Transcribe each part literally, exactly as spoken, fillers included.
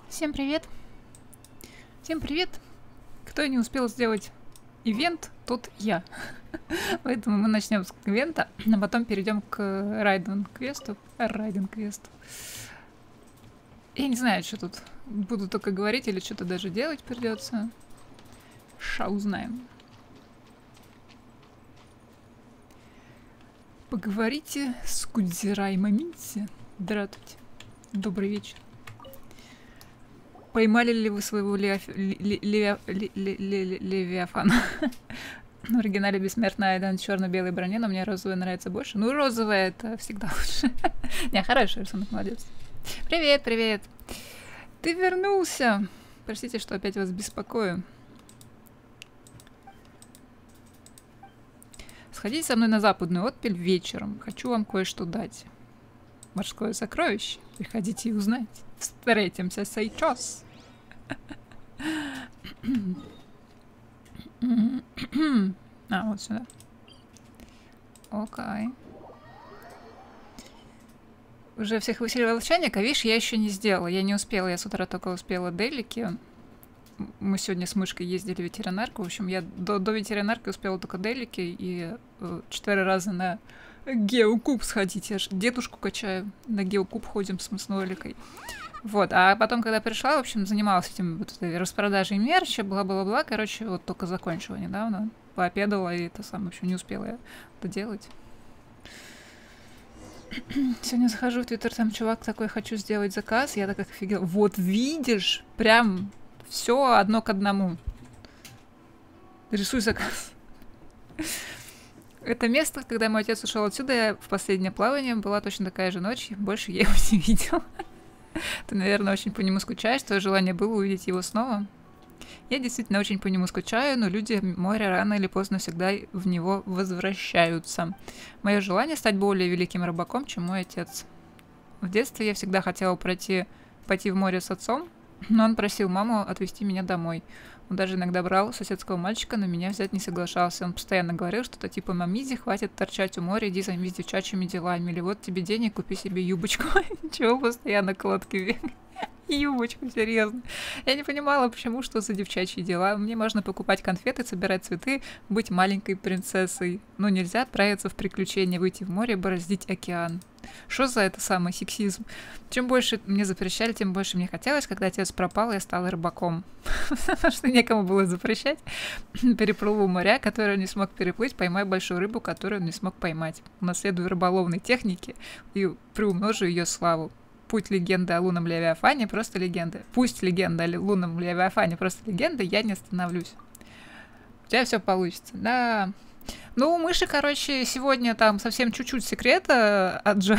Всем привет! Всем привет! Кто не успел сделать ивент, тот я. Поэтому мы начнем с ивента, а потом перейдем к райдинг квесту. Райдинг квесту. Я не знаю, что тут. Буду только говорить или что-то даже делать придется. Ша узнаем. Поговорите с Кудзирай Маминси. Здравствуйте. Добрый вечер. Поймали ли вы своего левиаф... левиаф... левиафана? В оригинале бессмертный Айдан в черно-белой броне, но мне розовая нравится больше. Ну, розовая это всегда лучше. Не, хороший рисунок, молодец. Привет, привет. Ты вернулся. Простите, что опять вас беспокою. Сходите со мной на западную отпель вечером. Хочу вам кое-что дать. Морское сокровище. Приходите и узнайте. Встретимся сейчас. А, вот сюда. Окей. Уже всех выселила волчаника, видишь, я еще не сделала. Я не успела, я с утра только успела делики. Мы сегодня с мышкой ездили в ветеринарку. В общем, я до, до ветеринарки успела только делики и э, четыре раза на геокуб сходить. Я ж дедушку качаю. На геокуб ходим с Масноликой. Вот, а потом, когда пришла, в общем, занималась этим вот этой распродажей мерча, бла-бла-бла. Короче, вот только закончила недавно. Пообедала и это сам, в общем, не успела я это делать. Сегодня захожу в Твиттер, там чувак такой, хочу сделать заказ. Я так офигела. Вот видишь, прям все одно к одному. Рисуй заказ. Это место, когда мой отец ушел отсюда, я в последнее плавание, была точно такая же ночь, больше я его не видела. Ты, наверное, очень по нему скучаешь, твое желание было увидеть его снова. Я действительно очень по нему скучаю, но люди моря рано или поздно всегда в него возвращаются. Мое желание стать более великим рыбаком, чем мой отец. В детстве я всегда хотела пройти, пойти в море с отцом, но он просил маму отвезти меня домой. Он даже иногда брал соседского мальчика, но меня взять не соглашался. Он постоянно говорил что-то типа «Мамизи, хватит торчать у моря, иди займись девчачьими делами». Или «Вот тебе денег, купи себе юбочку». Чего постоянно к лодке бегать? Юбочку, серьезно. Я не понимала, почему, что за девчачьи дела. Мне можно покупать конфеты, собирать цветы, быть маленькой принцессой. Но нельзя отправиться в приключения, выйти в море, бороздить океан. Что за это самый сексизм? Чем больше мне запрещали, тем больше мне хотелось. Когда отец пропал, я стала рыбаком. Потому что некому было запрещать. Переплыву моря, которые он не смог переплыть, поймаю большую рыбу, которую он не смог поймать. Унаследую рыболовной техники и приумножу ее славу. Путь легенды о лунном Левиафане просто легенда. Пусть легенда о лунном Левиафане просто легенда, я не остановлюсь. У тебя все получится. Да. Ну, у мыши, короче, сегодня там совсем чуть-чуть секрета отжали.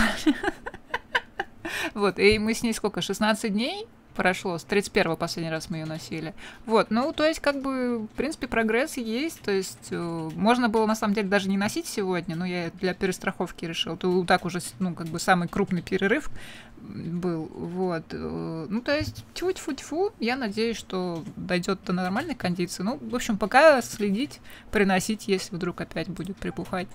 Вот, и мы с ней сколько, шестнадцать дней прошло? С тридцать первого последний раз мы ее носили. Вот, ну, то есть, как бы, в принципе, прогресс есть. То есть, можно было, на самом деле, даже не носить сегодня, но я для перестраховки решила. То так уже, ну, как бы, самый крупный перерыв был, вот. Ну, то есть, тьфу-тьфу-тьфу, я надеюсь, что дойдет до нормальной кондиции. Ну, в общем, пока следить, приносить, если вдруг опять будет припухать.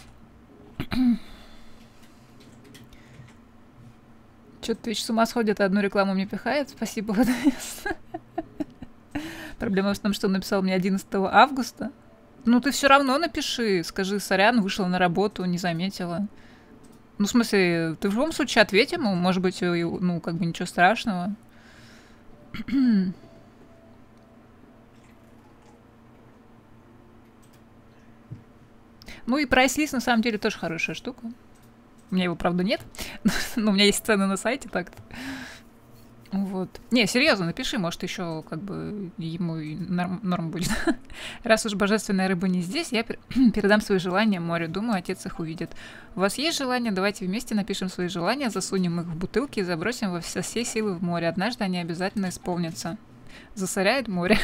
Что-то Твич с ума сходит, а одну рекламу мне пихает. Спасибо, ВДС. Проблема в том, что он написал мне одиннадцатого августа. Ну, ты все равно напиши. Скажи, сорян, вышла на работу, не заметила. Ну, в смысле, ты в любом случае ответь ему. Может быть, ну, как бы ничего страшного. Ну и прайс-лист на самом деле тоже хорошая штука. У меня его, правда, нет. Но у меня есть цены на сайте так-то. Вот. Не, серьезно, напиши, может, еще как бы ему норм, норм будет. Раз уж божественная рыба не здесь, я передам свои желания морю. Думаю, отец их увидит. У вас есть желания? Давайте вместе напишем свои желания, засунем их в бутылки и забросим во все, все силы в море. Однажды они обязательно исполнятся. Засоряет море.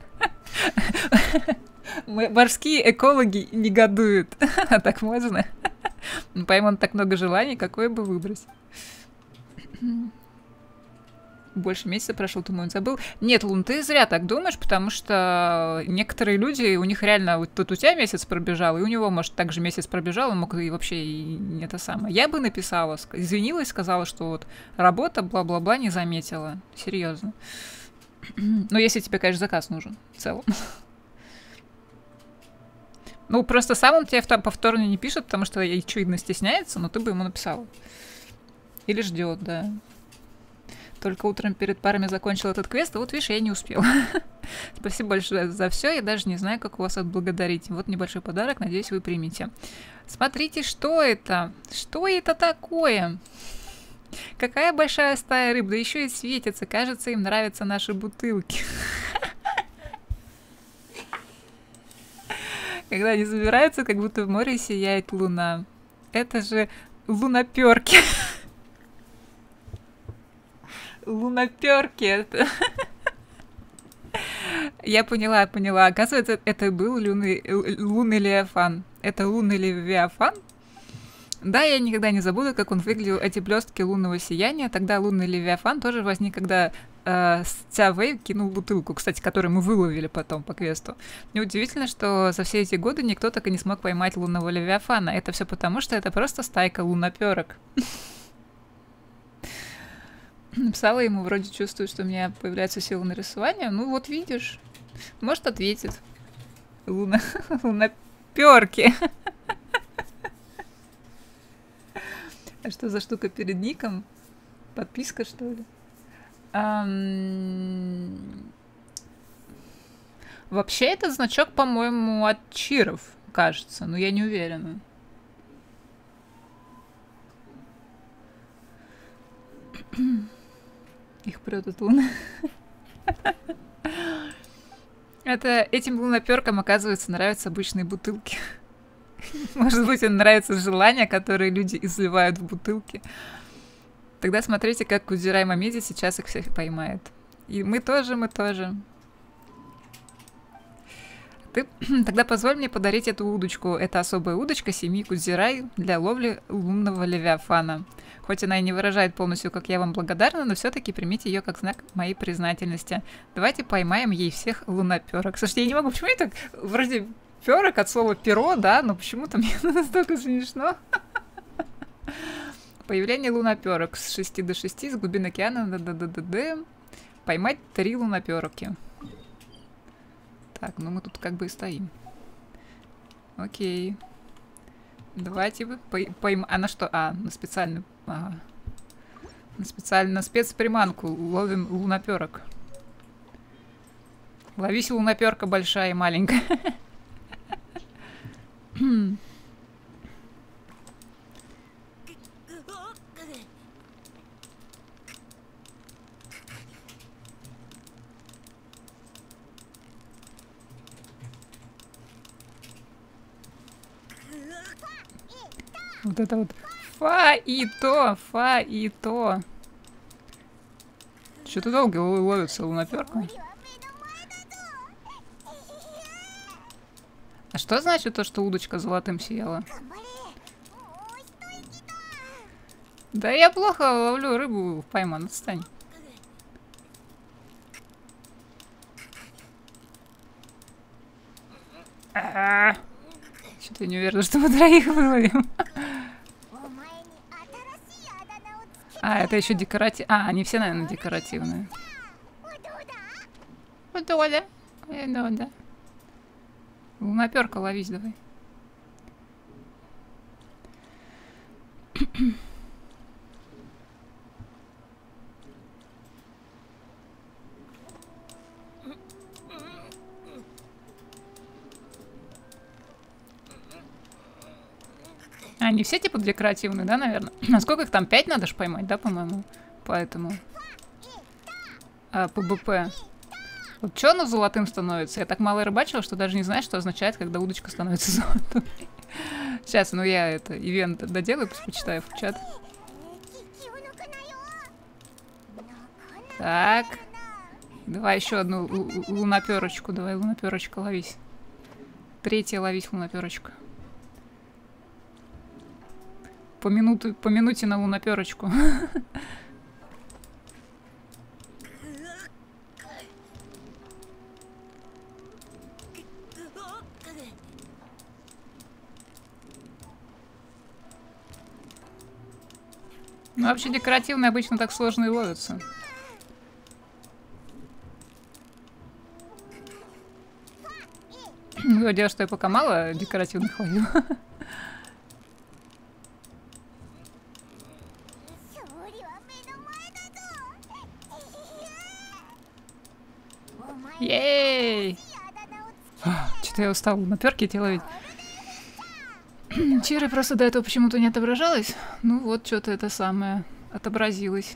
Морские экологи негодуют. А так можно? Пойму, он так много желаний, какое бы выбрать. Больше месяца прошло, думаю, он забыл. Нет, Лун, ты зря так думаешь, потому что некоторые люди, у них реально, вот тут у тебя месяц пробежал, и у него, может, также месяц пробежал, он мог и вообще и не это самое. Я бы написала, извинилась, сказала, что вот работа, бла-бла-бла, не заметила. Серьезно. Но если тебе, конечно, заказ нужен в целом. Ну, просто сам он тебе повторно не пишет, потому что, очевидно, стесняется, но ты бы ему написала. Или ждет, да. Только утром перед парами закончила этот квест, а вот видишь, я не успела. Спасибо большое за все, я даже не знаю, как вас отблагодарить. Вот небольшой подарок, надеюсь, вы примете. Смотрите, что это? Что это такое? Какая большая стая рыб, да еще и светится. Кажется, им нравятся наши бутылки. Когда они забираются, как будто в море сияет луна. Это же луноперки. Луноперки это. Я поняла, поняла. Оказывается, это был лунный, лунный левиафан. Это лунный левиафан? Да, я никогда не забуду, как он выглядел, эти блестки лунного сияния. Тогда лунный левиафан тоже возник, когда э, Цявэй кинул бутылку, кстати, которую мы выловили потом по квесту. Неудивительно, что за все эти годы никто так и не смог поймать лунного левиафана. Это все потому, что это просто стайка луноперок. Написала ему, вроде чувствую, что у меня появляется сила на рисование. Ну вот видишь. Может, ответит. Луна... Луноперки. А что за штука перед ником? Подписка, что ли? Ам... Вообще, это значок, по-моему, от чиров, кажется. Но я не уверена. Их прет от луны. Это этим луноперкам, оказывается, нравятся обычные бутылки. Может быть, им нравятся желания, которые люди изливают в бутылки. Тогда смотрите, как Кудзирай Мамеди сейчас их всех поймает. И мы тоже, мы тоже. Ты... Тогда позволь мне подарить эту удочку. Это особая удочка семьи Кудзирай для ловли лунного левиафана. Хоть она и не выражает полностью, как я вам благодарна, но все-таки примите ее как знак моей признательности. Давайте поймаем ей всех луноперок. Слушайте, я не могу, почему я так вроде перок от слова перо, да, но почему-то мне настолько смешно. Появление луноперок с шести до шести, с глубин океана, да-да-да-да-да. Поймать три луноперки. Так, ну мы тут как бы и стоим. Окей. Давайте вы поймаем. А на что? А, на специальную. Ага. На специальную, на спецприманку ловим луноперок. Ловись, луноперка большая и маленькая. Вот это вот фа и то, фа и то. Что-то долго ловится луноперка. А что значит то, что удочка золотым сияла? Да я плохо ловлю рыбу, пойман, отстань. А-а-а. Что-то я не уверена, что мы троих выловим. А, это еще декоратив... А, они все, наверное, декоративные. Доля. Доля. Луноперка ловись давай. Они все типа декоративные, да, наверное? А сколько их там? Пять надо ж поймать, да, по-моему? Поэтому. А, по БП. Вот что оно золотым становится? Я так мало рыбачила, что даже не знаю, что означает, когда удочка становится золотой. Сейчас, ну я это, ивент доделаю, почитаю в чат. Так. Давай еще одну луноперочку. Давай, луноперочка, ловись. Третья ловись, луноперочка. По, минуту, по минуте на луноперочку. Ну, вообще декоративные обычно так сложно и ловятся. Ну, дело, что я пока мало декоративных ловил. Ей! Что-то я устал на перке идти ловить. Чири просто до этого почему-то не отображалась. Ну вот, что-то это самое отобразилось.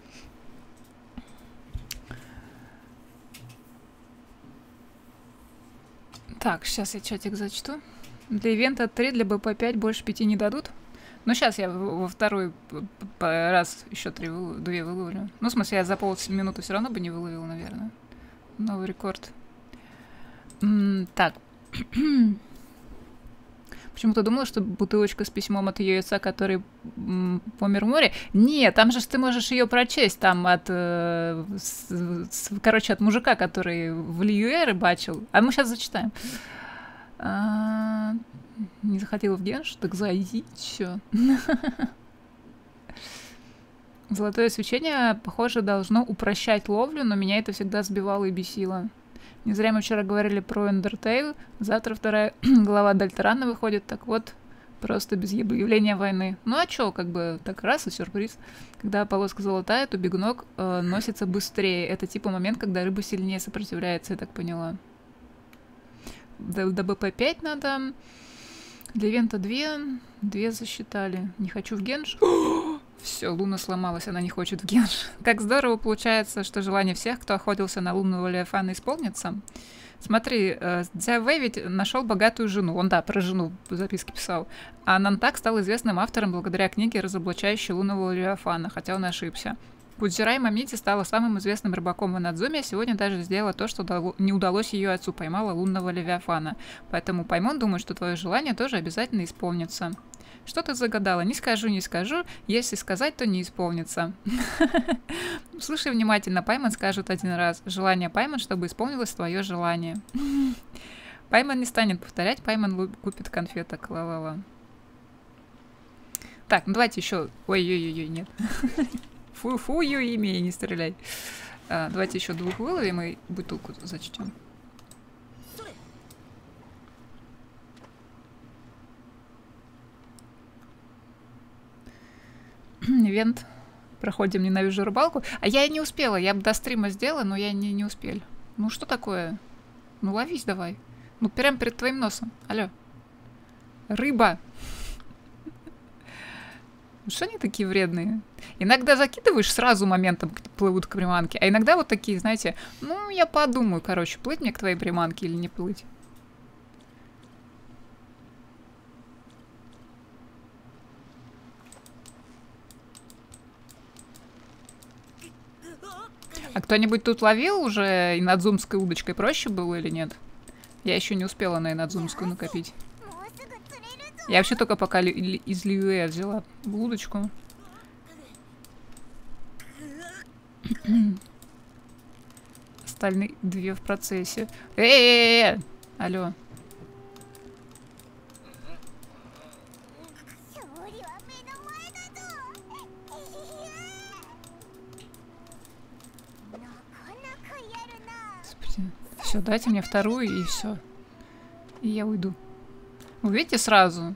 Так, сейчас я чатик зачту. Для ивента три, для бэ пэ пять больше пяти не дадут. Ну, сейчас я во второй раз еще три вылов... две выловлю. Ну, в смысле, я за полминуты все равно бы не выловил, наверное. Новый рекорд. М-м, так. Почему-то думала, что бутылочка с письмом от ее отца, который помер в море. Нет, там же ты можешь ее прочесть, там от, э, с, с, короче, от мужика, который в Льюэ рыбачил. А мы сейчас зачитаем. А, не захотела в Генш? Так зайди, чё. Золотое свечение, похоже, должно упрощать ловлю, но меня это всегда сбивало и бесило. Не зря мы вчера говорили про Undertale. Завтра вторая глава Дальтерана выходит. Так вот, просто без объявления войны. Ну а чё, как бы, так раз и сюрприз. Когда полоска золотая, то бегунок э, носится быстрее. Это типа момент, когда рыба сильнее сопротивляется, я так поняла. До, до бэ пэ пять надо. Для ивента две. Две засчитали. Не хочу в Генш. Все, Луна сломалась, она не хочет в Генш. Как здорово получается, что желание всех, кто охотился на лунного Левиафана, исполнится. Смотри, э, Дзявэй ведь нашел богатую жену. Он, да, про жену в записке писал. А Нантак стал известным автором благодаря книге, разоблачающей лунного Левиафана, хотя он ошибся. Кудзирай Мамити стала самым известным рыбаком в Инадзуме, а сегодня даже сделала то, что не удалось ее отцу, поймала лунного Левиафана. Поэтому Паймон думает, что твое желание тоже обязательно исполнится. Что ты загадала? Не скажу, не скажу. Если сказать, то не исполнится. Слушай внимательно. Паймон скажет один раз. Желание Паймон, чтобы исполнилось твое желание. Паймон не станет повторять. Паймон купит конфеток. Ла-ла-ла. Так, ну давайте еще... Ой-ой-ой, нет. Фу-фу, ее имя, не стреляй. А, давайте еще двух выловим и бутылку зачтем. Ивент. Проходим «Ненавижу рыбалку». А я и не успела. Я бы до стрима сделала, но я не, не успел. Ну что такое? Ну ловись давай. Ну прям перед твоим носом. Алло. Рыба. Что они такие вредные? Иногда закидываешь, сразу моментом плывут к приманке. А иногда вот такие, знаете, ну я подумаю, короче, плыть мне к твоей приманке или не плыть. А кто-нибудь тут ловил уже инадзумской удочкой? Проще было или нет? Я еще не успела на инадзумскую накопить. Я вообще только пока из Льюэ взяла удочку. Остальные две в процессе. Э-э-э! Алло. Все, дайте мне вторую и все. И я уйду. Вы видите сразу?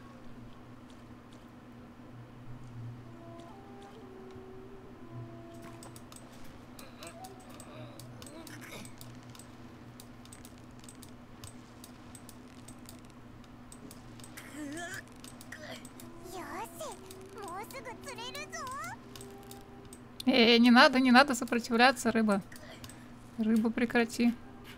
Эй, не надо, не надо сопротивляться, рыба. Рыба, прекрати.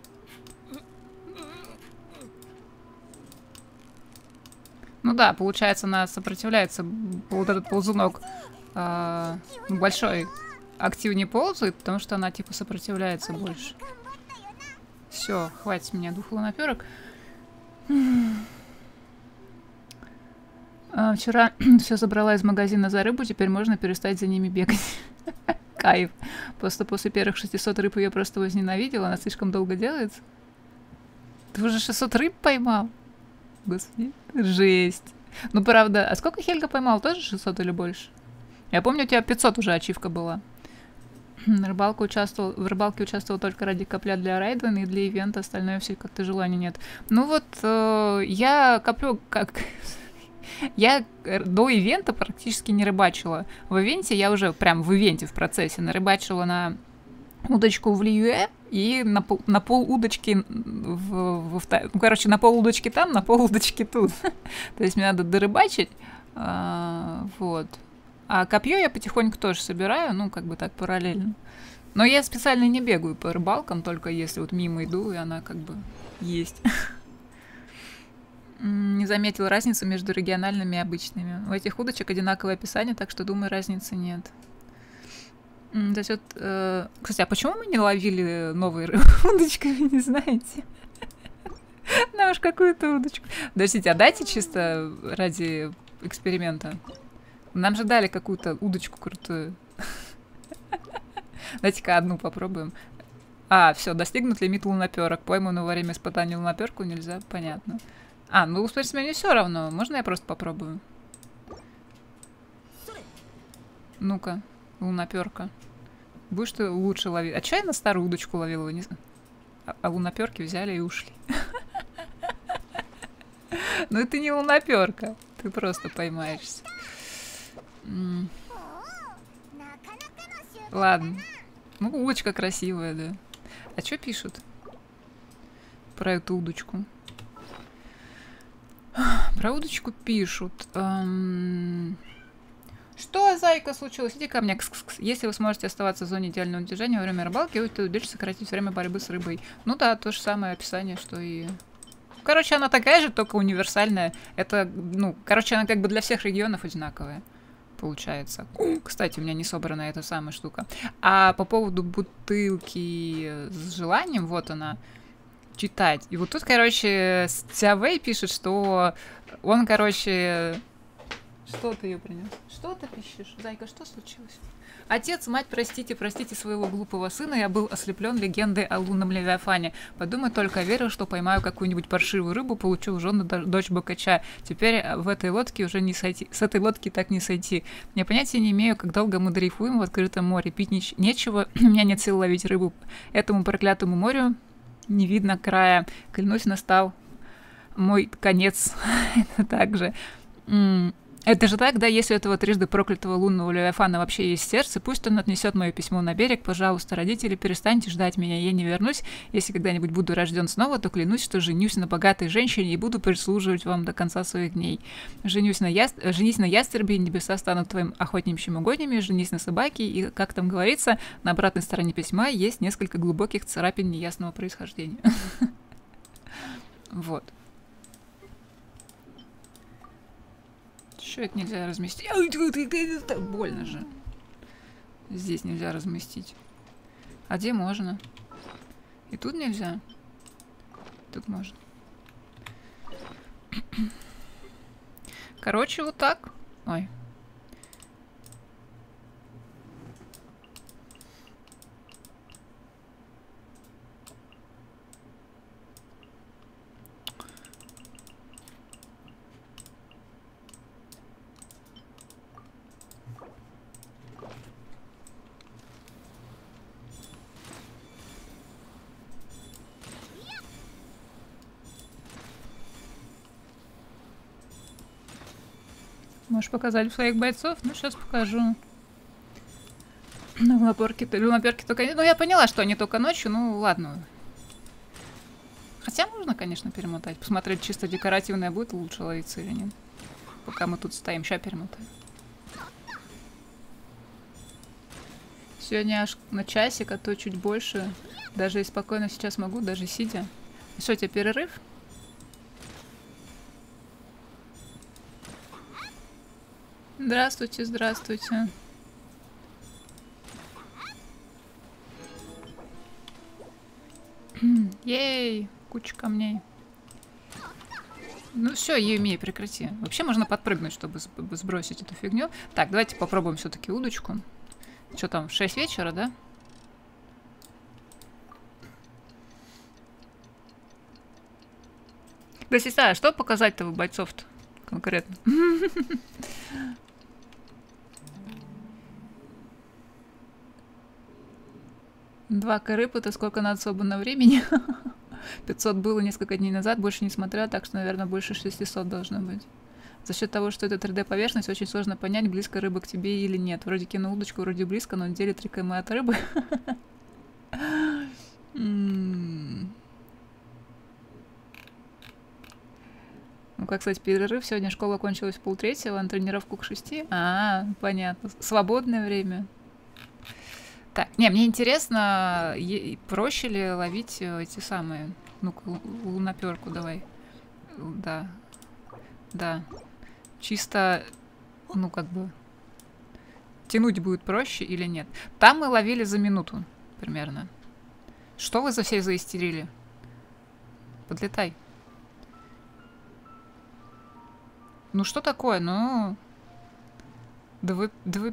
Ну да, получается, она сопротивляется. Вот этот ползунок э, большой активнее ползает, потому что она типа сопротивляется больше. Все, хватит с меня двух луноперок. А, вчера все забрала из магазина за рыбу, теперь можно перестать за ними бегать. Кайф. Просто после первых шестисот рыб я просто возненавидела, она слишком долго делается. Ты уже шестьсот рыб поймал? Господи, жесть. Ну, правда, а сколько Хельга поймал? Тоже шестьсот или больше? Я помню, у тебя пятьсот уже ачивка была. Рыбалка участвовал, в рыбалке участвовал только ради копля для райдвена и для ивента, остальное все как-то желания нет. Ну вот, э, я коплю как... Я до ивента практически не рыбачила. В ивенте я уже прям в ивенте в процессе нарыбачила на удочку в Лиюэ и на пол, на пол удочки в, в, ну, короче, на пол удочки там, на пол удочки тут. То есть мне надо дорыбачить. А, вот. А копье я потихоньку тоже собираю, ну, как бы так параллельно. Но я специально не бегаю по рыбалкам, только если вот мимо иду, и она как бы есть. Не заметил разницу между региональными и обычными. У этих удочек одинаковое описание, так что, думаю, разницы нет. То есть вот, э, кстати, а почему мы не ловили новые удочками, не знаете? Нам уж какую-то удочку. Подождите, а дайте чисто ради эксперимента. Нам же дали какую-то удочку крутую. Дайте-ка одну попробуем. А, все, достигнут лимит луноперок. Пойманную во время испытания луноперку нельзя, понятно. А, ну, в принципе, мне все равно. Можно я просто попробую? Ну-ка, луноперка. Будешь ты лучше ловить. А чё я на старую удочку ловила? Не знаю. А, а луноперки взяли и ушли. Ну, это не луноперка. Ты просто поймаешься. Ладно. Ну, удочка красивая, да. А что пишут про эту удочку? Про удочку пишут. Эм... Что, зайка, случилось? Иди ко мне. Кс-кс-кс. Если вы сможете оставаться в зоне идеального удержания во время рыбалки, вы удержите сократить время борьбы с рыбой. Ну да, то же самое описание, что и... Короче, она такая же, только универсальная. Это, ну, короче, она как бы для всех регионов одинаковая. Получается. Кстати, у меня не собрана эта самая штука. А по поводу бутылки с желанием, вот она, читать. И вот тут, короче, Цявэй пишет, что он, короче... Что ты ее принес? Что ты пишешь? Зайка, что случилось? Отец, мать, простите, простите своего глупого сына, я был ослеплен легендой о лунном левиафане. Подумай только, верил, что поймаю какую-нибудь паршивую рыбу, получу в жену дочь богача. Теперь в этой лодке уже не сойти. С этой лодки так не сойти. Я понятия не имею, как долго мы дрейфуем в открытом море. Пить неч нечего, у меня нет сил ловить рыбу. Этому проклятому морю не видно края. Клянусь, настал мой конец. Это так же. Это же так, да, если у этого трижды проклятого лунного левиафана вообще есть сердце, пусть он отнесет мое письмо на берег. Пожалуйста, родители, перестаньте ждать меня, я не вернусь. Если когда-нибудь буду рожден снова, то клянусь, что женюсь на богатой женщине и буду прислуживать вам до конца своих дней. Женюсь на яст... Женись на ястребе, небеса станут твоим охотничьими угодьями, женись на собаке, и, как там говорится, на обратной стороне письма есть несколько глубоких царапин неясного происхождения. Вот. Еще это нельзя разместить. Больно же. Здесь нельзя разместить. А где можно? И тут нельзя? Тут можно. Короче, вот так. Ой. Можешь показать своих бойцов? Ну, сейчас покажу. Ну, луноперки, луноперки только... Ну, я поняла, что они только ночью, ну, ладно. Хотя можно, конечно, перемотать. Посмотреть, чисто декоративное будет лучше ловиться или нет. Пока мы тут стоим. Сейчас перемотаем. Сегодня аж на часик, а то чуть больше. Даже и спокойно сейчас могу, даже сидя. И что, у тебя перерыв? Здравствуйте, здравствуйте. Ей, куча камней. Ну все, Юмей, прекрати. Вообще можно подпрыгнуть, чтобы сбросить эту фигню. Так, давайте попробуем все-таки удочку. Что там, в шесть вечера, да? Да, сестра, что показать-то вы бойцов-то конкретно? Два рыб, это сколько надо свободного времени? пятьсот было несколько дней назад, больше не смотрела, так что, наверное, больше шестисот должно быть. За счет того, что это три дэ поверхность, очень сложно понять, близко рыба к тебе или нет. Вроде кинул удочку, вроде близко, но на деле три километра от рыбы. Ну, как, кстати, перерыв. Сегодня школа кончилась в полтретьего, на тренировку к шести. А, понятно. Свободное время. Так, не, мне интересно, проще ли ловить эти самые... Ну-ка, луноперку давай. Да. Да. Чисто, ну, как бы... Тянуть будет проще или нет? Там мы ловили за минуту, примерно. Что вы за все заистерили? Подлетай. Ну, что такое? Ну... Да вы... Да вы...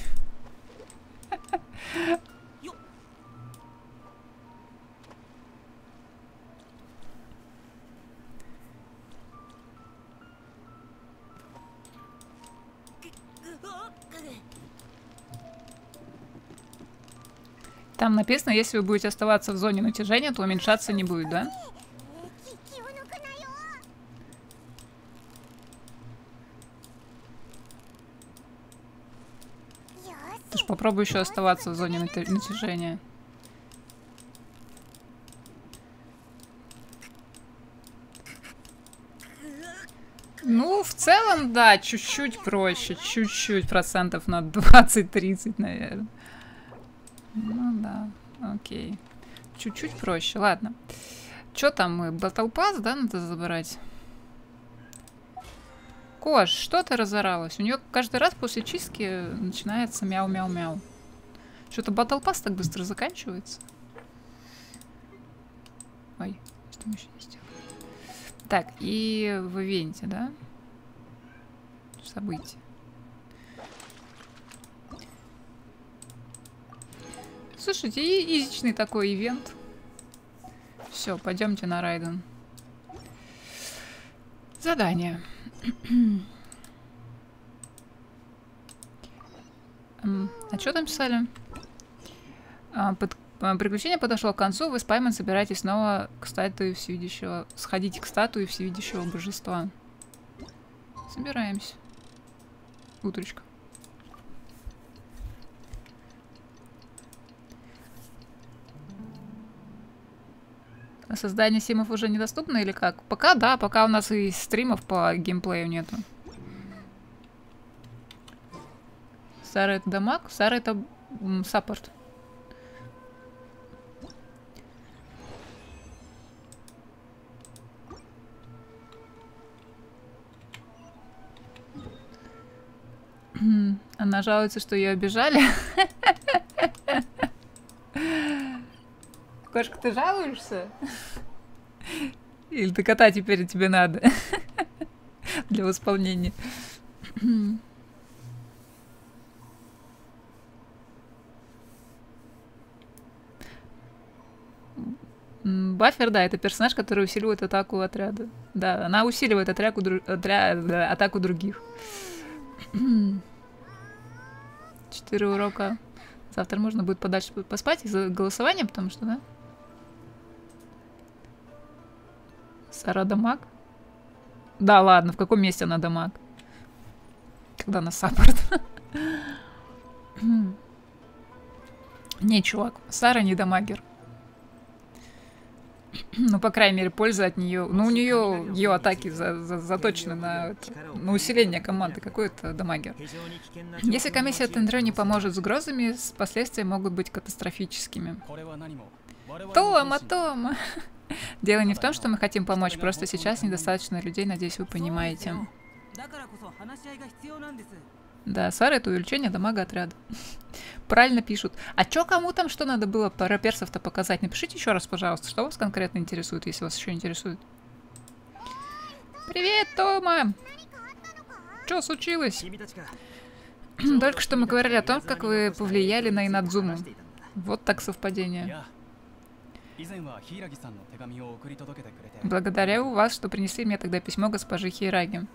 Там написано, если вы будете оставаться в зоне натяжения, то уменьшаться не будет, да? Ты ж попробуй еще оставаться в зоне натяжения. Ну, в целом, да, чуть-чуть проще. Чуть-чуть, процентов на двадцать-тридцать, наверное. Ну да, окей. Чуть-чуть проще, ладно. Что там мы? Battle Pass, да, надо забрать? Кош, что ты разоралась? У нее каждый раз после чистки начинается мяу-мяу-мяу. Что-то Battle Pass так быстро заканчивается. Ой, что мы еще не сделали? Так, и в ивенте, да? События. Слушайте, и изичный такой ивент. Все, пойдемте на Райден. Задание. А что там писали? А, под, а, приключение подошло к концу. Вы с Паймон собираетесь снова к статуе всевидящего. Сходите к статуе всевидящего божества. Собираемся. Утречка. А создание симов уже недоступно или как? Пока да, пока у нас и стримов по геймплею нету. Сара это дамаг, Сара это саппорт. Она жалуется, что ее обижали. Кошка, ты жалуешься? Или ты кота теперь тебе надо? Для восполнения. Баффер, да, это персонаж, который усиливает атаку отряда. Да, она усиливает атаку, дру... отря... атаку других. Четыре урока. Завтра можно будет подальше поспать из-за голосования, потому что, да? Сара дамаг? Да, ладно, в каком месте она дамаг? Когда она саппорт? Не, чувак, Сара не дамагер. Ну, по крайней мере, польза от нее. Ну, у нее ее атаки за, за, заточены на, на усиление команды. Какой это дамагер? Если комиссия Тендре не поможет с угрозами, последствия могут быть катастрофическими. Тома, Тома! Дело не в том, что мы хотим помочь, просто сейчас недостаточно людей, надеюсь, вы понимаете. Да, Сара — это увеличение дамага отряда. Правильно пишут. А чё кому там что надо было про персов-то показать? Напишите еще раз, пожалуйста, что вас конкретно интересует, если вас еще интересует. Привет, Тома! Что случилось? Только что мы говорили о том, как вы повлияли на Инадзуму. Вот так совпадение. Благодарю вас, что принесли мне тогда письмо госпожи Хейраги.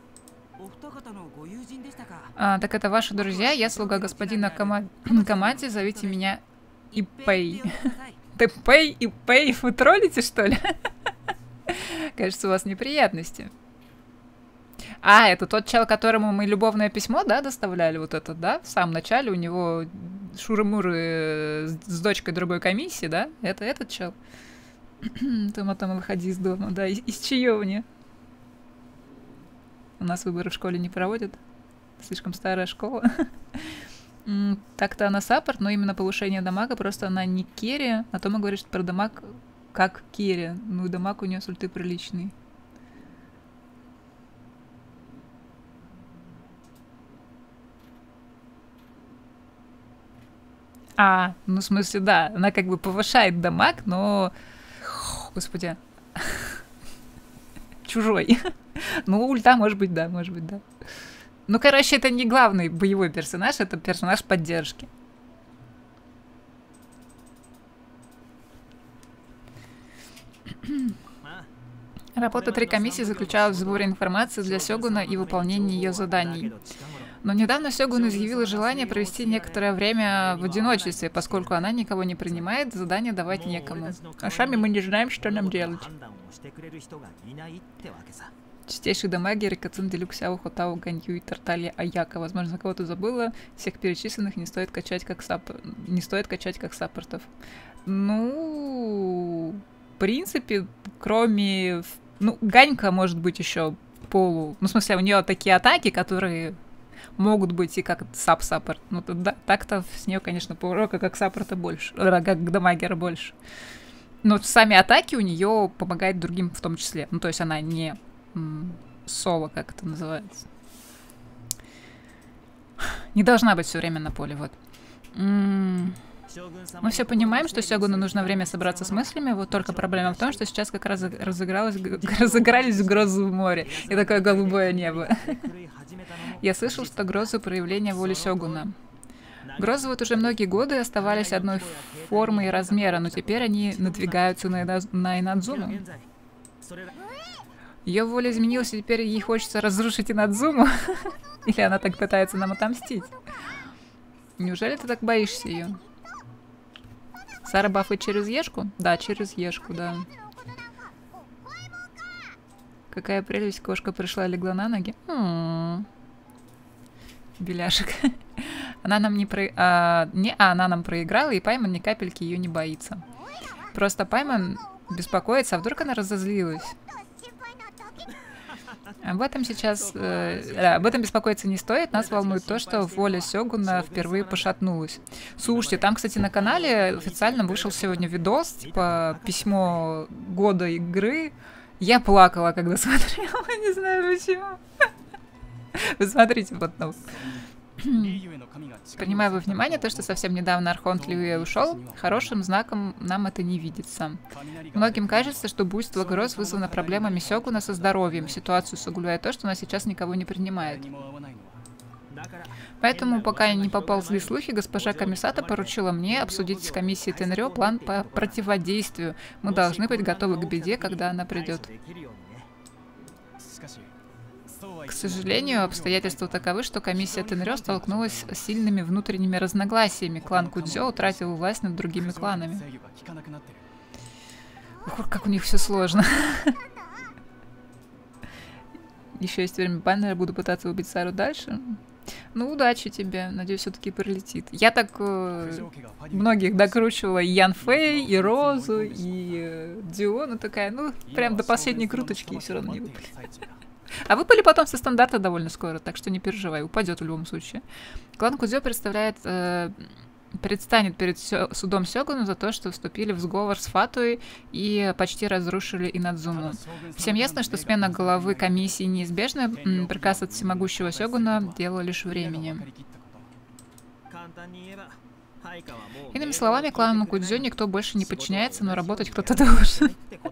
А, так это ваши друзья? Я слуга господина Кама... Камади, зовите меня и Пэй. Ты Пэй и Пэй, вы троллите, что ли? Кажется, у вас неприятности. А, это тот чел, которому мы любовное письмо, да, доставляли? Вот это, да? В самом начале у него шуры-муры с дочкой другой комиссии, да? Это этот чел? Тома, Тома, выходи из дома. Да, из, из чаевни. У нас выборы в школе не проводят. Слишком старая школа. Так-то она саппорт, но именно повышение дамага, просто она не керри. А Тома говорит, что про дамаг как керри. Ну и дамаг у нее с ульты приличный. А, ну в смысле, да, она как бы повышает дамаг, но... Господи. Чужой. Ну, ульта, может быть, да, может быть, да. Ну, короче, это не главный боевой персонаж, это персонаж поддержки. Работа три комиссии заключалась в сборе информации для Сёгуна и выполнении ее заданий. Но недавно Сёгун изъявила желание провести некоторое время в одиночестве, поскольку она никого не принимает, задания давать некому. А сами мы не знаем, что нам делать. Чистейший дамаги, Рикацин, Делюксяу, Хотау, Ганью и Тарталья Аяка. Возможно, кого-то забыла. Всех перечисленных не стоит качать как сап... не стоит качать как саппортов. Ну, в принципе, кроме... Ну, Ганька может быть еще полу... Ну, в смысле, у нее такие атаки, которые могут быть и как сап-саппорт. Ну, да, так-то с нее, конечно, полурока как саппорта больше. Как дамагера больше. Но сами атаки у нее помогают другим в том числе. Ну, то есть она не соло, как это называется. Не должна быть все время на поле, вот. Мы все понимаем, что Сёгуну нужно время собраться с мыслями, вот только проблема в том, что сейчас как раз разыгралось, разыгрались в грозу в море и такое голубое небо. Я слышал, что грозы — проявление воли Сёгуна. Грозы вот уже многие годы оставались одной формы и размера, но теперь они надвигаются на, на Инадзуму. Ее воля изменилась, и теперь ей хочется разрушить Инадзуму? Или она так пытается нам отомстить? Неужели ты так боишься ее? Сара бафает через Ешку? Да, через Ешку, да. Какая прелесть, кошка пришла и легла на ноги. М-м-м. Беляшек. Она нам не про... А, не, а, она нам проиграла, и Пайман ни капельки ее не боится. Просто Пайман беспокоится, а вдруг она разозлилась? Об этом сейчас... Э, об этом беспокоиться не стоит. Нас волнует то, что воля Сёгуна впервые пошатнулась. Слушайте, там, кстати, на канале официально вышел сегодня видос, типа письмо года игры. Я плакала, когда смотрела, не знаю почему. Вы смотрите потом. Принимая во внимание то, что совсем недавно Архонт Льюэ ушел, хорошим знаком нам это не видится. Многим кажется, что буйство гроз вызвано проблемами Сёгуна со здоровьем. Ситуацию усугубляет то, что она сейчас никого не принимает. Поэтому, пока не поползли слухи, госпожа Камисата поручила мне обсудить с комиссией Тенрё план по противодействию. Мы должны быть готовы к беде, когда она придет. К сожалению, обстоятельства таковы, что комиссия Тенрё столкнулась с сильными внутренними разногласиями. Клан Кудзё утратил власть над другими кланами. Ух, как у них все сложно. Еще есть время баннера, буду пытаться убить Сару дальше. Ну, удачи тебе. Надеюсь, все-таки прилетит. Я так э, многих докручивала. И Ян Фэй, и Розу, и э, Диону такая. Ну, прям до последней круточки и все равно не выпали. А выпали потом со стандарта довольно скоро, так что не переживай, упадет в любом случае. Клан Кудзё представляет, э, предстанет перед сё, судом Сёгуну за то, что вступили в сговор с Фатуей и почти разрушили Инадзуму. Всем ясно, что смена главы комиссии неизбежна, приказ от всемогущего Сёгуна — дело лишь времени. Иными словами, клану Кудзё никто больше не подчиняется, но работать кто-то должен.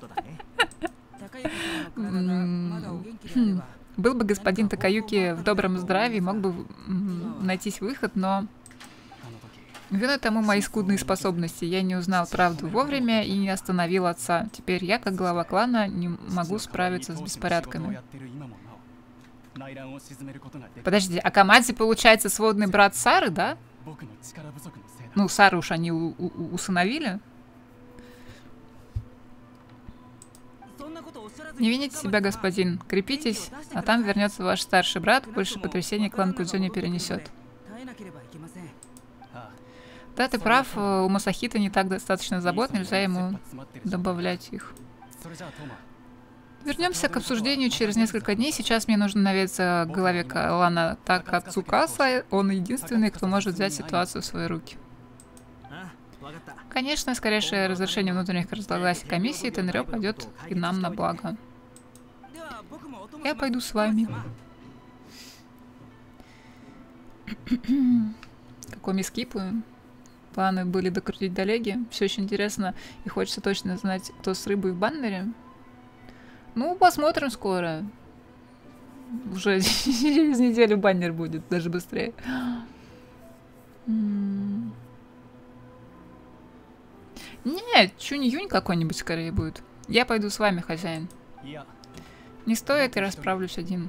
Был бы господин Такаюки в добром здравии, мог бы найтись выход, но виной тому мои скудные способности. Я не узнал правду вовремя и не остановил отца. Теперь я, как глава клана, не могу справиться с беспорядками. Подожди, а Камадзи, получается, сводный брат Сары, да? Ну, Сару уж они у у усыновили. Не вините себя, господин. Крепитесь, а там вернется ваш старший брат. Больше потрясений клан Кудзё не перенесет. Да, ты прав, у Масахита не так достаточно забот, нельзя ему добавлять их. Вернемся к обсуждению через несколько дней. Сейчас мне нужно наведаться к главе клана Такацукаса. Он единственный, кто может взять ситуацию в свои руки. Конечно, скорейшее разрешение внутренних разногласий комиссии Тенрё пойдет и нам на благо. Я пойду с вами. Какой мискипу. Планы были докрутить до Леги. Все очень интересно. И хочется точно знать, кто с рыбой в баннере. Ну, посмотрим скоро. Уже через неделю баннер будет, даже быстрее. Нет, Чунь-Юнь какой-нибудь скорее будет. Я пойду с вами, хозяин. Не стоит, я расправлюсь один.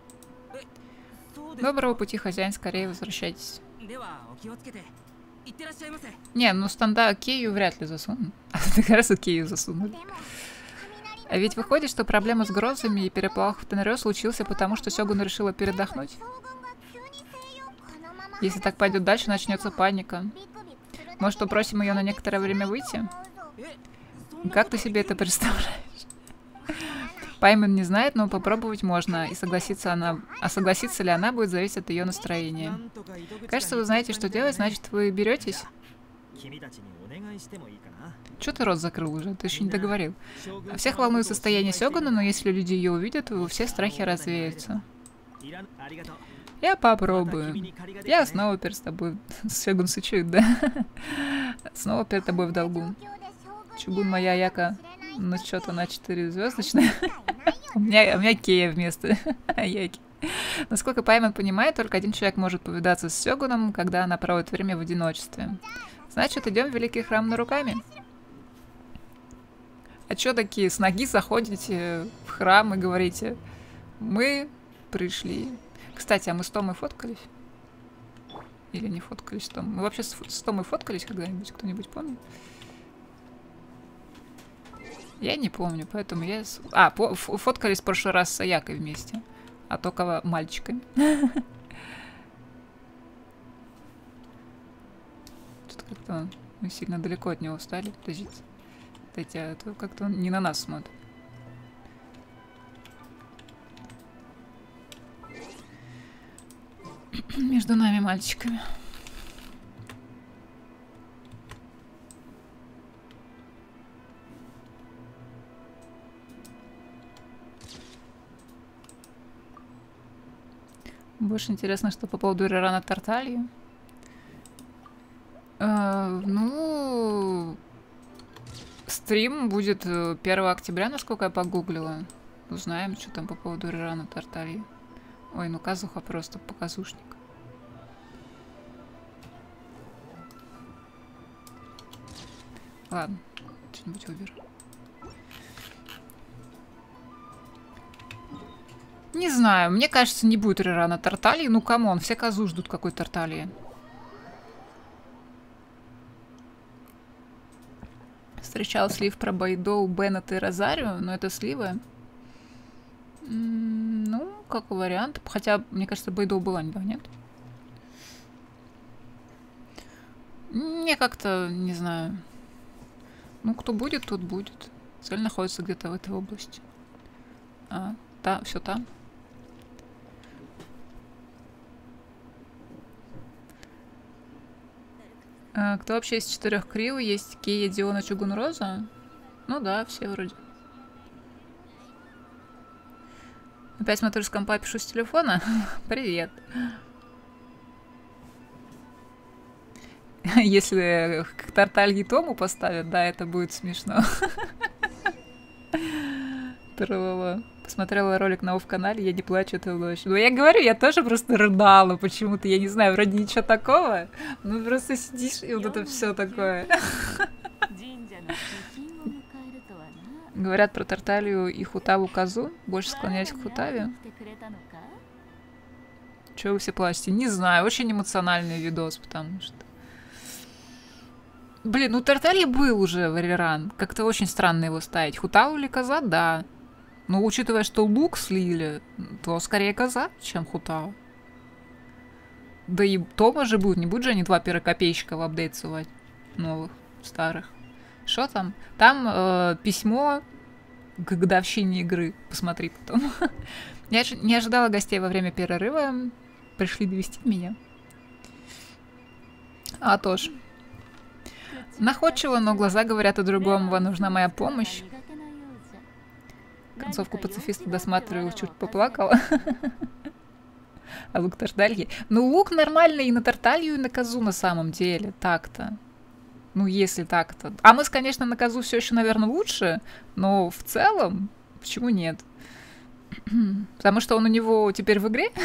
Доброго пути, хозяин, скорее возвращайтесь. Не, ну станда Кею вряд ли засуну. Как раз и Кею засунули. А ведь выходит, что проблема с грозами и переплавах в Тенрё случился, потому что Сёгун решила передохнуть. Если так пойдет дальше, начнется паника. Может, попросим ее на некоторое время выйти? Как ты себе это представляешь? Пайман не знает, но попробовать можно. И согласиться она... А согласится ли она, будет зависеть от ее настроения. Кажется, вы знаете, что делать, значит, вы беретесь? Чё ты рот закрыл уже? Ты еще не договорил. Всех волнует состояние Сёгуна, но если люди ее увидят, то все страхи развеются. Я попробую. Я снова перед тобой... Сёгун сычует, да? Снова перед тобой в долгу. Чугун моя яка... Ну что-то на четыре звездочная. у, меня, у меня Кея вместо яки. Насколько Пайман понимает, только один человек может повидаться с Сёгуном, когда она проводит время в одиночестве. Значит, идем в Великий Храм на руками. А чё такие с ноги заходите в храм и говорите: мы пришли. Кстати, а мы с Томой фоткались? Или не фоткались с Томой? Мы вообще с, с Томой фоткались когда-нибудь? Кто-нибудь помнит? Я не помню, поэтому я... А, по фоткались в прошлый раз с Аякой вместе. А только мальчиками. Что-то как-то мы сильно далеко от него стали. Подождите. Хотя как-то он не на нас смотрит. Между нами мальчиками. Больше интересно, что по поводу Рерана Тартальи. Э, ну... Стрим будет первого октября, насколько я погуглила. Узнаем, что там по поводу Рерана Тартальи. Ой, ну Казуха просто показушник. Ладно, что-нибудь выберу. Не знаю, мне кажется, не будет Рерана Тартальи. Ну, камон, все Казу ждут какой Тартальи. Встречал слив про Байдоу, Беннета и Розарио, но это сливы. М-м, ну, как вариант. Хотя, мне кажется, Байдоу была недавно, нет? Мне как-то, не знаю. Ну, кто будет, тот будет. Цель находится где-то в этой области. А, да, все там. А, кто вообще из четырех крио? Есть Кея, Диона, Чугун, Роза? Ну да, все вроде. Опять смотрю с компа, пишу с телефона. Привет. Если к Тартальи Тому поставят, да, это будет смешно. Посмотрела ролик на Офф-канале, я не плачу, это ночь. Ну, я говорю, я тоже просто рыдала почему-то, я не знаю, вроде ничего такого. Ну, просто сидишь, и вот это все такое. Говорят про Тарталью и Хутаву Казу. Больше склоняюсь к Хутаве. Чего вы все плачете? Не знаю, очень эмоциональный видос, потому что... Блин, ну Тарталья был уже Вариран. Как-то очень странно его ставить. Хутау или Коза, да. Но учитывая, что лук слили, то скорее Коза, чем Хутау. Да и Тома же будет. Не будут же они два первокопейщика в апдейт сувать. Новых, старых. Что там? Там э, письмо к годовщине игры. Посмотри потом. Я не ожидала гостей во время перерыва. Пришли довести меня. А то ж. Находчиво, но глаза говорят о другом. Вам нужна моя помощь. Концовку пацифиста досматривал, чуть поплакала. А лук Тартальи? Ну, лук нормальный и на Тарталью, и на Козу на самом деле. Так-то. Ну, если так-то. Амос, конечно, на Козу все еще, наверное, лучше, но в целом, почему нет? Потому что он у него теперь в игре?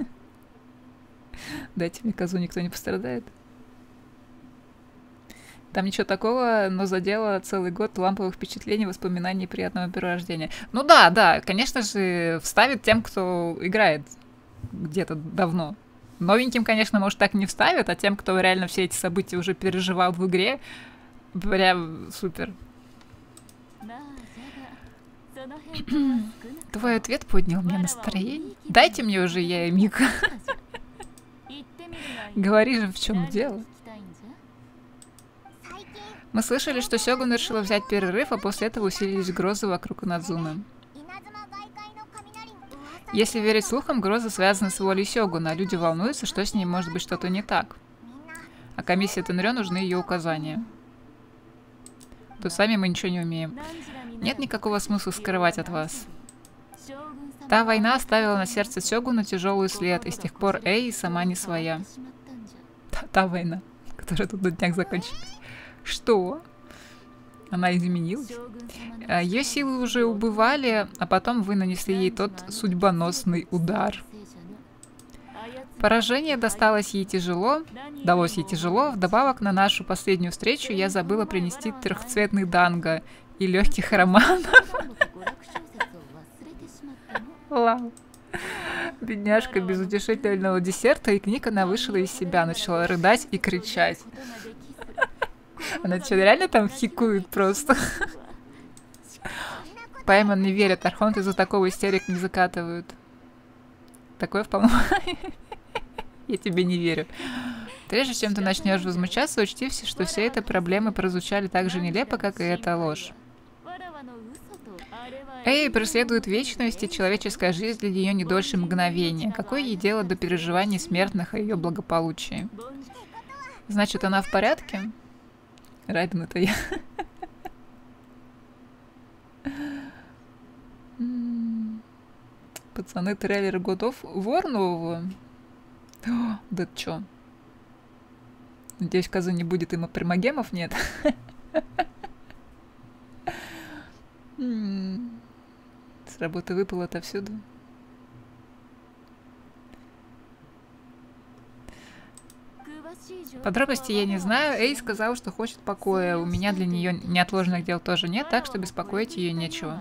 Дайте мне Козу, никто не пострадает. Там ничего такого, но задело целый год ламповых впечатлений, воспоминаний и приятного перерождения. Ну да, да, конечно же, вставит тем, кто играет где-то давно. Новеньким, конечно, может, так не вставят, а тем, кто реально все эти события уже переживал в игре, прям супер. Твой ответ поднял мне настроение. Дайте мне уже я и Мика. Говори же, в чем дело. Мы слышали, что Сёгун решила взять перерыв, а после этого усилились грозы вокруг Инадзумы. Если верить слухам, грозы связаны с волей Сёгуна, а люди волнуются, что с ней может быть что-то не так. А комиссии Тенрё нужны ее указания. То сами мы ничего не умеем. Нет никакого смысла скрывать от вас. Та война оставила на сердце Сёгуна тяжелый след, и с тех пор Эй сама не своя. Та, та война, которая тут на днях закончилась. Что? Она изменилась? Ее силы уже убывали, а потом вы нанесли ей тот судьбоносный удар. Поражение досталось ей тяжело, далось ей тяжело. Вдобавок на нашу последнюю встречу я забыла принести трехцветный данго и легких романов. Вау. Бедняжка без утешительного десерта, и книга она вышла из себя, начала рыдать и кричать. Она что, реально там хикует просто? Паймон не верит, архонты из-за такого истерик не закатывают. Такое вполне... Я тебе не верю. Прежде чем ты начнешь возмущаться, учти, что все эти проблемы прозвучали так же нелепо, как и эта ложь. Эй преследует вечность, и человеческая жизнь для нее не дольше мгновения. Какое ей дело до переживаний смертных о ее благополучии? Значит, она в порядке? Райден, это я. Пацаны, трейлер годов вор нового. О, да чё? Надеюсь, Козы не будет, им примагемов нет. С работы выпал отовсюду. Подробностей я не знаю. Эй сказал, что хочет покоя. У меня для нее неотложных дел тоже нет, так что беспокоить ее нечего.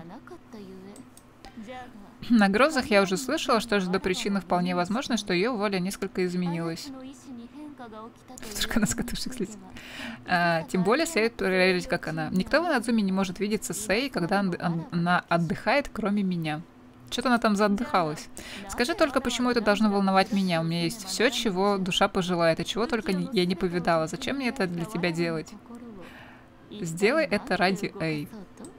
На грозах я уже слышала, что же до причины вполне возможно, что ее воля несколько изменилась. Только она с катушек слетит. А, тем более следует проверить, как она. Никто в Инадзуме не может видеться с Эй, когда она отдыхает, кроме меня. Что-то она там заотдыхалась. Скажи только, почему это должно волновать меня? У меня есть все, чего душа пожелает, и чего только я не повидала. Зачем мне это для тебя делать? Сделай это ради Эй.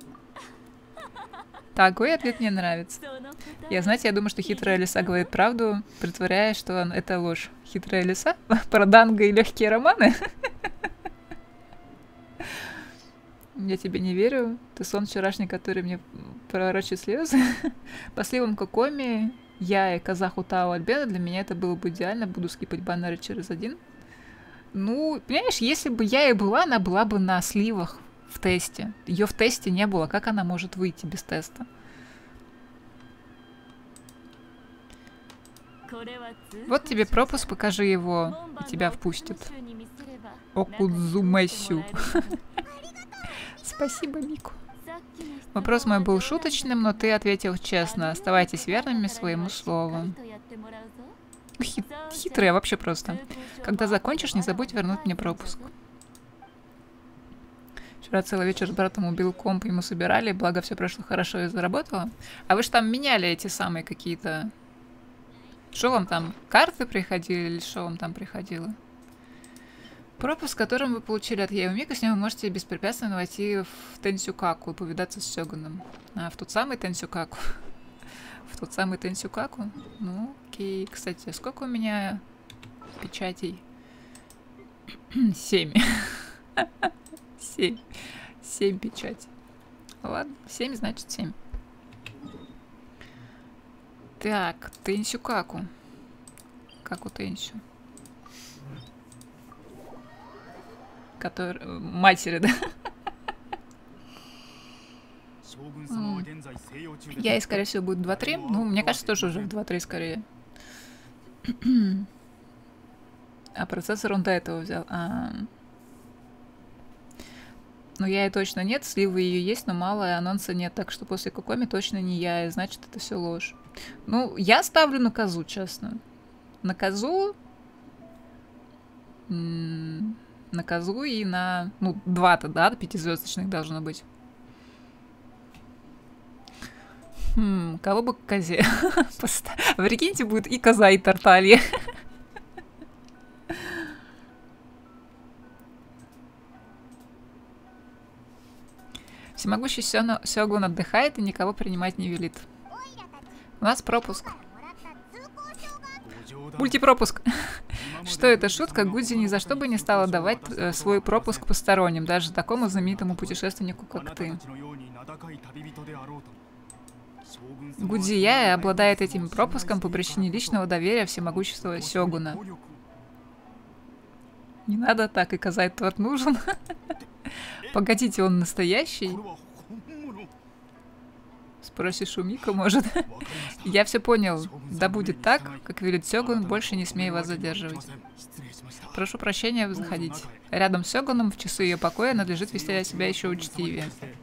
Такой ответ мне нравится. Я, знаете, я думаю, что хитрая лиса говорит правду, притворяясь, что это ложь. Хитрая лиса? Про данго и легкие романы? Я тебе не верю. Ты сон вчерашний, который мне пророчит слезы. По сливам Кокоми, я и Коза Хутау от Беда, для меня это было бы идеально. Буду скипать баннеры через один. Ну, понимаешь, если бы я и была, она была бы на сливах в тесте. Ее в тесте не было. Как она может выйти без теста? Вот тебе пропуск, покажи его, и тебя впустят. Окудзумэсю. Спасибо, Мику. Вопрос мой был шуточным, но ты ответил честно. Оставайтесь верными своему слову. Хит хитрая вообще просто. Когда закончишь, не забудь вернуть мне пропуск. Вчера целый вечер с братом убил комп, ему собирали, благо все прошло хорошо и заработало. А вы же там меняли эти самые какие-то... Что вам там, карты приходили или что вам там приходило? Пропуск, которым вы получили от Еумика, с ним вы можете беспрепятственно войти в Тенсюкаку и повидаться с Сёгуном. А, в тот самый Тенсюкаку. В тот самый Тенсюкаку? Ну, окей. Кстати, сколько у меня печатей? Семь. Семь. Семь печатей. Ладно, семь значит семь. Так, Тенсюкаку. Как у Тенсю? Который... Матери, да? Я и, скорее всего, будет два-три. Ну, мне кажется, тоже уже в два-три скорее. А процессор он до этого взял. А... Ну, я и точно нет. Сливы ее есть, но мало, и анонса нет. Так что после Кокоми точно не я, и значит, это все ложь. Ну, я ставлю на Казу, честно. На Казу... На Казу и на... Ну, два-то, да, пятизвездочных должно быть. Хм, кого бы к Козе? Прикиньте, будет и Коза, и Тарталья. Всемогущий Сёгун отдыхает и никого принимать не велит. У нас пропуск. Мультипропуск. Что это шутка? Гудзи ни за что бы не стала давать э, свой пропуск посторонним, даже такому знаменитому путешественнику, как ты. Гудзия обладает этим пропуском по причине личного доверия всемогущества Сёгуна. Не надо так, и Казай тот нужен. Погодите, он настоящий? Спросишь у Мика, может? Я все понял. Да будет так, как велит Сёгун, больше не смей вас задерживать. Прошу прощения, заходите. Рядом с Сёгуном в часы ее покоя надлежит вести себя еще учтивее.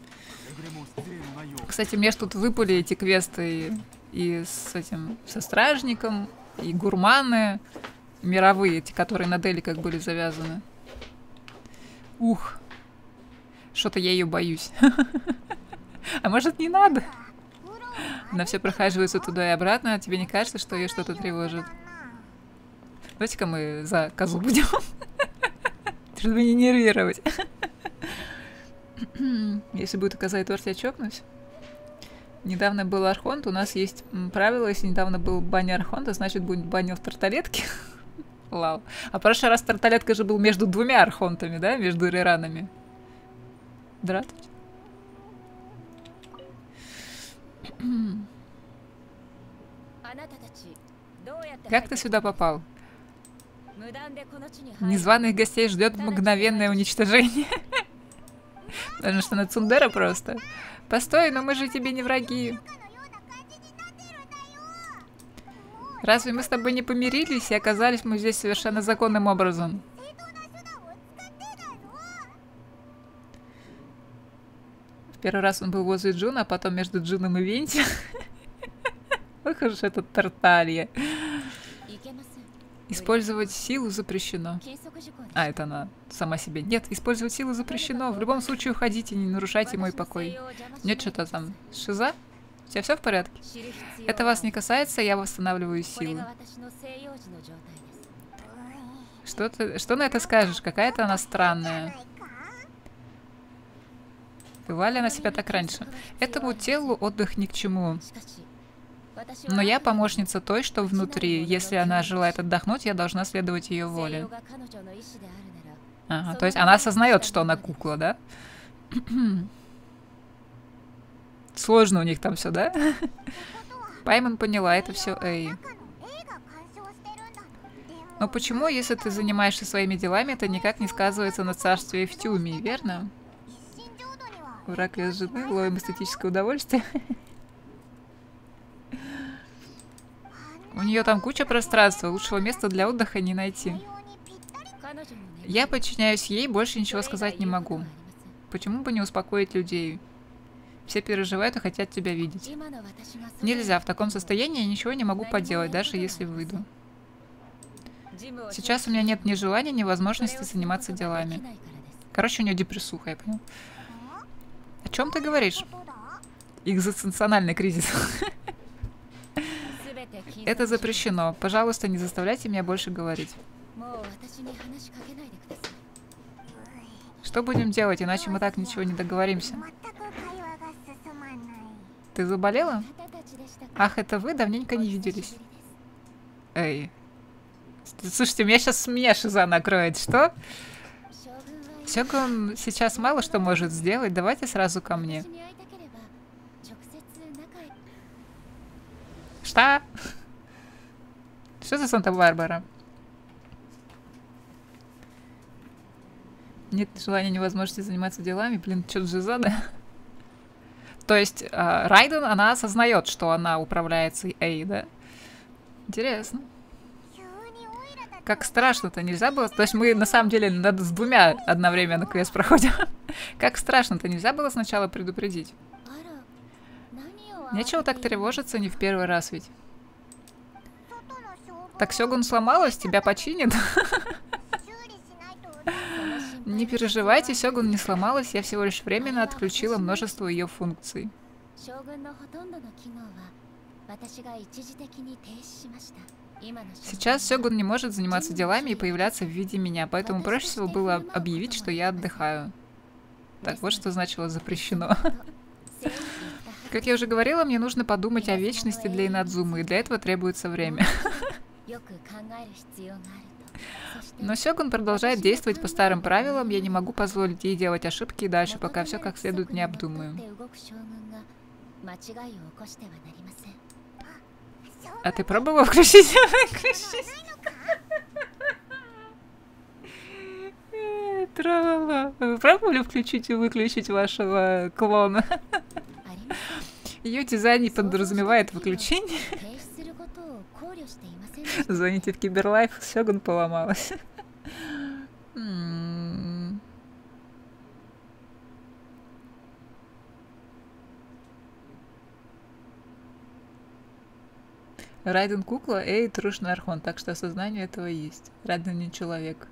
Кстати, мне ж тут выпали эти квесты и, и с этим, со стражником, и гурманы мировые, эти, которые на деликах были завязаны. Ух. Что-то я ее боюсь. А может, не надо? Она все прохаживается туда и обратно, а тебе не кажется, что ее что-то тревожит? Давайте-ка мы за Козу будем. Чтобы не нервировать. Если будет Коза и торт, я чокнусь. Недавно был Архонт, у нас есть правило, если недавно был баня Архонта, значит будет баня в тарталетке. Лау. А в прошлый раз тарталетка же был между двумя Архонтами, да? Между реранами. Здравствуйте. Как ты сюда попал? Незваных гостей ждет мгновенное уничтожение. Потому что на Цундера просто. Постой, но мы же тебе не враги. Разве мы с тобой не помирились и оказались мы здесь совершенно законным образом? В первый раз он был возле Джуна, а потом между Джуном и Венти. Ох уж этот Тарталья. Использовать силу запрещено. А, это она сама себе. Нет, использовать силу запрещено. В любом случае уходите, не нарушайте мой покой. Нет, что-то там. Шиза? У тебя все в порядке? Это вас не касается, я восстанавливаю силу. Что ты, что на это скажешь? Какая-то она странная. Бывала ли она себя так раньше? Этому телу отдых ни к чему. Но я помощница той, что внутри. Если она желает отдохнуть, я должна следовать ее воле. Ага, то есть она осознает, что она кукла, да? Сложно у них там все, да? Пайман поняла, это все Эй. Но почему, если ты занимаешься своими делами, это никак не сказывается на царстве в Тюме, верно? Враг из жены, ловим эстетическое удовольствие. У нее там куча пространства, лучшего места для отдыха не найти. Я подчиняюсь ей, больше ничего сказать не могу. Почему бы не успокоить людей? Все переживают и хотят тебя видеть. Нельзя, в таком состоянии я ничего не могу поделать, даже если выйду. Сейчас у меня нет ни желания, ни возможности заниматься делами. Короче, у нее депрессуха, я понял. О чем ты говоришь? Экзистенциональный кризис. Это запрещено. Пожалуйста, не заставляйте меня больше говорить. Что будем делать, иначе мы так ничего не договоримся. Ты заболела? Ах, это вы? Давненько не виделись. Эй. Слушайте, у меня сейчас с меня шиза накроет. Что? Сёгун сейчас мало что может сделать. Давайте сразу ко мне. Что? Что за Санта-Барбара? Нет желания, невозможности заниматься делами. Блин, что-то же зада. То есть э, Райден, она осознает, что она управляется Эй, да? Интересно. Как страшно-то нельзя было... То есть мы на самом деле над... с двумя одновременно квест проходим. Как страшно-то нельзя было сначала предупредить? Нечего так тревожиться, не в первый раз ведь. Так Сёгун сломалась, тебя починит? Не переживайте, Сёгун не сломалась, я всего лишь временно отключила множество ее функций. Сейчас Сёгун не может заниматься делами и появляться в виде меня, поэтому проще всего было объявить, что я отдыхаю. Так, вот что значило запрещено. Как я уже говорила, мне нужно подумать о вечности для Инадзумы, и для этого требуется время. Но Сёгун продолжает действовать по старым правилам, я не могу позволить ей делать ошибки и дальше, пока все как следует не обдумаю. А ты пробовала включить и выключить? Трава. Вы пробовали включить и выключить вашего клона? Ее дизайн не подразумевает выключение. Звоните в Киберлайф, Сёгун поломалась. Райден кукла, Эй трушный архон, так что осознание этого есть. Райден не человек.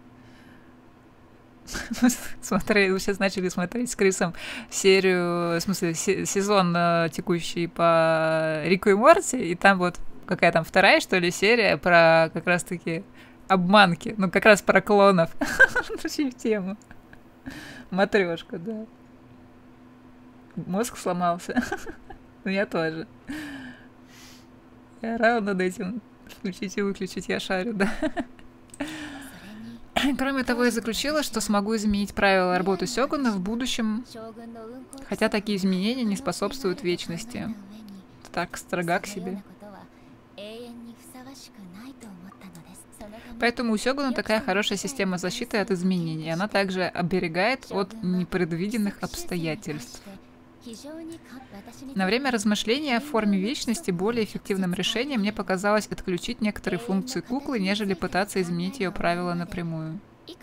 Смотри, вы сейчас начали смотреть с Крисом серию, в смысле, сезон текущий по Рику и Морти, и там вот какая там вторая, что ли, серия про как раз-таки обманки. Ну, как раз про клонов. Очень в тему. Матрешка, да. Мозг сломался. Ну, я тоже. Я орала над этим. Включить и выключить, я шарю, да. Кроме того, я заключила, что смогу изменить правила работы Сёгуна в будущем, хотя такие изменения не способствуют вечности. Так строга к себе. Поэтому у Сёгуна такая хорошая система защиты от изменений. Она также оберегает от непредвиденных обстоятельств. На время размышления о форме вечности более эффективным решением мне показалось отключить некоторые функции куклы, нежели пытаться изменить ее правила напрямую.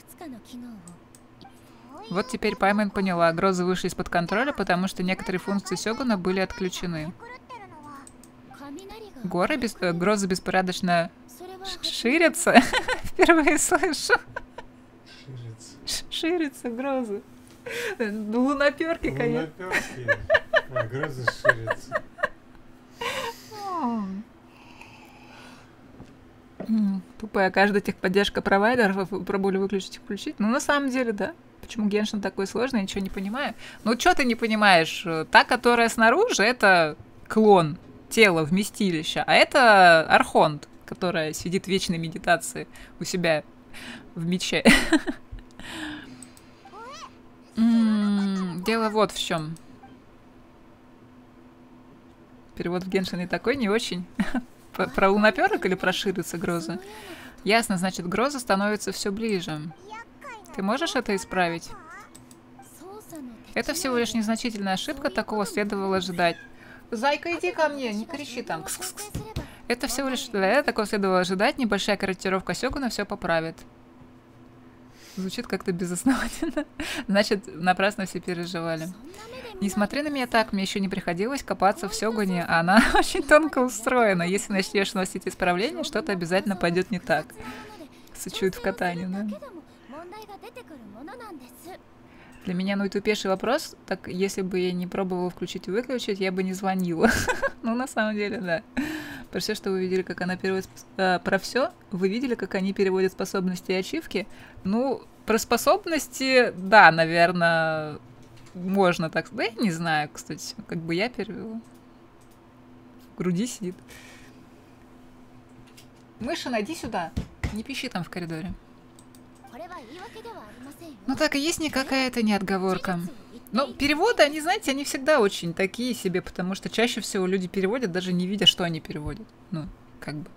Вот теперь Паймэн поняла, грозы вышли из-под контроля, потому что некоторые функции Сёгуна были отключены. Горы без... э, грозы беспорядочно ширятся? Впервые слышу. Ширятся грозы. Луноперки, конечно. Луноперки, а грозы ширятся. Тупая каждая техподдержка провайдеров пробовали выключить и включить. Ну, на самом деле, да. Почему Геншин такой сложный, я ничего не понимаю. Ну, что ты не понимаешь? Та, которая снаружи, это клон, тело, вместилище. А это архонт, которая сидит в вечной медитации у себя в мече. Дело вот в чем. Перевод в Геншине такой не очень. Про луноперок или про ширятся грозы? Ясно, значит, гроза становится все ближе. Ты можешь это исправить? Это всего лишь незначительная ошибка, такого следовало ожидать. Зайка, иди ко мне, не кричи там. Кс-кс-кс. Это всего лишь... Да, такого следовало ожидать, небольшая корректировка Сёгуна все поправит. Звучит как-то безосновательно. Значит, напрасно все переживали. Не смотри на меня так, мне еще не приходилось копаться в Сёгуне, а она очень тонко устроена. Если начнешь носить исправления, что-то обязательно пойдет не так. Сучует в катании, да? Для меня наитупейший вопрос, так если бы я не пробовала включить и выключить, я бы не звонила. Ну, на самом деле, да. Про все, что вы видели, как она переводит... А, про все, вы видели, как они переводят способности и ачивки? Ну, про способности, да, наверное, можно так сказать. Да, я не знаю, кстати, как бы я перевела. В груди сидит. Мыша, найди сюда. Не пищи там в коридоре. Ну так и есть никакая это не отговорка. Ну, переводы, они, знаете, они всегда очень такие себе, потому что чаще всего люди переводят, даже не видя, что они переводят. Ну, как бы.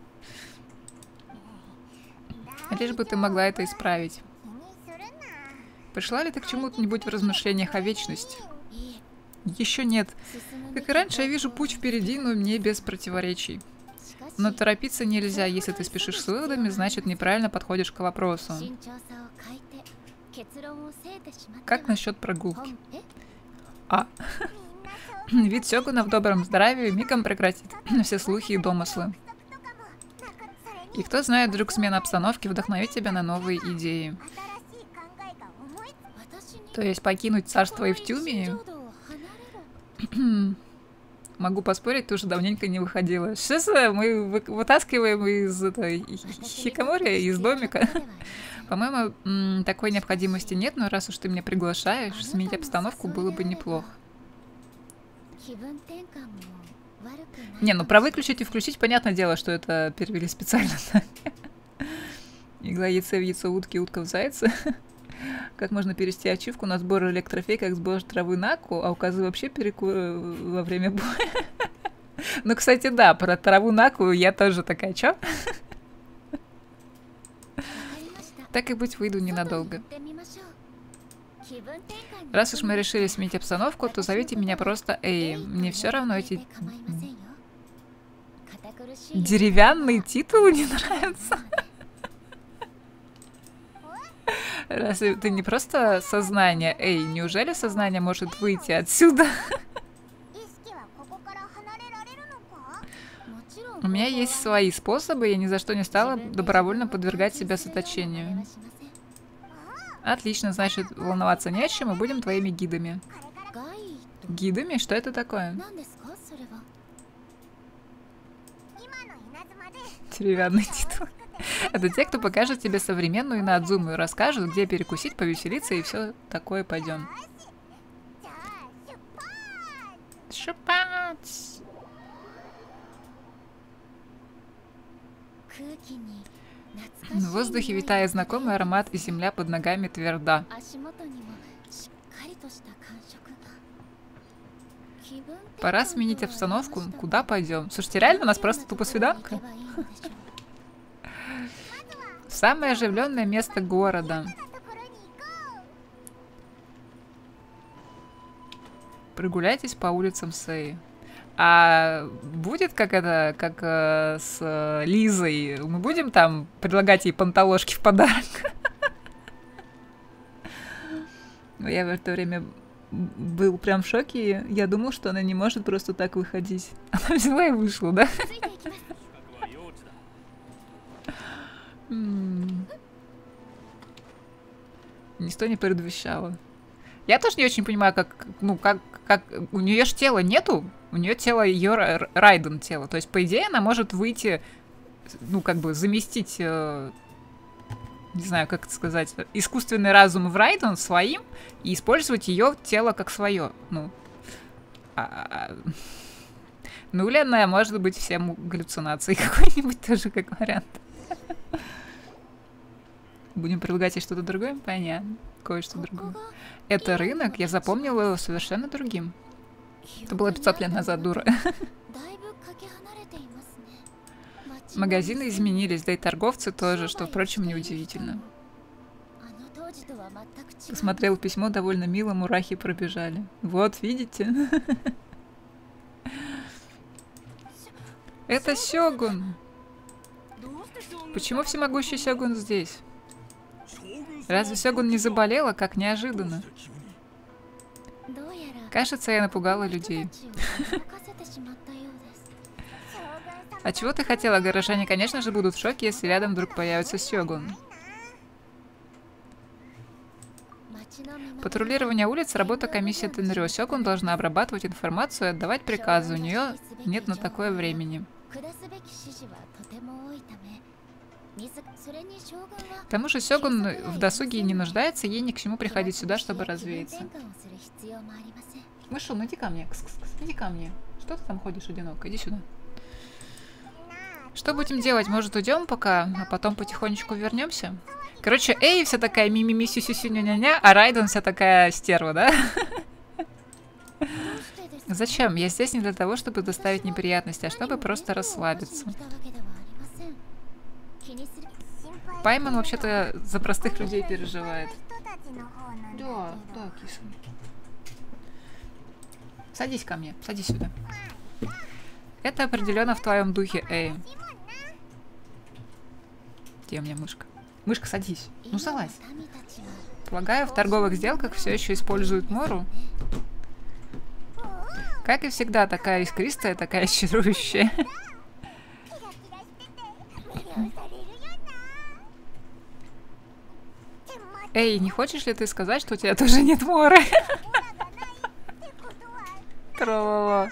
Лишь бы ты могла это исправить. Пришла ли ты к чему-нибудь в размышлениях о вечности? Еще нет. Как и раньше, я вижу путь впереди, но мне без противоречий. Но торопиться нельзя. Если ты спешишь с выводами, значит, неправильно подходишь к вопросу. Как насчет прогулки? А. Вид Сёгуна в добром здравии мигом прекратит все слухи и домыслы. И кто знает, вдруг смена обстановки вдохновит тебя на новые идеи. То есть покинуть царство Эвтюмии? Могу поспорить, ты уже давненько не выходила. Сейчас мы вытаскиваем из этой хикамори, из домика. По-моему, такой необходимости нет, но раз уж ты меня приглашаешь, сменить обстановку было бы неплохо. Не, ну про выключить и включить, понятное дело, что это перевели специально. Игла яйца в яйцо утки, утка в зайца. Как можно перевести ачивку на сбор электрофей, как сбор травы наку, а указы вообще переку во время боя. Ну, кстати, да, про траву наку я тоже такая, чё? Так и быть, выйду ненадолго. Раз уж мы решили сменить обстановку, то зовите меня просто Эй. Мне все равно эти деревянные титулы не нравятся. Разве ты не просто сознание? Эй, неужели сознание может выйти отсюда? У меня есть свои способы, я ни за что не стала добровольно подвергать себя заточению. Отлично, значит, волноваться не о чем, мы будем твоими гидами. Гидами? Что это такое? Деревянный титул. Это те, кто покажет тебе современную Инадзуму и расскажет, где перекусить, повеселиться и все такое. Пойдем. Шупать! В воздухе витает знакомый аромат, и земля под ногами тверда. Пора сменить обстановку. Куда пойдем? Слушайте, реально у нас просто тупо свиданка? Самое оживленное место города. Прогуляйтесь по улицам Сэй. А будет как это, как э, с э, Лизой? Мы будем там предлагать ей панталошки в подарок? Я в это время был прям в шоке. Я думал, что она не может просто так выходить. Она взяла и вышла, да? Ничто не предвещало. Я тоже не очень понимаю, как, ну, как, как, у нее же тела нету, у нее тело, ее Райден тело, то есть, по идее, она может выйти, ну, как бы, заместить, э, не знаю, как это сказать, искусственный разум в Райден своим и использовать ее тело как свое, ну, а, а, ну, или она может быть всем галлюцинацией какой-нибудь тоже, как вариант. Будем предлагать ей что-то другое? Понятно. Кое-что другое. Это рынок, я запомнила его совершенно другим. Это было пятьсот лет назад, дура. Магазины изменились, да и торговцы тоже, что, впрочем, неудивительно. Посмотрел письмо, довольно мило, мурахи пробежали. Вот, видите? Это Сёгун. Почему всемогущий Сёгун здесь? Разве Сёгун не заболела? Как неожиданно. Кажется, я напугала людей. А чего ты хотела? Горожане, конечно же, будут в шоке, если рядом вдруг появится Сёгун. Патрулирование улиц — работа комиссии Тенрё. Сёгун должна обрабатывать информацию и отдавать приказы. У нее нет на такое времени. К тому же Сёгун в досуге не нуждается, ей ни к чему приходить сюда, чтобы развеяться. Мышел, ну иди ко мне. Кс-кс-кс. Иди ко мне. Что ты там ходишь одиноко? Иди сюда. Что будем делать? Может, уйдем пока, а потом потихонечку вернемся? Короче, Эй вся такая ми-ми-ми, сю-сю-сю-ня-ня-ня, а Райден вся такая стерва, да? Зачем? Я здесь не для того, чтобы доставить неприятности, а чтобы просто расслабиться. Пайман вообще-то за простых людей переживает. Да, да, киса. Садись ко мне, садись сюда. Это определенно в твоем духе, Эй. Где у меня мышка? Мышка, садись. Ну, залазь. Полагаю, в торговых сделках все еще используют Мору. Как и всегда, такая искристая, такая чарующая. Эй, не хочешь ли ты сказать, что у тебя тоже нет Моры? Тра-ла-ла.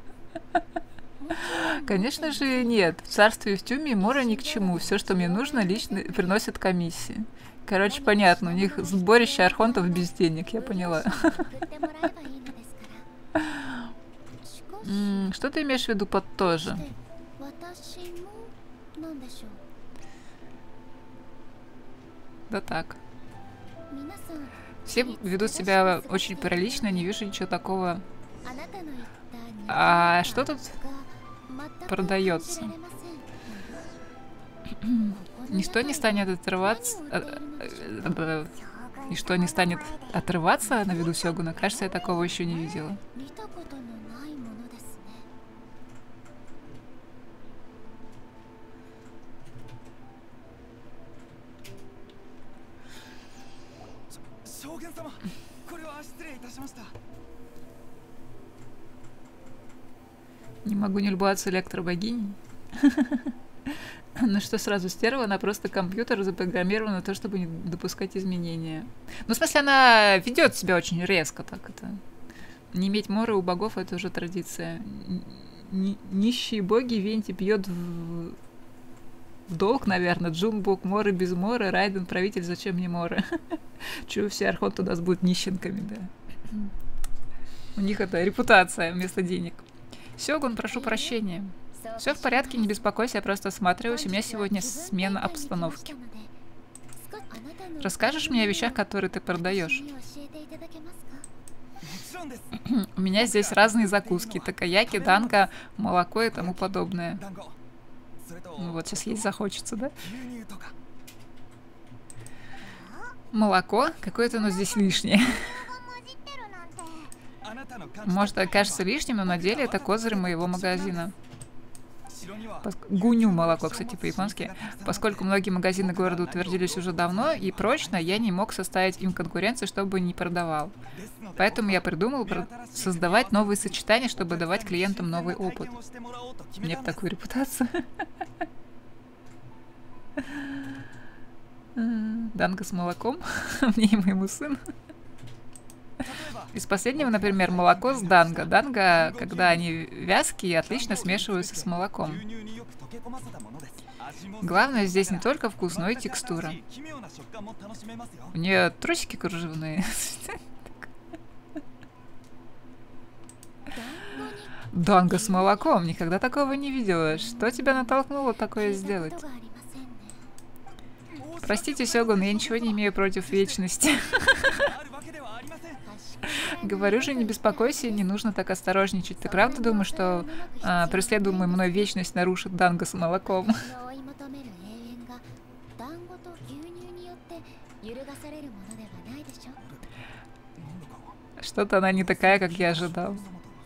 Конечно же нет. В царстве в Тюме Мора ни к чему. Все, что мне нужно, лично приносят комиссии. Короче, понятно, у них сборище архонтов без денег, я поняла. Что ты имеешь в виду под тоже? Да так. Все ведут себя очень прилично, не вижу ничего такого. А что тут продается? Ничто не станет отрываться... Ничто не станет отрываться на виду Сёгуна. Кажется, я такого еще не видела. Не могу не любоваться электробогиней. Ну что сразу, стерва, она просто компьютер запрограммирован на то, чтобы не допускать изменения. Ну, в смысле, она ведет себя очень резко так это. Не иметь моры у богов — это уже традиция. Н нищие боги Венти бьет в... в долг, наверное. Джун бог моры без моры, Райден правитель, зачем мне моры? Чего все архонты у нас будут нищенками, да. У них это репутация вместо денег. Сёгун, прошу прощения. Все в порядке, не беспокойся, я просто осматриваюсь. У меня сегодня смена обстановки. Расскажешь мне о вещах, которые ты продаешь? У меня здесь разные закуски. Такаяки, данго, молоко и тому подобное. Ну вот, сейчас есть захочется, да? Молоко? Какое-то оно здесь лишнее. Может, окажется лишним, но на деле это козырь моего магазина. Пос... Гуню молоко, кстати, по-японски. Поскольку многие магазины города утвердились уже давно и прочно, я не мог составить им конкуренцию, чтобы не продавал. Поэтому я придумал про... создавать новые сочетания, чтобы давать клиентам новый опыт. Мне бы такую репутацию. Данго с молоком. Мне и моему сыну. Из последнего, например, молоко с данго. Данго, когда они вязкие, отлично смешиваются с молоком. Главное здесь не только вкус, но и текстура. У нее трусики кружевные. Данго с молоком. Никогда такого не видела. Что тебя натолкнуло такое сделать? Простите, Сёгун, я ничего не имею против вечности. Говорю же, не беспокойся, не нужно так осторожничать. Ты правда думаешь, что а, преследуемая мной вечность нарушит данго с молоком? Что-то она не такая, как я ожидал.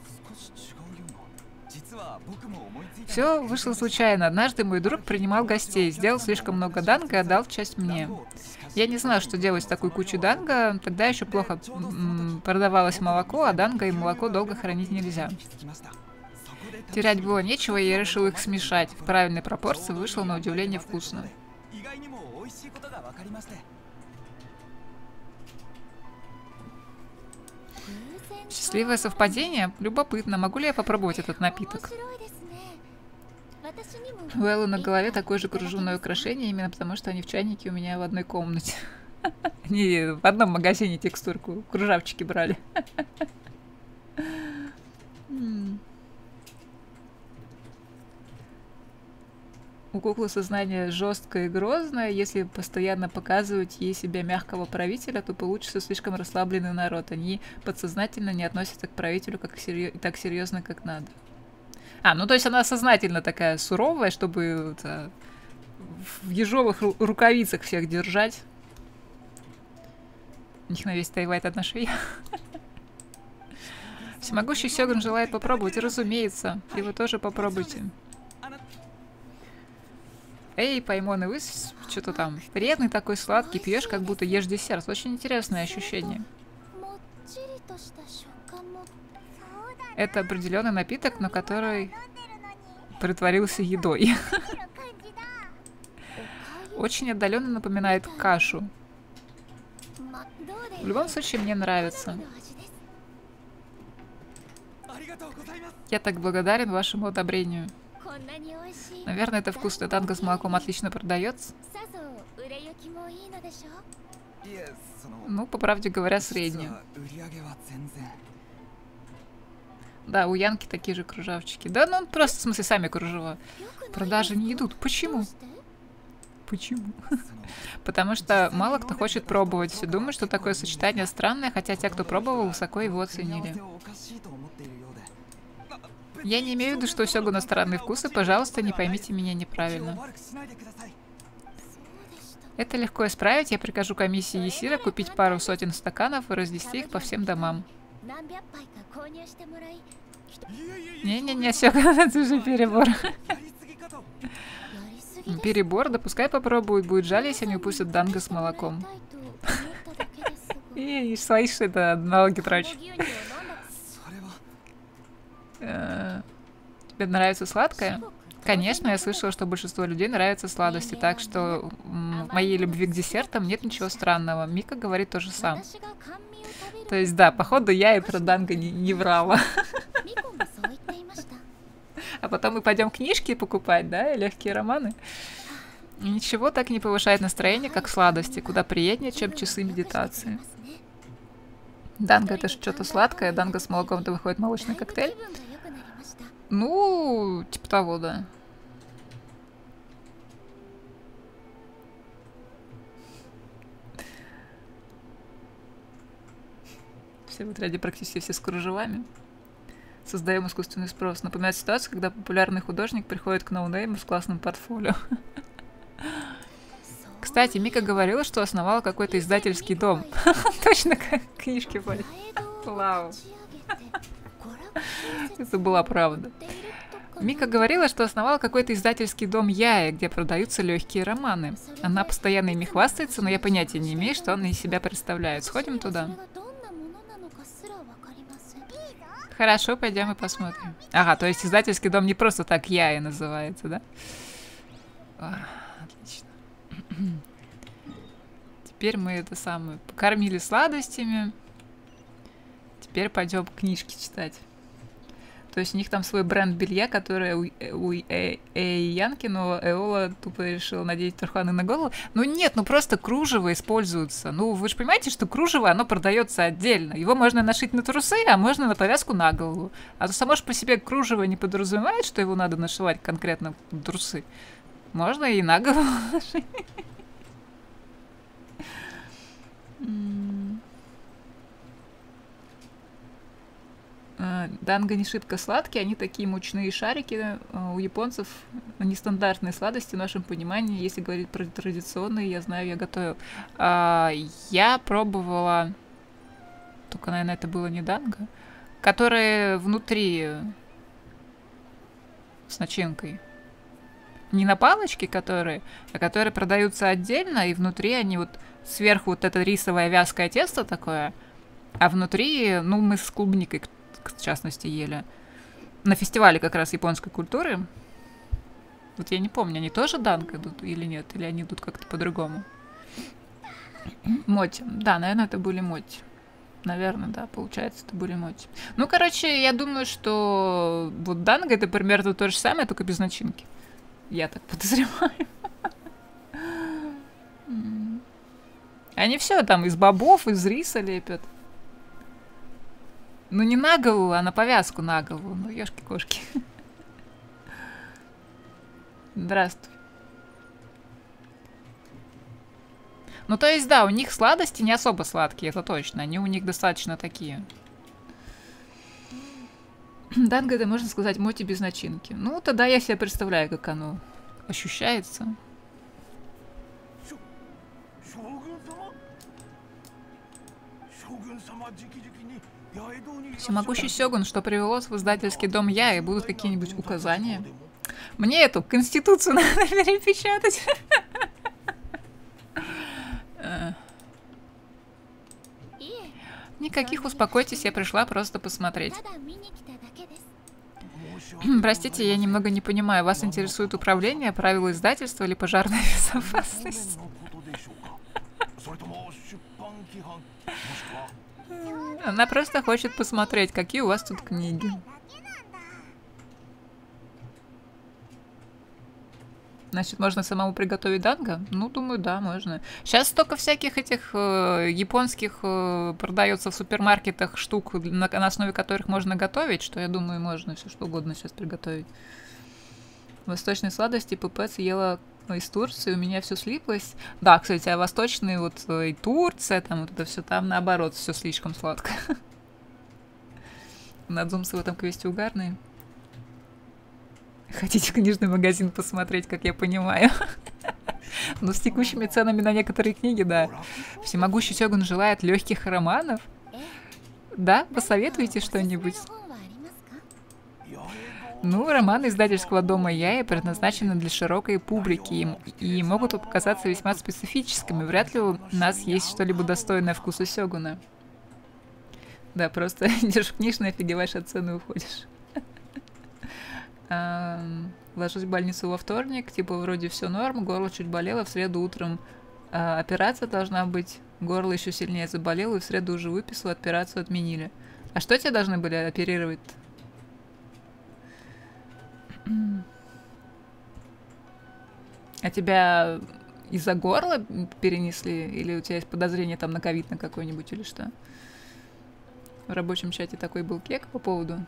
Все вышло случайно. Однажды мой друг принимал гостей, сделал слишком много данго и отдал часть мне. Я не знала, что делать с такой кучей данго. Тогда еще плохо продавалось молоко, а данго и молоко долго хранить нельзя. Терять было нечего, и я решил их смешать. В правильной пропорции вышло на удивление вкусно. Счастливое совпадение? Любопытно. Могу ли я попробовать этот напиток? У Эллы на голове такое же кружевное украшение, именно потому что они в чайнике у меня в одной комнате. Они в одном магазине текстурку, кружавчики брали. У куклы сознание жесткое и грозное. Если постоянно показывать ей себя мягкого правителя, то получится слишком расслабленный народ. Они подсознательно не относятся к правителю как серьез... так серьезно, как надо. А, ну то есть она сознательно такая суровая, чтобы это, в ежовых ру рукавицах всех держать. У них на весь Тайвайт одна швея. Всемогущий Сёгун желает попробовать, разумеется. И вы тоже попробуйте. Эй, Паймон, и вы что-то там вредный такой сладкий, пьешь, как будто ешь десерт. Очень интересное ощущение. Это определенный напиток, но который притворился едой. Очень отдаленно напоминает кашу. В любом случае, мне нравится. Я так благодарен вашему одобрению. Наверное, это вкусно. Данго с молоком отлично продается. Ну, по правде говоря, среднее. Да, у Янки такие же кружавчики. Да, ну просто, в смысле, сами кружева. Продажи не идут. Почему? Почему? Потому что мало кто хочет пробовать. Все думают, что такое сочетание странное, хотя те, кто пробовал, высоко его оценили. Я не имею в виду, что у Сёгуна странные вкусы. Пожалуйста, не поймите меня неправильно. Это легко исправить. Я прикажу комиссии Есира купить пару сотен стаканов и разнести их по всем домам. Не-не-не, Сёгун, это уже перебор. Перебор? Да пускай попробуют. Будет жаль, если они упустят данго с молоком. И слышишь, что это налоги трачу. Тебе нравится сладкое? Конечно, я слышала, что большинство людей нравятся сладости, так что в моей любви к десертам нет ничего странного. Мика говорит то же самое. То есть, да, походу, я и про данго не, не врала. А потом мы пойдем книжки покупать, да, и легкие романы. Ничего так не повышает настроение, как сладости, куда приятнее, чем часы медитации. Данго — это что-то сладкое, данго с молоком — это выходит молочный коктейль. Ну, типа того, да. Все в отряде практически все с кружевами. Создаем искусственный спрос. Напоминает ситуацию, когда популярный художник приходит к ноунейму с классным портфолио. Кстати, Мика говорила, что основала какой-то издательский дом. Точно как книжки были. Вау. Это была правда. Мика говорила, что основала какой-то издательский дом Яя, где продаются легкие романы. Она постоянно ими хвастается, но я понятия не имею, что она из себя представляет. Сходим туда. Хорошо, пойдем и посмотрим. Ага, то есть издательский дом не просто так Яя называется, да? О, отлично. Теперь мы это самое покормили сладостями. Теперь пойдем книжки читать. То есть у них там свой бренд белья, который у, у э, э, Янки, но Эола тупо решила надеть труханы на голову. Ну нет, ну просто кружево используется. Ну вы же понимаете, что кружево, оно продается отдельно. Его можно нашить на трусы, а можно на повязку на голову. А то само же по себе кружево не подразумевает, что его надо нашивать конкретно на трусы. Можно и на голову нашить. Данго не шибко сладкие, они такие мучные шарики. У японцев нестандартные сладости в нашем понимании. Если говорить про традиционные, я знаю, я готовила. А, я пробовала, только, наверное, это было не данго, которые внутри с начинкой. Не на палочке, которые, а которые продаются отдельно, и внутри они вот сверху вот это рисовое вязкое тесто такое, а внутри, ну, мы с клубникой, в частности, ели. На фестивале как раз японской культуры. Вот я не помню, они тоже данго идут или нет? Или они идут как-то по-другому? Моти. Да, наверное, это были моти. Наверное, да, получается, это были моти. Ну, короче, я думаю, что вот данго это примерно то же самое, только без начинки. Я так подозреваю. Они все там из бобов, из риса лепят. Ну, не на голову, а на повязку на голову. Ну, ёшки-кошки. Здравствуй. Ну, то есть, да, у них сладости не особо сладкие, это точно. Они у них достаточно такие. Данго, это можно сказать, моти без начинки. Ну, тогда я себе представляю, как оно ощущается. Всемогущий Сёгун, что привело вас в издательский дом я, и будут какие-нибудь указания? Мне эту конституцию надо перепечатать. Никаких, успокойтесь, я пришла просто посмотреть. Простите, я немного не понимаю, вас интересует управление, правила издательства или пожарная безопасность? Она просто хочет посмотреть, какие у вас тут книги. Значит, можно самому приготовить данго? Ну, думаю, да, можно. Сейчас столько всяких этих э, японских э, продается в супермаркетах штук, на, на основе которых можно готовить, что я думаю, можно все что угодно сейчас приготовить. Восточные сладости ПП съела из Турции, у меня все слиплось. Да, кстати, а восточные вот и Турция, там вот это все там наоборот, все слишком сладко. Надзумцы в этом квесте угарные. Хотите в книжный магазин посмотреть, как я понимаю. Но с текущими ценами на некоторые книги, да. Всемогущий Сёгун желает легких романов. Да, посоветуйте что-нибудь. Ну, романы издательского дома Яи предназначены для широкой публики и могут показаться весьма специфическими. Вряд ли у нас есть что-либо достойное вкуса Сёгуна. Да, просто идешь в книжный, офигеваешь от цены, уходишь. Ложусь в больницу во вторник, типа вроде все норм, горло чуть болело, в среду утром а, операция должна быть, горло еще сильнее заболело, и в среду уже выписал, операцию отменили. А что тебе должны были оперировать? А тебя из-за горла перенесли? Или у тебя есть подозрение там на ковид на какой-нибудь или что? В рабочем чате такой был кек по поводу...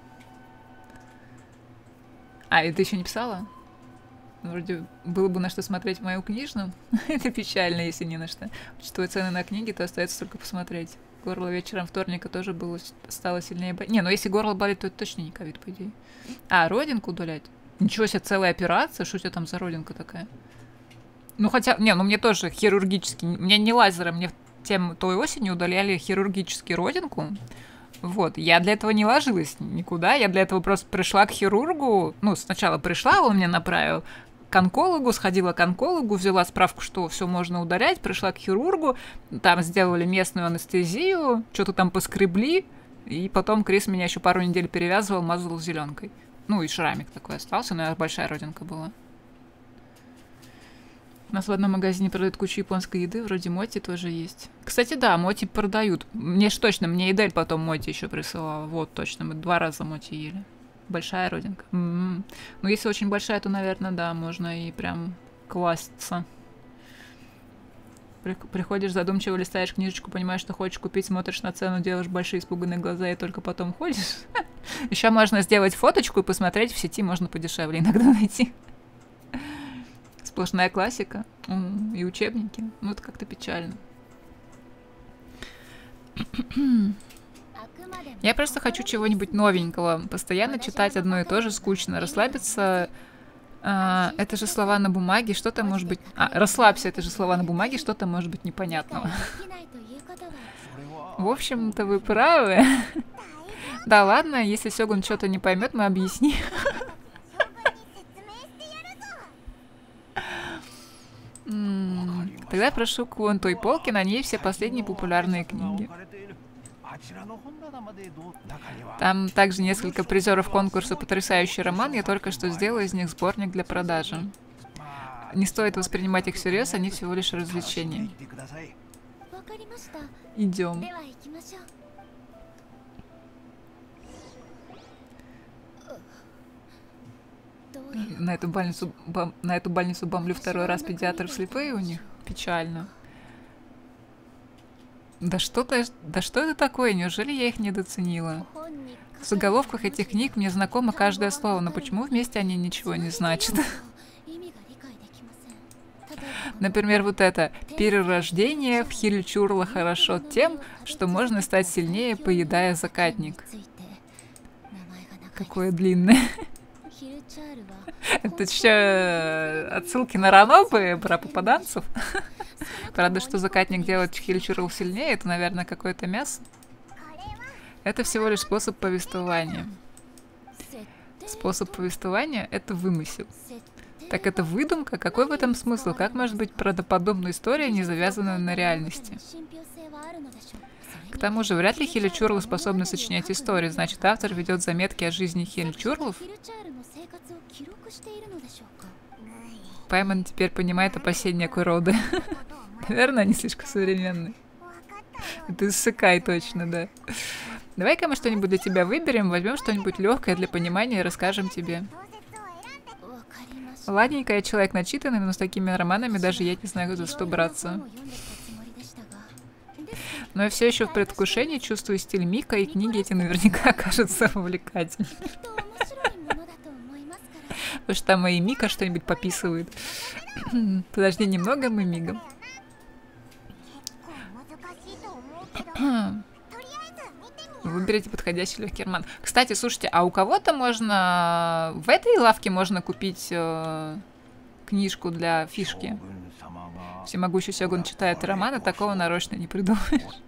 А, и ты еще не писала? Вроде было бы на что смотреть в мою книжную. Это печально, если не на что. Учитывая цены на книги, то остается только посмотреть. Горло вечером вторника тоже было, стало сильнее болеть. Не, ну если горло болит, то это точно не ковид, по идее. А, родинку удалять? Ничего себе, целая операция? Что у тебя там за родинка такая? Ну хотя, не, ну мне тоже хирургически, мне не лазером, мне тем той осенью удаляли хирургически родинку. Вот, я для этого не ложилась никуда, я для этого просто пришла к хирургу, ну, сначала пришла, он меня направил к онкологу, сходила к онкологу, взяла справку, что все можно удалять, пришла к хирургу, там сделали местную анестезию, что-то там поскребли, и потом Крис меня еще пару недель перевязывал, мазал зеленкой. Ну, и шрамик такой остался, но большая родинка была. У нас в одном магазине продают кучу японской еды, вроде моти тоже есть. Кстати, да, моти продают. Мне ж точно, мне Эдель потом моти еще присылала. Вот, точно, мы два раза моти ели. Большая родинка. М-м-м. Ну, если очень большая, то, наверное, да, можно и прям класться. Приходишь, задумчиво листаешь книжечку, понимаешь, что хочешь купить, смотришь на цену, делаешь большие испуганные глаза и только потом ходишь. Еще можно сделать фоточку и посмотреть в сети, можно подешевле иногда найти. Сплошная классика. И учебники. Ну, это как-то печально. Я просто хочу чего-нибудь новенького. Постоянно читать одно и то же скучно. Расслабиться... А, это же слова на бумаге. Что-то может быть... А, расслабься, это же слова на бумаге. Что-то может быть непонятного. В общем-то, вы правы. Да ладно, если Сёгун что-то не поймет, мы объясним. Тогда прошу к вон той полке, на ней все последние популярные книги. Там также несколько призеров конкурса «Потрясающий роман». Я только что сделала из них сборник для продажи. Не стоит воспринимать их всерьез, они всего лишь развлечения. Идем. На эту больницу, бам, на эту больницу бомблю второй раз, педиатры слепые у них. Печально. Да что ты, да что это такое? Неужели я их недооценила? В заголовках этих книг мне знакомо каждое слово, но почему вместе они ничего не значат? Например, вот это. Перерождение в Хильчурла хорошо тем, что можно стать сильнее, поедая закатник. Какое длинное. Это еще отсылки на ранобы про попаданцев. Правда, что закатник делает Хильчурл сильнее, это, наверное, какое-то мясо. Это всего лишь способ повествования. Способ повествования — это вымысел. Так это выдумка? Какой в этом смысл? Как может быть правдоподобная история, не завязанная на реальности? К тому же, вряд ли Хильчурлы способны сочинять истории, значит, автор ведет заметки о жизни Хильчурлов? Пайман теперь понимает опасения Куроды. Наверное, они слишком современные. Это Исэкай точно, да. Давай-ка мы что-нибудь для тебя выберем, возьмем что-нибудь легкое для понимания и расскажем тебе. Ладненько, я человек начитанный, но с такими романами даже я не знаю, за что браться. Но я все еще в предвкушении чувствую стиль Мика, и книги эти наверняка окажутся увлекательными. Потому что там и Мика что-нибудь пописывает. Подожди немного, мы мигом. Выберите подходящий легкий роман. Кстати, слушайте, а у кого-то можно... В этой лавке можно купить э, книжку для фишки. Всемогущий Сёгун читает романы, такого нарочно не придумаешь.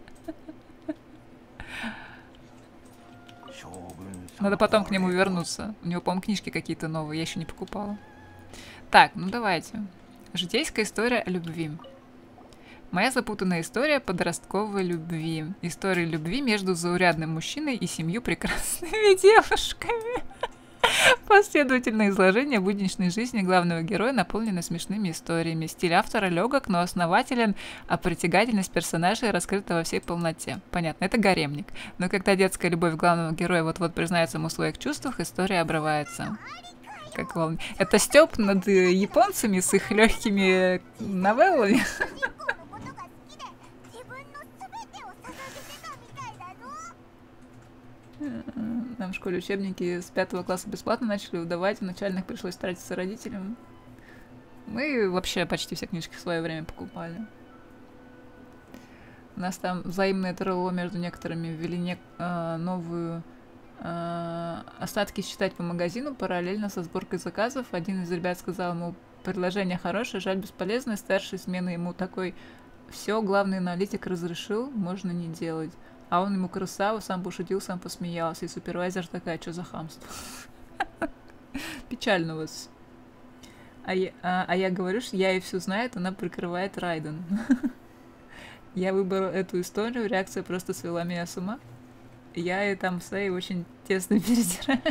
Надо потом к нему вернуться. У него, по-моему, книжки какие-то новые, я еще не покупала. Так, ну давайте. Житейская история о любви. Моя запутанная история подростковой любви. История любви между заурядным мужчиной и семью прекрасными девушками. Последовательное изложение будничной жизни главного героя наполнено смешными историями. Стиль автора легок, но основателен, а притягательность персонажей раскрыта во всей полноте. Понятно, это гаремник. Но когда детская любовь главного героя вот-вот признается ему в своих чувствах, история обрывается. Как волн... Это стёб над японцами с их легкими новеллами. Нам в школе учебники с пятого класса бесплатно начали выдавать, в начальных пришлось тратиться родителям. Мы вообще почти все книжки в свое время покупали. У нас там взаимное ТРЛО между некоторыми ввели не, э, новую э, остатки считать по магазину параллельно со сборкой заказов. Один из ребят сказал ему: предложение хорошее, жаль бесполезное. Старший смены ему такой: все, главный аналитик разрешил, можно не делать. А он ему красаву, сам пошутил, сам посмеялся. И супервайзер такая: что за хамство? Печально у вас. А я, а, а я говорю, что я и все знает, она прикрывает Райден. Я выбрала эту историю, реакция просто свела меня с ума. Я и там Сэй очень тесно перетираю.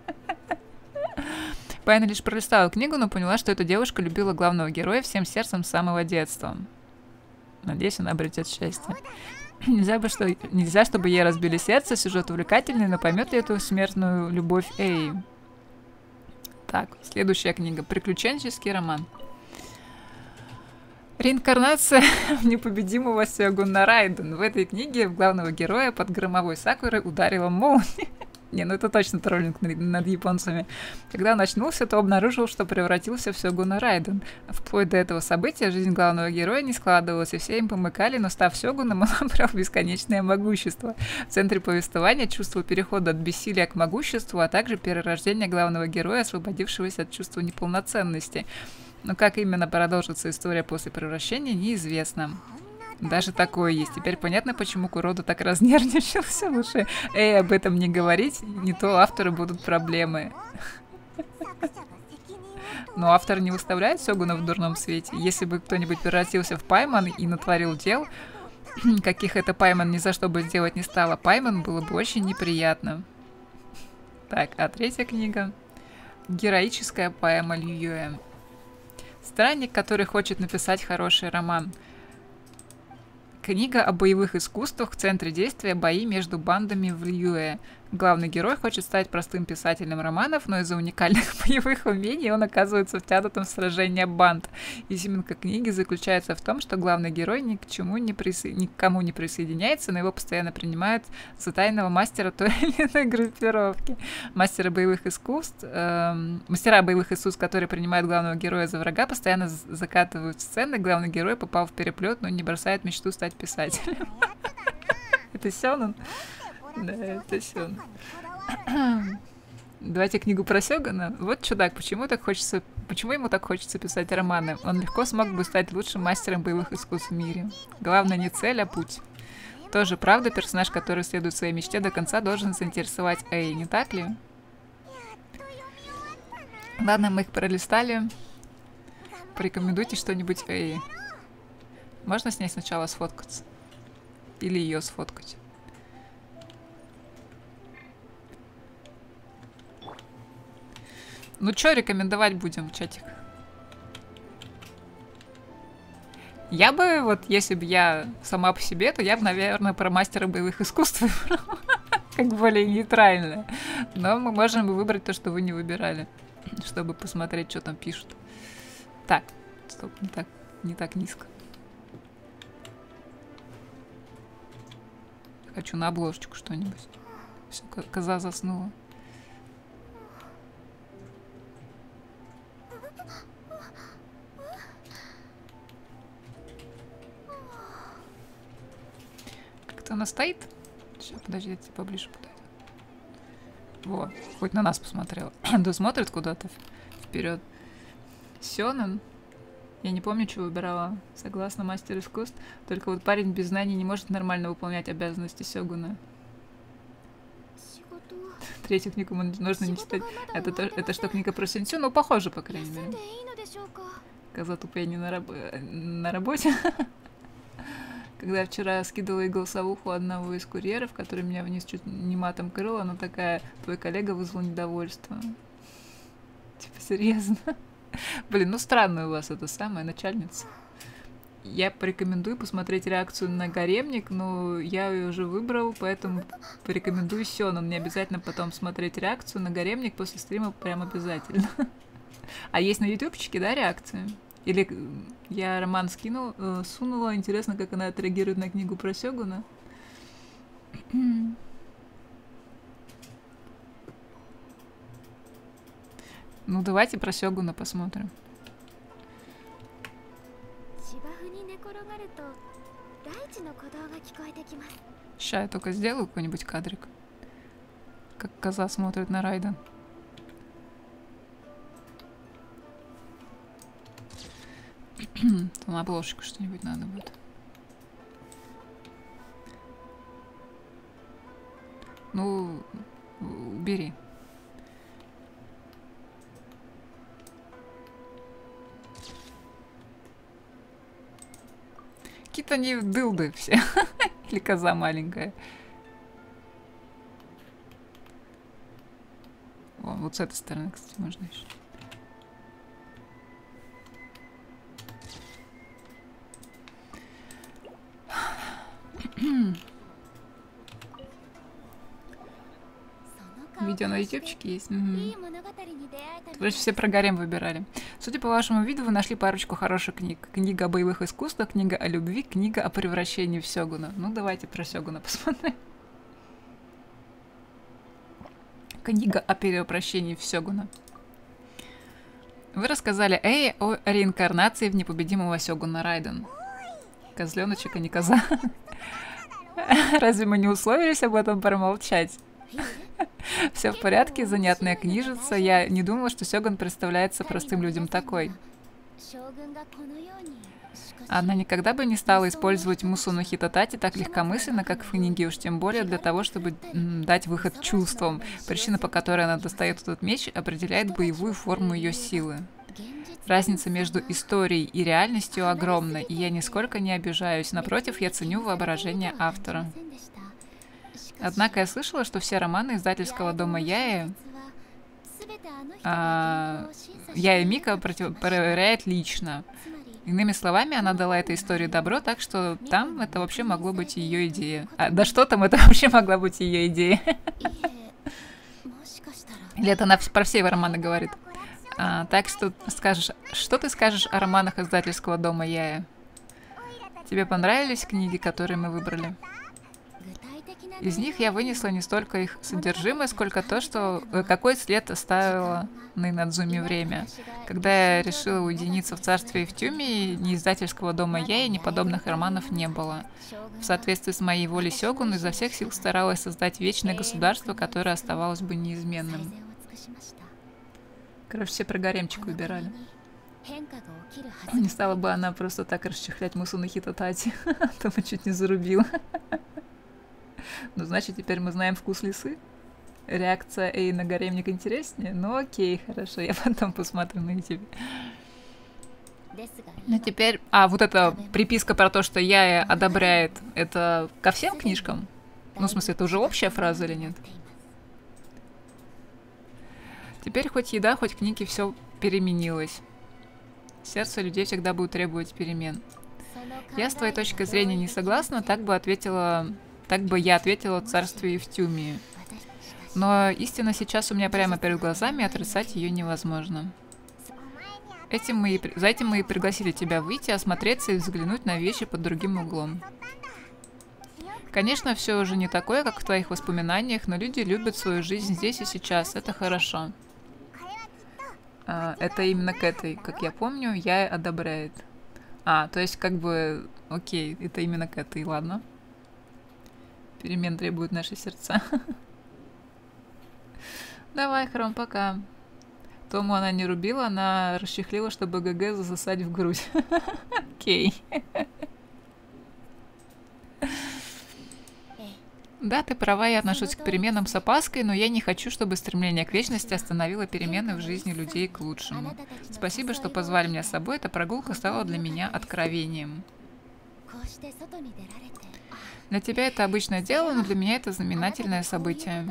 Пайна лишь пролистала книгу, но поняла, что эта девушка любила главного героя всем сердцем с самого детства. Надеюсь, она обретет счастье. Нельзя, бы, что... Нельзя, чтобы ей разбили сердце, сюжет увлекательный, но поймет ли эту смертную любовь Эй? Так, следующая книга. Приключенческий роман. Реинкарнация непобедимого Сёгуна Райден. В этой книге в главного героя под громовой сакурой ударила молния. Не, ну это точно троллинг над японцами. Когда он очнулся, то обнаружил, что превратился в Сёгуна Райден. Вплоть до этого события жизнь главного героя не складывалась, и все им помыкали, но став Сёгуном, он обрел бесконечное могущество. В центре повествования чувство перехода от бессилия к могуществу, а также перерождение главного героя, освободившегося от чувства неполноценности. Но как именно продолжится история после превращения, неизвестно. Даже такое есть. Теперь понятно, почему Курода так разнервничался. Лучше эй, об этом не говорить, не то автору будут проблемы. Но автор не выставляет Сёгуна в дурном свете. Если бы кто-нибудь превратился в Пайман и натворил дел, каких это Пайман ни за что бы сделать не стала, Пайман было бы очень неприятно. Так, а третья книга. Героическая поэма Льюэ. Странник, который хочет написать хороший роман. Книга о боевых искусствах. В центре действия бои между бандами в Льюэ. Главный герой хочет стать простым писателем романов, но из-за уникальных боевых умений он оказывается втянутым в сражение банд. Изюминка книги заключается в том, что главный герой ни к чему не присо... ни к кому не присоединяется, но его постоянно принимают за тайного мастера той или иной группировки. Мастера боевых искусств, эм... мастера боевых искусств, которые принимают главного героя за врага, постоянно закатывают сцены. Главный герой попал в переплет, но не бросает мечту стать писателем. Это сёнэн? Да, это сёнэн. Давайте книгу про Сёгуна. Вот чудак, почему так хочется, почему ему так хочется писать романы? Он легко смог бы стать лучшим мастером боевых искусств в мире. Главное не цель, а путь. Тоже правда, персонаж, который следует своей мечте до конца, должен заинтересовать Эй, не так ли? Ладно, мы их пролистали. Порекомендуйте что-нибудь Эй. Можно с ней сначала сфоткаться? Или ее сфоткать? Ну что рекомендовать будем, чатик? Я бы, вот, если бы я сама по себе, то я бы, наверное, про мастера боевых искусств выбрала. Как более нейтрально. Но мы можем выбрать то, что вы не выбирали. Чтобы посмотреть, что там пишут. Так, стоп, не так, не так низко. Хочу на обложечку что-нибудь. Все, коза заснула. Как-то она стоит. Сейчас, подожди, я тебе поближе подойду. Во, хоть на нас посмотрела. Да смотрит куда-то вперед. Сёнэн. Я не помню, что выбирала. Согласно мастер искусств. Только вот парень без знаний не может нормально выполнять обязанности Сёгуна. Третью книгу нужно не читать. Это, это что, книга про Сенсю? Ну, похоже, по крайней мере. Коза тупая не на, раб... на работе. Когда я вчера скидывала ей голосовуху одного из курьеров, который меня вниз чуть не матом крыл, она такая: твой коллега вызвал недовольство. Типа, серьезно? Блин, ну странная у вас эта самая начальница. Я порекомендую посмотреть реакцию на Гаремник, но я ее уже выбрал, поэтому порекомендую Сёнэн. Не обязательно потом смотреть реакцию на Гаремник после стрима, прям обязательно. А есть на ютубчике, да, реакция? Или я роман скинул, э, сунула, интересно, как она отреагирует на книгу про Сёгуна. Ну, давайте про Сёгуна посмотрим. Ща я только сделаю какой-нибудь кадрик. Как коза смотрит на Райден. На обложку что-нибудь надо будет. Ну, убери. Какие-то они дылды все. Или коза маленькая. О, вот с этой стороны, кстати, можно еще. Видео на ютубчике есть. Угу. Вы же все про гарем выбирали. Судя по вашему видео, вы нашли парочку хороших книг. Книга о боевых искусствах, книга о любви, книга о превращении в Сёгуна. Ну, давайте про Сёгуна посмотрим. Книга о перевоплощении в Сёгуна. Вы рассказали Эй о реинкарнации в непобедимого Сёгуна Райден. Козленочек, а не коза. Разве мы не условились об этом промолчать? Все в порядке, занятная книжица. Я не думала, что Сёгун представляется простым людям такой. Она никогда бы не стала использовать Мусуно Хитотати так легкомысленно, как в книге, уж тем более для того, чтобы дать выход чувствам. Причина, по которой она достает этот меч, определяет боевую форму ее силы. Разница между историей и реальностью огромна, и я нисколько не обижаюсь. Напротив, я ценю воображение автора. Однако я слышала, что все романы издательского дома Яи а, Яя Мика против... проверяет лично. Иными словами, она дала этой истории добро, так что там это вообще могло быть ее идея. А, да что там, это вообще могла быть ее идея. Или это она про все романы говорит. А, так что скажешь, что ты скажешь о романах издательского дома Яя? Тебе понравились книги, которые мы выбрали? Из них я вынесла не столько их содержимое, сколько то, что какой след оставила на Инадзуме время. Когда я решила уединиться в царстве Ифтюми, ни издательского дома Яи, ни подобных романов не было. В соответствии с моей волей Сёгун изо всех сил старалась создать вечное государство, которое оставалось бы неизменным. Короче, все про гаремчик выбирали. Не стала бы она просто так расчехлять Мусунохито Тати. То бы чуть не зарубила. Ну, значит, теперь мы знаем вкус лисы. Реакция Эй на гаремник интереснее? Ну, окей, хорошо, я потом посмотрю на ютубе. Ну, теперь... А, вот эта приписка про то, что я одобряет, это ко всем книжкам? Ну, в смысле, это уже общая фраза или нет? Теперь хоть еда, хоть книги, все переменилось. Сердце людей всегда будет требовать перемен. Я с твоей точкой зрения не согласна, так бы ответила... Так бы я ответила в царстве Ифтюмии. Но истина сейчас у меня прямо перед глазами, и отрицать ее невозможно. Этим мы и... За этим мы и пригласили тебя выйти, осмотреться и взглянуть на вещи под другим углом. Конечно, все уже не такое, как в твоих воспоминаниях, но люди любят свою жизнь здесь и сейчас. Это хорошо. А, это именно к этой, как я помню, я одобряет. А, то есть как бы, окей, это именно к этой, ладно. Перемен требуют наши сердца. Давай, Хром, пока. Тому она не рубила, она расчехлила, чтобы ГГ засосать в грудь. Окей. Да, ты права, я отношусь к переменам с опаской, но я не хочу, чтобы стремление к вечности остановило перемены в жизни людей к лучшему. Спасибо, что позвали меня с собой, эта прогулка стала для меня откровением. Для тебя это обычное дело, но для меня это знаменательное событие.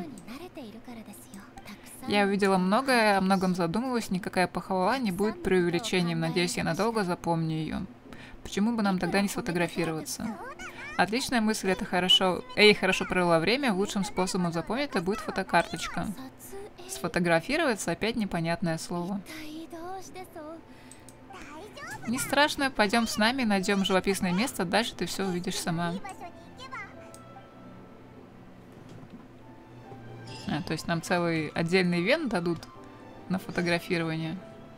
Я увидела многое, о многом задумалась, никакая похвала не будет преувеличением. Надеюсь, я надолго запомню ее. Почему бы нам тогда не сфотографироваться? Отличная мысль, это хорошо. Эй, хорошо провела время, лучшим способом запомнить это будет фотокарточка. Сфотографироваться опять непонятное слово. Не страшно, пойдем с нами, найдем живописное место, дальше ты все увидишь сама. А, то есть нам целый отдельный ивент дадут на фотографирование.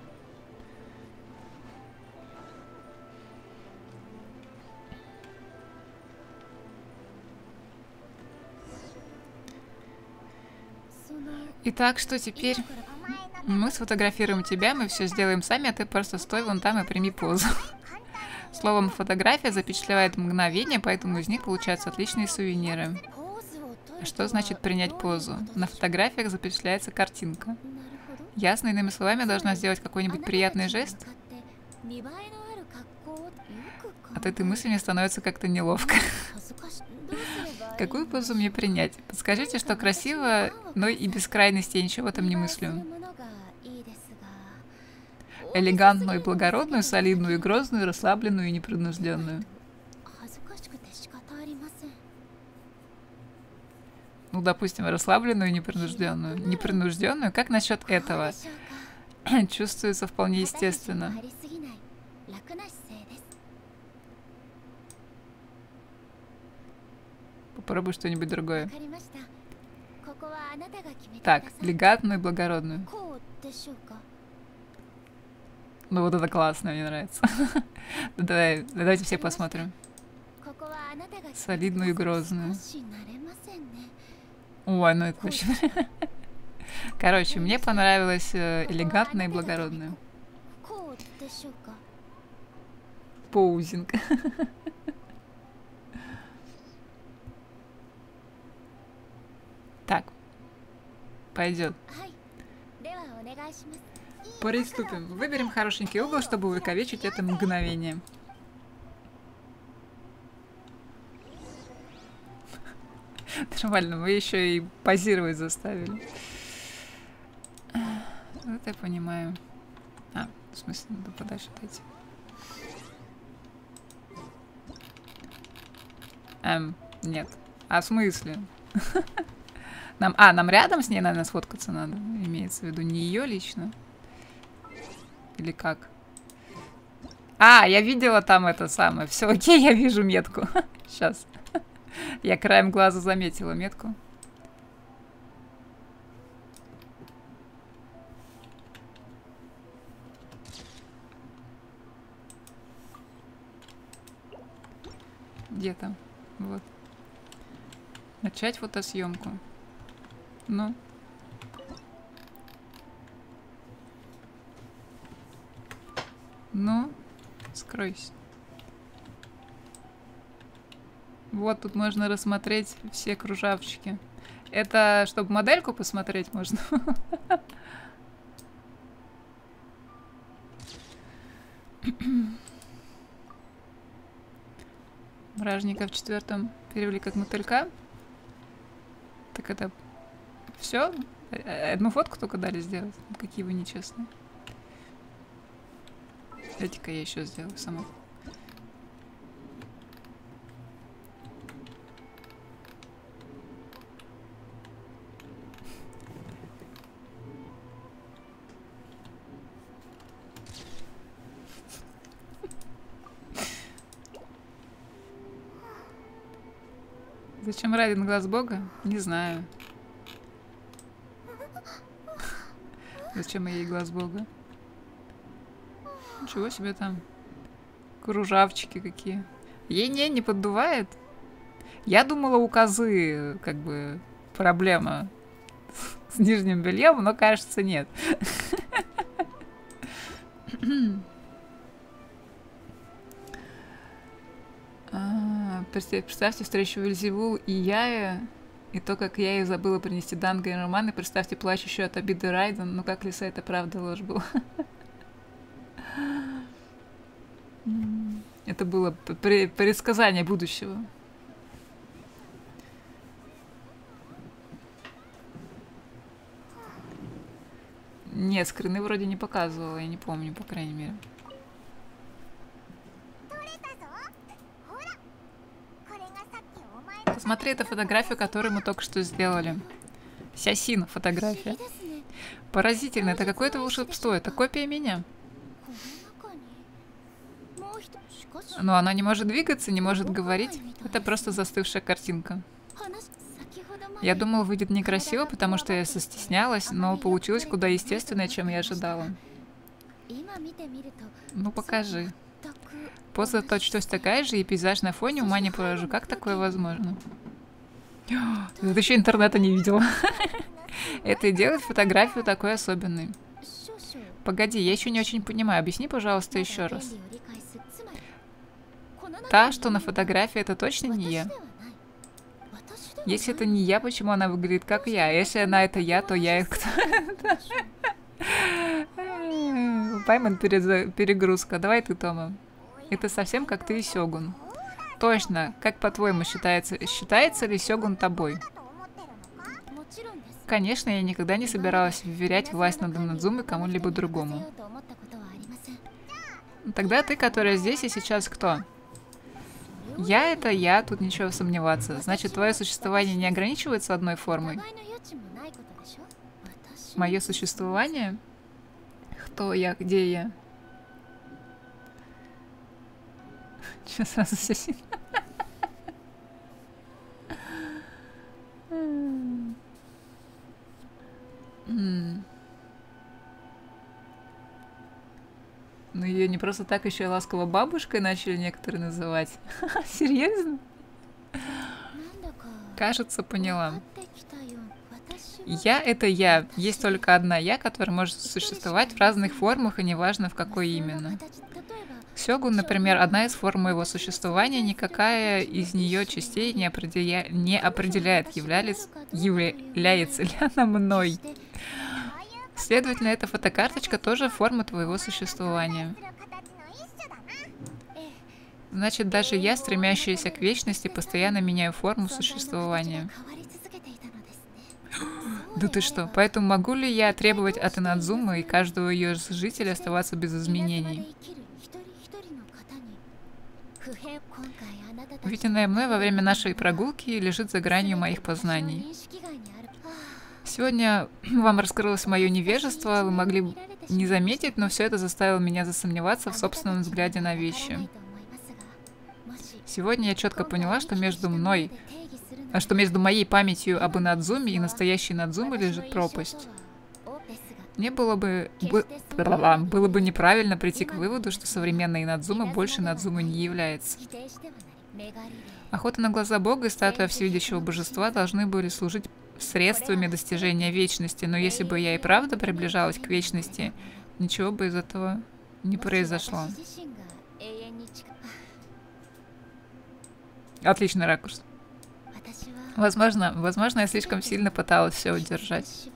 Итак, что теперь? Мы сфотографируем тебя, мы все сделаем сами, а ты просто стой вон там и прими позу. Словом, фотография запечатлевает мгновение, поэтому из них получаются отличные сувениры. Что значит принять позу? На фотографиях запечатляется картинка. Ясно, иными словами, я должна сделать какой-нибудь приятный жест? От этой мысли мне становится как-то неловко. Какую позу мне принять? Подскажите, что красиво, но и без крайности я ничего в этом не мыслю. Элегантную и благородную, солидную и грозную, расслабленную и непринужденную. Ну, допустим, расслабленную и непринужденную. Непринужденную? Как насчет этого? Чувствуется вполне естественно. Попробуй что-нибудь другое. Так, элегантную и благородную. Ну вот это классно, мне нравится. Давай, давайте все посмотрим. Солидную и грозную. Ой, ну это вообще... Короче, мне понравилось элегантная и благородная. Поузинг. Так. Пойдет. Приступим. Выберем хорошенький угол, чтобы увековечить это мгновение. Нормально, мы еще и позировать заставили. Вот я понимаю. А, в смысле, надо подальше отойти. Эм, нет. А в смысле? Нам, а, нам рядом с ней, наверное, сфоткаться надо. Имеется в виду не ее лично. Или как? А, я видела там это самое. Все, окей, я вижу метку. Сейчас. Я краем глаза заметила метку. Где там? Вот. Начать фотосъемку. Ну. Ну. Скройся. Вот тут можно рассмотреть все кружавчики. Это чтобы модельку посмотреть можно. Бражника в четвертом перевели как мотылька. Так это все? Одну фотку только дали сделать? Какие вы нечестные. Дайте-ка я еще сделаю сама. Зачем Райден глаз бога? Не знаю. Зачем ей глаз бога? Ничего себе там. Кружавчики какие. Ей не, не поддувает. Я думала, у козы как бы проблема с нижним бельем, но кажется нет. Представьте встречу Вельзевул и Яя, и то, как я ей забыла принести Данго и Роман, и представьте плачущую от обиды Райден. Ну как лиса, это правда ложь была. Это было предсказание будущего. Нет, скрины вроде не показывала, я не помню, по крайней мере. Посмотри эту фотографию, которую мы только что сделали. Сясин фотография. Поразительно, это какое-то волшебство, это копия меня. Но она не может двигаться, не может говорить. Это просто застывшая картинка. Я думала, выйдет некрасиво, потому что я состеснялась, но получилось куда естественнее, чем я ожидала. Ну, покажи. Поза точь-в-точь такая же, и пейзаж на фоне ума не положу. Как такое возможно? Это еще интернета не видела. Это и делает фотографию такой особенной. Погоди, я еще не очень понимаю. Объясни, пожалуйста, еще раз. Та, что на фотографии, это точно не я? Если это не я, почему она выглядит как я? Если она это я, то я кто? Пайман перегрузка. Давай ты, Тома. Это совсем как ты и Сёгун. Точно. Как по-твоему считается? Считается ли Сёгун тобой? Конечно, я никогда не собиралась вверять власть над Инадзумой кому-либо другому. Тогда ты, которая здесь и сейчас, кто? Я — это я, тут ничего сомневаться. Значит, твое существование не ограничивается одной формой? Мое существование? Кто я? Где я? Че сразу все Ну, ее не просто так еще и ласково бабушкой начали некоторые называть. Серьезно? Кажется, поняла. Я — это я. Есть только одна я, которая может существовать в разных формах, и неважно, в какой именно. Сёгун, например, одна из форм моего существования, никакая из нее частей не, определя... не определяет, является... является ли она мной. Следовательно, эта фотокарточка тоже форма твоего существования. Значит, даже я, стремящаяся к вечности, постоянно меняю форму существования. Да ты что? Поэтому могу ли я требовать от Инадзумы и каждого ее жителя оставаться без изменений? Увиденное мной во время нашей прогулки лежит за гранью моих познаний. Сегодня вам раскрылось мое невежество, вы могли не заметить, но все это заставило меня засомневаться в собственном взгляде на вещи. Сегодня я четко поняла, что между мной, что между моей памятью об Инадзуме и настоящей Надзуме лежит пропасть. Мне было бы, бы, было бы неправильно прийти к выводу, что современная Инадзума больше Надзумы не является. Охота на глаза Бога и статуя всевидящего божества должны были служить средствами достижения вечности, но если бы я и правда приближалась к вечности, ничего бы из этого не произошло. Отличный ракурс. Возможно, возможно, я слишком сильно пыталась все удержать.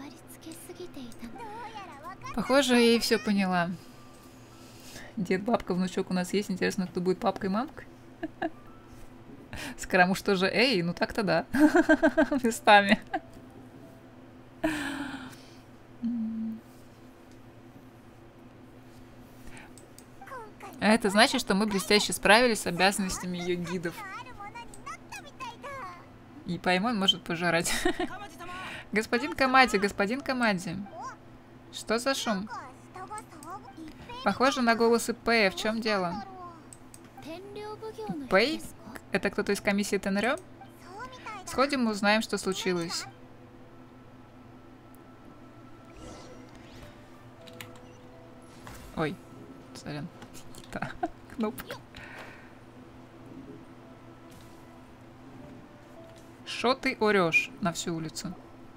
Похоже, я и все поняла. Дед, бабка, внучок у нас есть. Интересно, кто будет папкой и мамкой? Скоромуш что же? Эй, ну так-то да. Местами. А это значит, что мы блестяще справились с обязанностями ее гидов. И Паймон может пожрать. Господин Камади, господин Камади. Что за шум? Похоже на голос Ипэя. В чем дело? Ипэй? Это кто-то из комиссии Тенрё? Сходим и узнаем, что случилось. Ой, сорян. Да, кнопка. Шо ты орешь на всю улицу?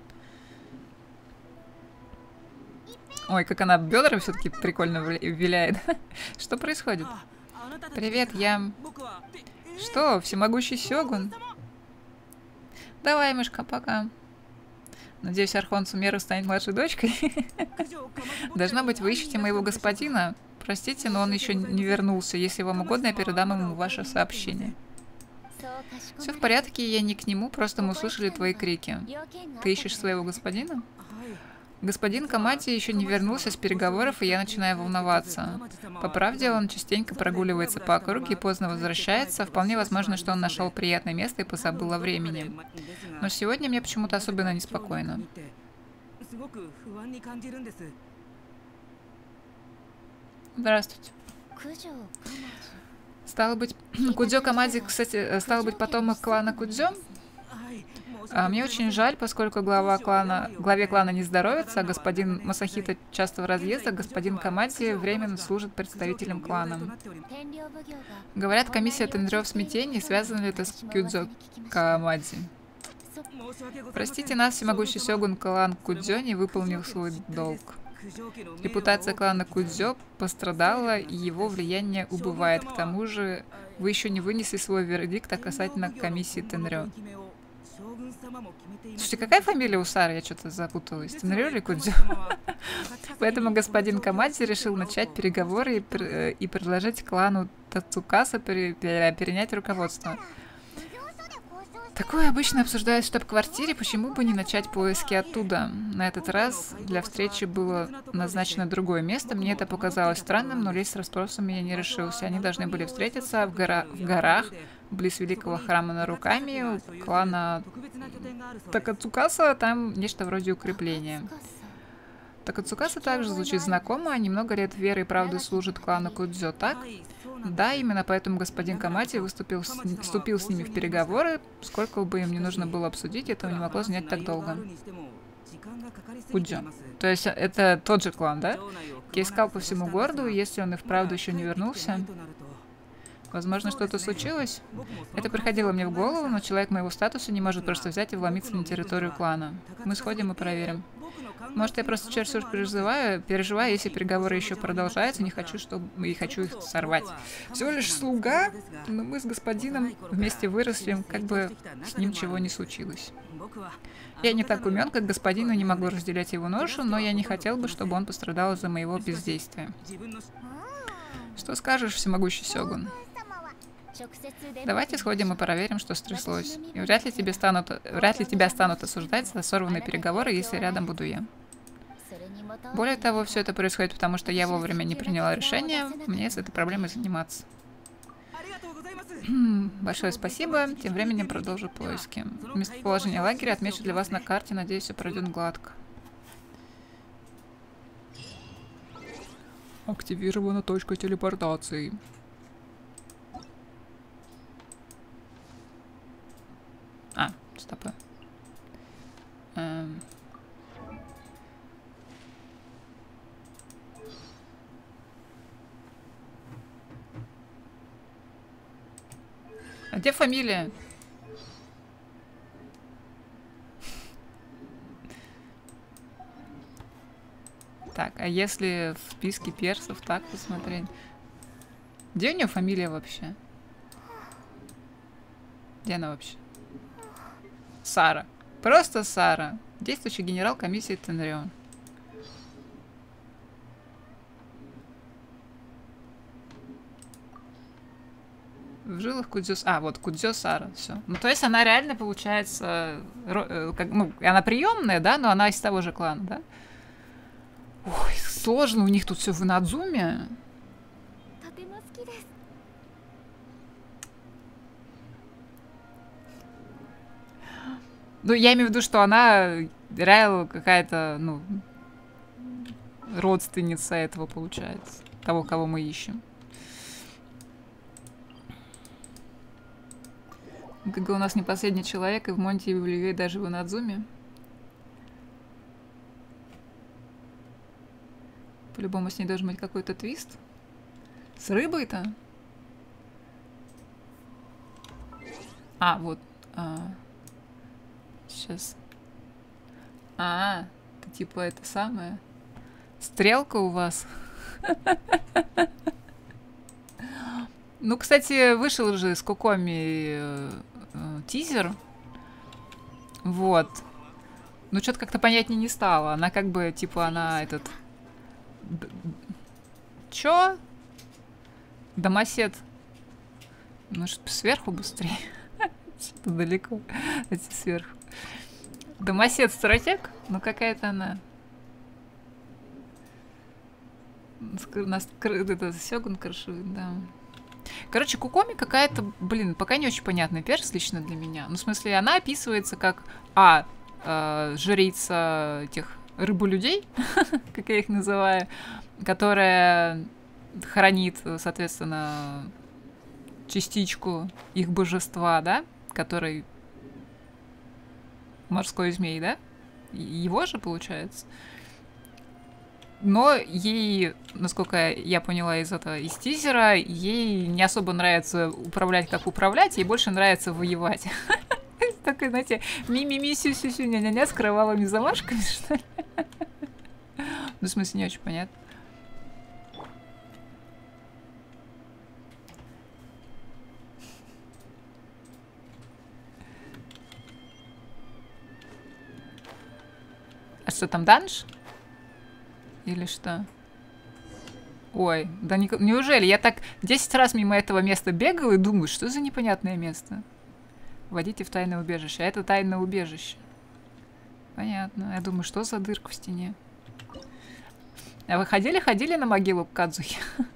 Ой, как она бедрами все-таки прикольно виляет. Что происходит? Привет, я... Что, всемогущий Сёгун? Давай, мышка, пока. Надеюсь, Архон Сумеру станет младшей дочкой. Должна быть, вы ищете моего господина. Простите, но он еще не вернулся. Если вам угодно, я передам ему ваше сообщение. Все в порядке, я не к нему, просто мы услышали твои крики. Ты ищешь своего господина? Господин Камати еще не вернулся с переговоров, и я начинаю волноваться. По правде, он частенько прогуливается по округе и поздно возвращается. Вполне возможно, что он нашел приятное место и позабыл о времени. Но сегодня мне почему-то особенно неспокойно. Здравствуйте. Стало быть, Кудзё Камади, кстати, стало быть, потомок клана Кудзё? А мне очень жаль, поскольку глава клана, главе клана не здоровится, а господин Масахита часто в разъездах, господин Камади временно служит представителем клана. Говорят, комиссия Тенрё в смятении, связано ли это с Кудзё Камади. Простите нас, всемогущий сёгун, клан Кудзё не выполнил свой долг. Репутация клана Кудзё пострадала, и его влияние убывает. К тому же, вы еще не вынесли свой вердикт касательно комиссии Тенрё. Слушайте, какая фамилия у Сары? Я что-то запуталась. Тенрё или Кудзё? Поэтому господин Камади решил начать переговоры и, пр и предложить клану Тацукаса пере перенять руководство. Такое обычно обсуждают в штаб-квартире, почему бы не начать поиски оттуда. На этот раз для встречи было назначено другое место. Мне это показалось странным, но лезть с расспросами я не решился. Они должны были встретиться в, гора в горах, близ великого храма Наруками, у клана Такацукаса, там нечто вроде укрепления. Такацукаса также звучит знакомо, немного лет веры и правды служит клану Кудзё, так? Да, именно поэтому господин Камати выступил с, вступил с ними в переговоры. Сколько бы им не нужно было обсудить, этого не могло занять так долго. Кудзё. То есть это тот же клан, да? Я искал по всему городу, если он и вправду еще не вернулся. Возможно, что-то случилось? Это приходило мне в голову, но человек моего статуса не может просто взять и вломиться на территорию клана. Мы сходим и проверим. Может, я просто чересчур переживаю, переживаю, если переговоры еще продолжаются, не хочу, чтобы и хочу их сорвать. Всего лишь слуга, но мы с господином вместе выросли, как бы с ним чего не случилось. Я не так умен, как господин, и не могу разделять его ношу, но я не хотел бы, чтобы он пострадал из-за моего бездействия. Что скажешь, всемогущий сёгун? Давайте сходим и проверим, что стряслось. И вряд ли, тебе станут, вряд ли тебя станут осуждать за сорванные переговоры, если рядом буду я. Более того, все это происходит потому, что я вовремя не приняла решение, мне с этой проблемой заниматься. Большое спасибо. Тем временем продолжу поиски. Местоположение лагеря отмечу для вас на карте. Надеюсь, все пройдет гладко. Активирована точка телепортации. А, стопы. Эм. А где фамилия? Так, а если в списке персов так посмотреть? Где у нее фамилия вообще? Где она вообще? Сара. Просто Сара. Действующий генерал комиссии Тенрион. В жилах Кудзё... А, вот Кудзё Сара. Все. Ну, то есть она реально получается... Как, ну, она приемная, да, но она из того же клана, да? Ой, сложно у них тут все в Инадзуме. Ну, я имею в виду, что она реально какая-то, ну, родственница этого, получается. Того, кого мы ищем. Как у нас не последний человек, и в Монте, и в Ливе, даже в Инадзуме. По-любому с ней должен быть какой-то твист. С рыбой-то? А, вот. А. Сейчас. А, это типа это самое. Стрелка у вас. Ну, кстати, вышел же с Кокоми э, э, тизер. Вот. Ну, что-то как-то понятнее не стало. Она как бы, типа, она этот... Чё? Домосед. Может, сверху быстрее? Что-то далеко. Эти сверху. Домосед-стратег? Ну, какая-то она... Нас это Сёгун крышует, да. Короче, Кукоми какая-то, блин, пока не очень понятный перс лично для меня. Ну, в смысле, она описывается как, а, э, жрица этих рыболюдей, как я их называю, которая хранит, соответственно, частичку их божества, да, который морской змей, да? Его же, получается. Но ей, насколько я поняла из этого, из тизера, ей не особо нравится управлять, как управлять, ей больше нравится воевать. Такой, знаете, ми-ми-ми, сю-сю-сю, ня-ня-ня, с кровавыми замашками, что ли? Ну, в смысле, не очень понятно. А что там, данж? Или что? Ой, да не, неужели? Я так десять раз мимо этого места бегал и думаю, что за непонятное место? Вводите в тайное убежище. А это тайное убежище. Понятно. Я думаю, что за дырка в стене? А вы ходили-ходили на могилу к Кадзухе?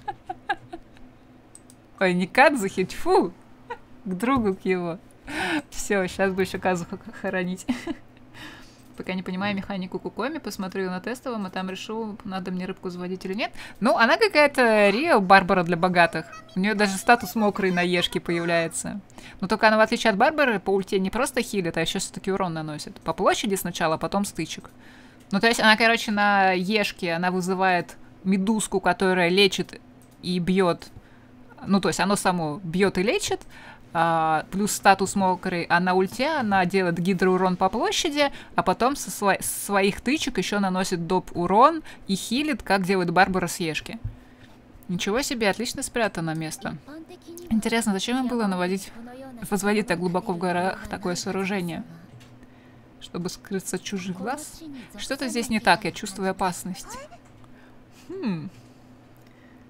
Ой, не Кадзухе, тьфу! К другу, к его. Все, сейчас бы еще Кадзуху хоронить. Пока не понимаю механику Кукоми, посмотрю на тестовом, а там решу, надо мне рыбку заводить или нет. Ну, она какая-то реал Барбара для богатых. У нее даже статус мокрый на ешке появляется. Но только она, в отличие от Барбары, по ульте не просто хилит, а еще все-таки урон наносит. По площади сначала, а потом стычек. Ну, то есть она, короче, на ешке, она вызывает медузку, которая лечит и бьет. Ну, то есть оно само бьет и лечит. Uh, плюс статус мокрый, а на ульте она делает гидроурон по площади, а потом со сво своих тычек еще наносит доп урон и хилит, как делает Барбара с ешки. Ничего себе, отлично спрятано место. Интересно, зачем им было наводить, возводить так глубоко в горах такое сооружение? Чтобы скрыться от чужих глаз? Что-то здесь не так, я чувствую опасность. Хм...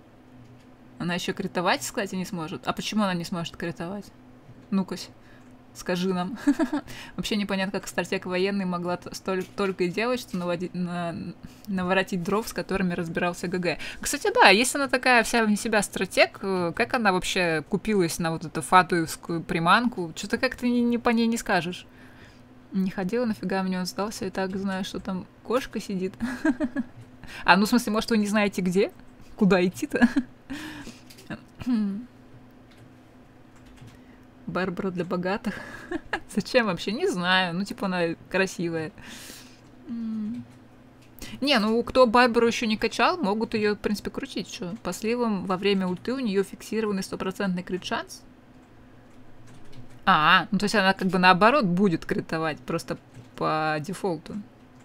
Она еще критовать, кстати, не сможет. А почему она не сможет критовать? Ну-ка. Скажи нам. Вообще непонятно, как стратег военный могла столь, только и делать, что наводить, на, наворотить дров, с которыми разбирался ГГ. Кстати, да, если она такая вся в себя стратег, как она вообще купилась на вот эту фатуевскую приманку? Что-то как-то не, не по ней не скажешь. Не ходила, нафига мне он сдался, и так знаю, что там кошка сидит. А, ну в смысле, может, вы не знаете где? Куда идти-то? Барбара для богатых. Зачем вообще? Не знаю. Ну, типа, она красивая. Не, ну, кто Барбару еще не качал, могут ее, в принципе, крутить. Что? По сливам во время ульты у нее фиксированный стопроцентный крит-шанс. А, ну, то есть она как бы наоборот будет критовать, просто по дефолту.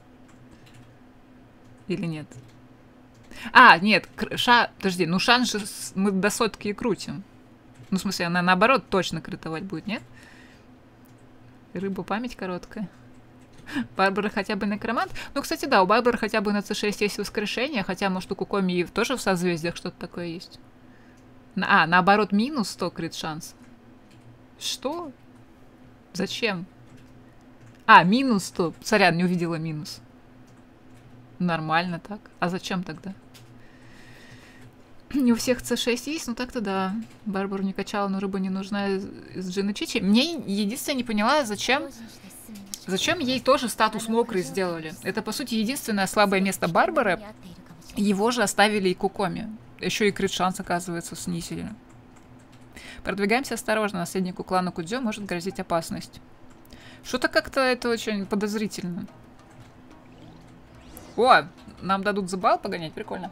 Или нет? А, нет, ша... Подожди, ну шанс же мы до сотки и крутим. Ну, в смысле, она наоборот точно критовать будет, нет? Рыба память короткая. Барбара хотя бы некромант. Ну, кстати, да, у Барбары хотя бы на С шесть есть воскрешение, хотя, может, у Кукоми тоже в созвездиях что-то такое есть. А, наоборот, минус сто крит шанс. Что? Зачем? А, минус сто. Сорян, не увидела минус. Нормально так. А зачем тогда? Не у всех С шесть есть, ну так-то да. Барбару не качала, но рыба не нужна из, из Джины Чичи. Мне единственное не поняла, зачем... Зачем ей тоже статус мокрый сделали. Это, по сути, единственное слабое место Барбары. Его же оставили и Кукоми. Еще и крит шанс, оказывается, снизили. Продвигаемся осторожно. Наследнику клана Кудзё может грозить опасность. Что-то как-то это очень подозрительно. О, нам дадут забал погонять, прикольно.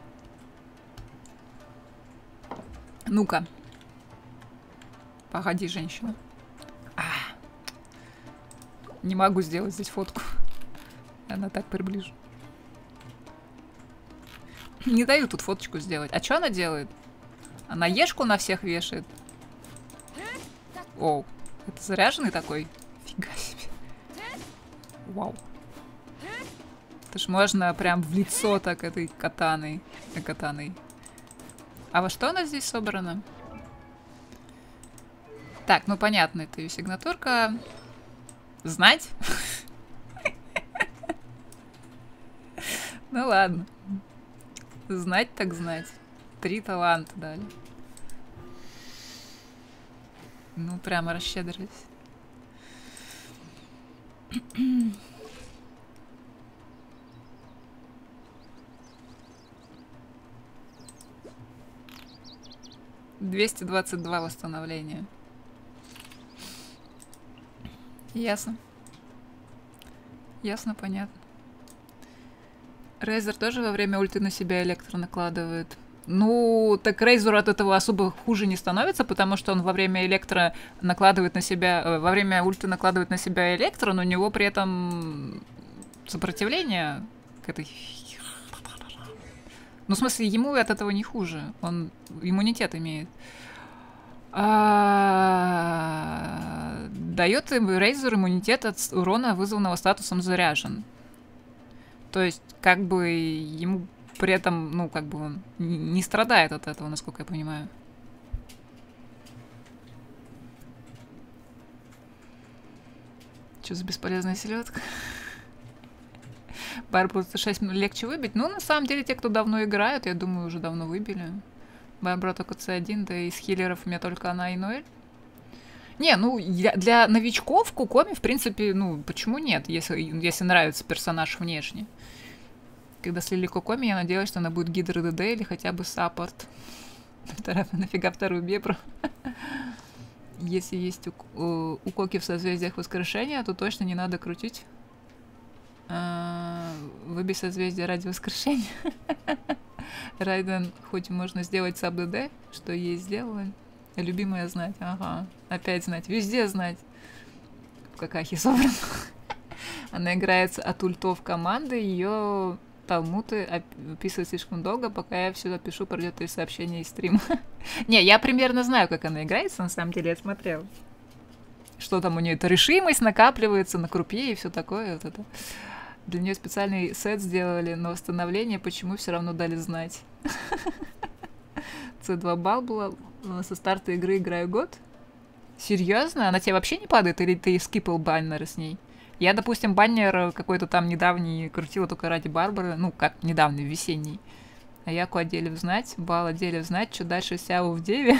Ну-ка. Погоди, женщина. А. Не могу сделать здесь фотку. Она так приближу. Не даю тут фоточку сделать. А что она делает? Она ешку на всех вешает. Оу. Это заряженный такой? Фига себе. Вау. Это ж можно прям в лицо так этой катаной. Катаной. А во что она здесь собрана? Так, ну понятно, это ее сигнатурка. Знать? Ну ладно. Знать так знать. Три таланта дали. Ну, прямо расщедрились. двести двадцать два восстановления. Ясно. Ясно, понятно. Рейзер тоже во время ульты на себя электро накладывает. Ну, так Рейзеру от этого особо хуже не становится, потому что он во время электро накладывает на себя... Во время ульты накладывает на себя электро, но у него при этом сопротивление к этой... Ну, в смысле, ему от этого не хуже. Он иммунитет имеет. А... Дает им Рейзер иммунитет от урона, вызванного статусом заряжен. То есть, как бы ему при этом, ну, как бы он не страдает от этого, насколько я понимаю. Что за бесполезная селедка? Барбару С шесть легче выбить. Ну, на самом деле, те, кто давно играют, я думаю, уже давно выбили. Барбара только С один, да из хиллеров у меня только она и Ноэль. Не, ну, для, для новичков Кукоми, в принципе, ну, почему нет, если, если нравится персонаж внешне. Когда слили Кукоми, я надеялась, что она будет Гидра ДД или хотя бы саппорт. Нафига вторую бебру? Если есть у, у, у Коки в созвездиях воскрешения, то точно не надо крутить. А, выбей созвездие ради воскрешения. Райден, хоть можно сделать саб ДД, что ей сделали. Любимая знать, ага. Опять знать, везде знать. В какахе собрано. Она играется от ультов команды, ее талмуты описывать слишком долго, пока я все запишу, пройдет и сообщение из стрима. Не, я примерно знаю, как она играется, на самом деле, я смотрела. Что там у нее, это решимость накапливается на крупье и все такое. Вот это. Для нее специальный сет сделали на восстановление, почему все равно дали знать. С два балл было. Со старта игры играю год. Серьезно? Она тебе вообще не падает, или ты скипал баннеры с ней? Я, допустим, баннер какой-то там недавний крутила только ради Барбары. Ну, как недавний, весенний. А Яку одели в знать, Бал одели в знать, что дальше Сяо в деве.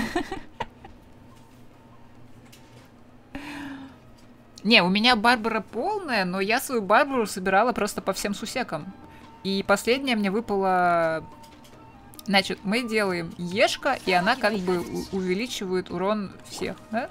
Не, у меня Барбара полная, но я свою Барбару собирала просто по всем сусекам. И последняя мне выпала... Значит, мы делаем Ешка, и она как бы увеличивает урон всех, да?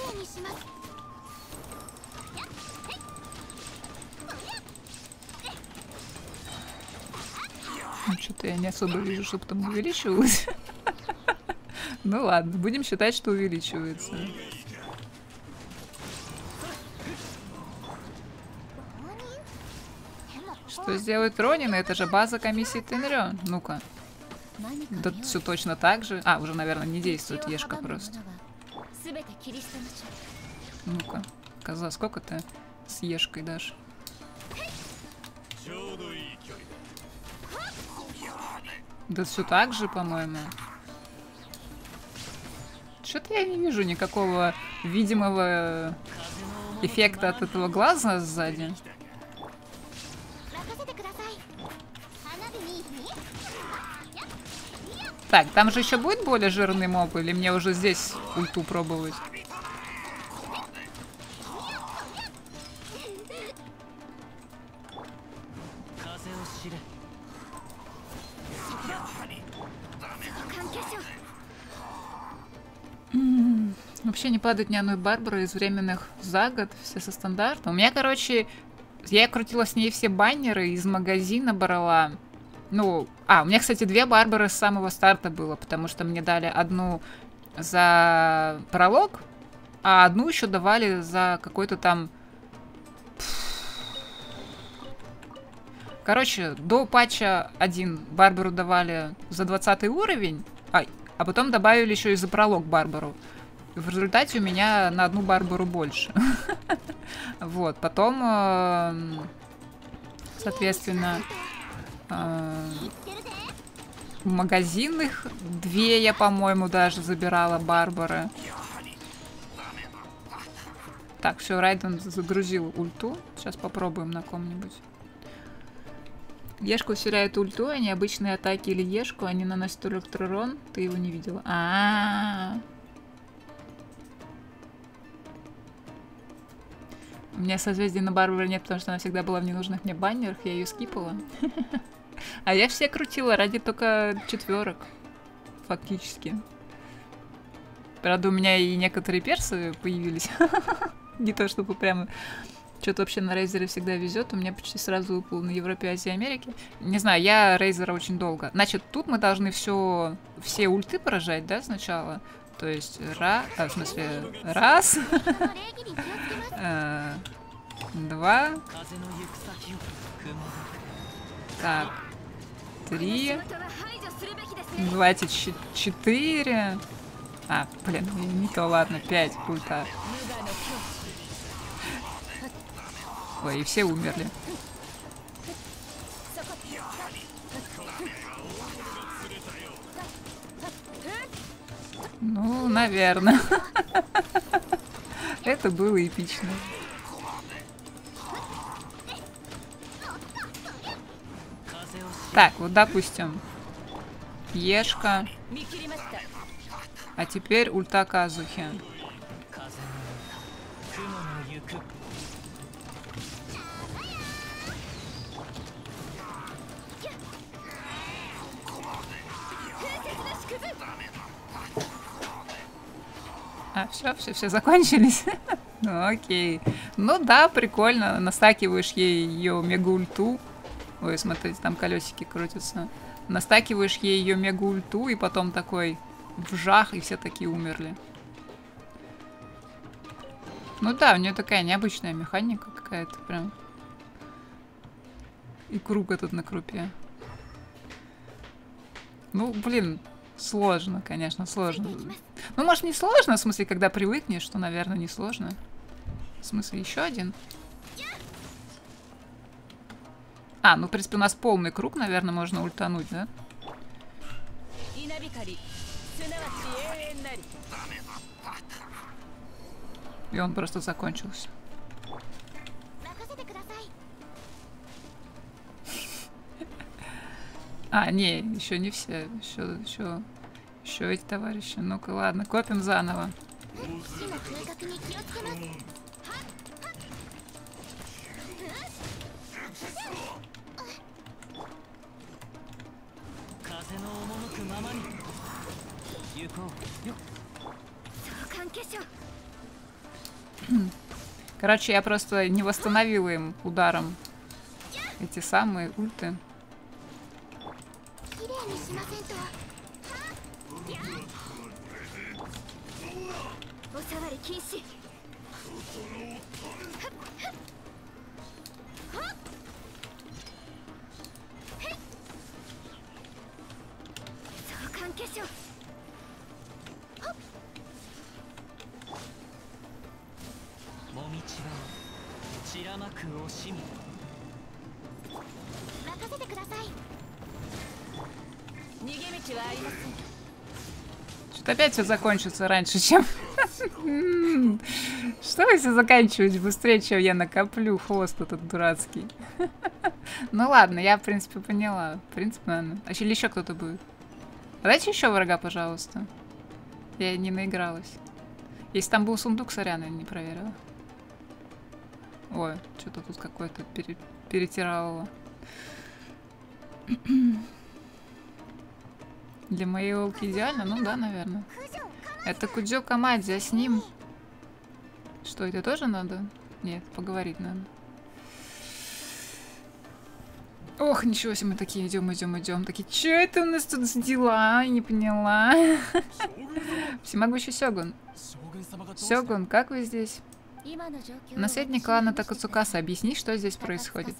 Ну, что-то я не особо вижу, чтобы там увеличивалось. Ну ладно, будем считать, что увеличивается. Что сделает Ронин? Это же база комиссии Тенрё. Ну-ка. Да все точно так же. А, уже, наверное, не действует Ешка просто. Ну-ка. Коза, сколько ты с Ешкой дашь? Да все так же, по-моему. Что-то я не вижу никакого видимого эффекта от этого глаза сзади. Так, там же еще будет более жирный моб, или мне уже здесь ульту пробовать? М-м-м. Вообще не падает ни одной Барбары из временных за год, все со стандарта. У меня, короче, я крутила с ней все баннеры, из магазина брала. Ну, а, у меня, кстати, две Барбары с самого старта было, потому что мне дали одну за пролог, а одну еще давали за какой-то там... Короче, до патча один Барбару давали за двадцатый уровень, а, а потом добавили еще и за пролог Барбару. В результате у меня на одну Барбару больше. Вот, потом, соответственно... В магазинных две я, по-моему, даже забирала Барбары. Так, все, Райден загрузил ульту. Сейчас попробуем на ком-нибудь. Ешка усиляет ульту, а необычные атаки или Ешку, они наносят электророн. Ты его не видела. А-а-а. У меня созвездия на Барбаре нет, потому что она всегда была в ненужных мне баннерах, я ее скипала. А я все крутила ради только четверок. Фактически. Правда, у меня и некоторые персы появились. Не то, чтобы прямо... Что-то вообще на Рейзере всегда везет. У меня почти сразу выпал на Европе, Азии, Америке. Не знаю, я Рейзера очень долго. Значит, тут мы должны все, все ульты поражать, да, сначала? То есть, ра... а, в смысле, раз... Два... Так... Три... Двадцать четыре... А, блин, не то, ладно, пять ульта. Ой, и все умерли. Ну, наверное. Это было эпично. Так, вот допустим. Ешка. А теперь ульта Казухи. А, все, все, все закончились. Ну, окей. Ну да, прикольно. Настакиваешь ей ее мега-ульту. Ой, смотрите, там колесики крутятся. Настакиваешь ей ее мега-ульту, и потом такой вжах, и все такие умерли. Ну да, у нее такая необычная механика какая-то прям. И круг этот на крупе. Ну, блин, сложно, конечно, сложно. Ну, может, не сложно, в смысле, когда привыкнешь, что, наверное, не сложно. В смысле, еще один? А, ну, в принципе, у нас полный круг, наверное, можно ультануть, да? И он просто закончился. А, не, еще не все. Еще, еще, еще эти товарищи. Ну-ка, ладно, копим заново. Короче, я просто не восстановила им ударом эти самые ульты. Что-то опять все закончится раньше, чем... Что вы все заканчиваете быстрее, чем я накоплю хвост этот дурацкий? Ну ладно, я в принципе поняла. В принципе, наверное. А или еще кто-то будет? Дайте еще врага, пожалуйста. Я не наигралась. Если там был сундук, сорян, я не проверила. Ой, что-то тут какое-то пере... перетирало. Для моей волки идеально? Ну да, наверное. Это Кудзё Камадзи, а с ним... Что, это тоже надо? Нет, поговорить надо. Ох, ничего себе, мы такие идем, идем, идем. Такие, что это у нас тут за дела? Не поняла. Всемогущий Сёгун. Сёгун, как вы здесь? Наследник клана Такацукаса, объясни, что здесь происходит.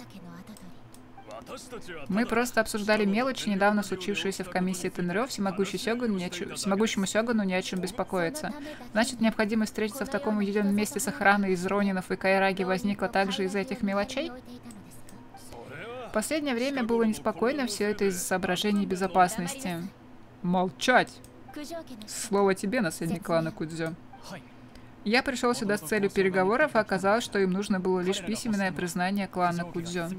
Мы просто обсуждали мелочь, недавно случившуюся в комиссии Тенрё. Всемогущий Сёгун не о чем... Всемогущему Сёгуну не о чем беспокоиться. Значит, необходимость встретиться в таком уединенном месте с охраной из Ронинов и Кайраги возникла также из-за этих мелочей? В последнее время было неспокойно, все это из-за соображений безопасности. Молчать! Слово тебе, наследник клана Кудзё. Я пришел сюда с целью переговоров, а оказалось, что им нужно было лишь письменное признание клана Кудзё.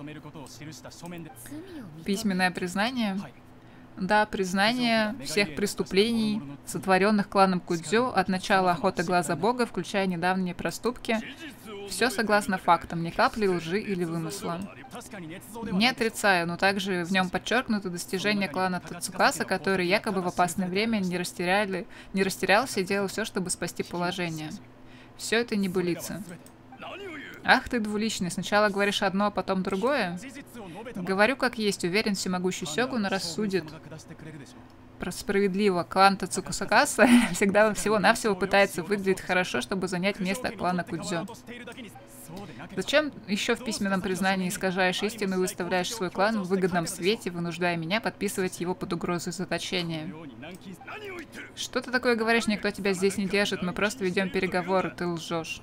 Письменное признание? Да, признание всех преступлений, сотворенных кланом Кудзё от начала охоты Глаза Бога, включая недавние проступки. Все согласно фактам, ни капли лжи или вымысла. Не отрицаю, но также в нем подчеркнуты достижения клана Тацукаса, который якобы в опасное время не, растеряли, не растерялся и делал все, чтобы спасти положение. Все это небылица. Ах ты двуличный, сначала говоришь одно, а потом другое? Говорю как есть, уверен, всемогущий Сёгун рассудит. Справедливо, клан Тацукаса всегда всего-навсего пытается выглядеть хорошо, чтобы занять место клана Кудзё. Зачем еще в письменном признании искажаешь истину и выставляешь свой клан в выгодном свете, вынуждая меня подписывать его под угрозой заточения? Что ты такое говоришь? Никто тебя здесь не держит, мы просто ведем переговоры, ты лжешь.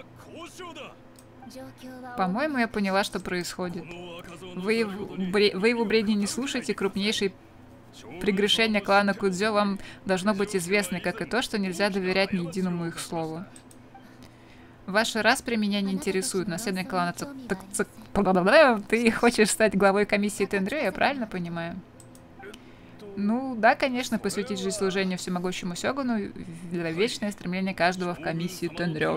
По-моему, я поняла, что происходит. Вы, бре... Вы его бредни не слушаете, крупнейший прегрешение клана Кудзё вам должно быть известно, как и то, что нельзя доверять ни единому их слову. Ваши распри меня не интересуют. Наследник клана Ц... Ц... Ты хочешь стать главой комиссии Тенрё, я правильно понимаю? Ну, да, конечно, посвятить жизнь служению всемогущему Сёгуну — вечное стремление каждого в комиссии Тенрё.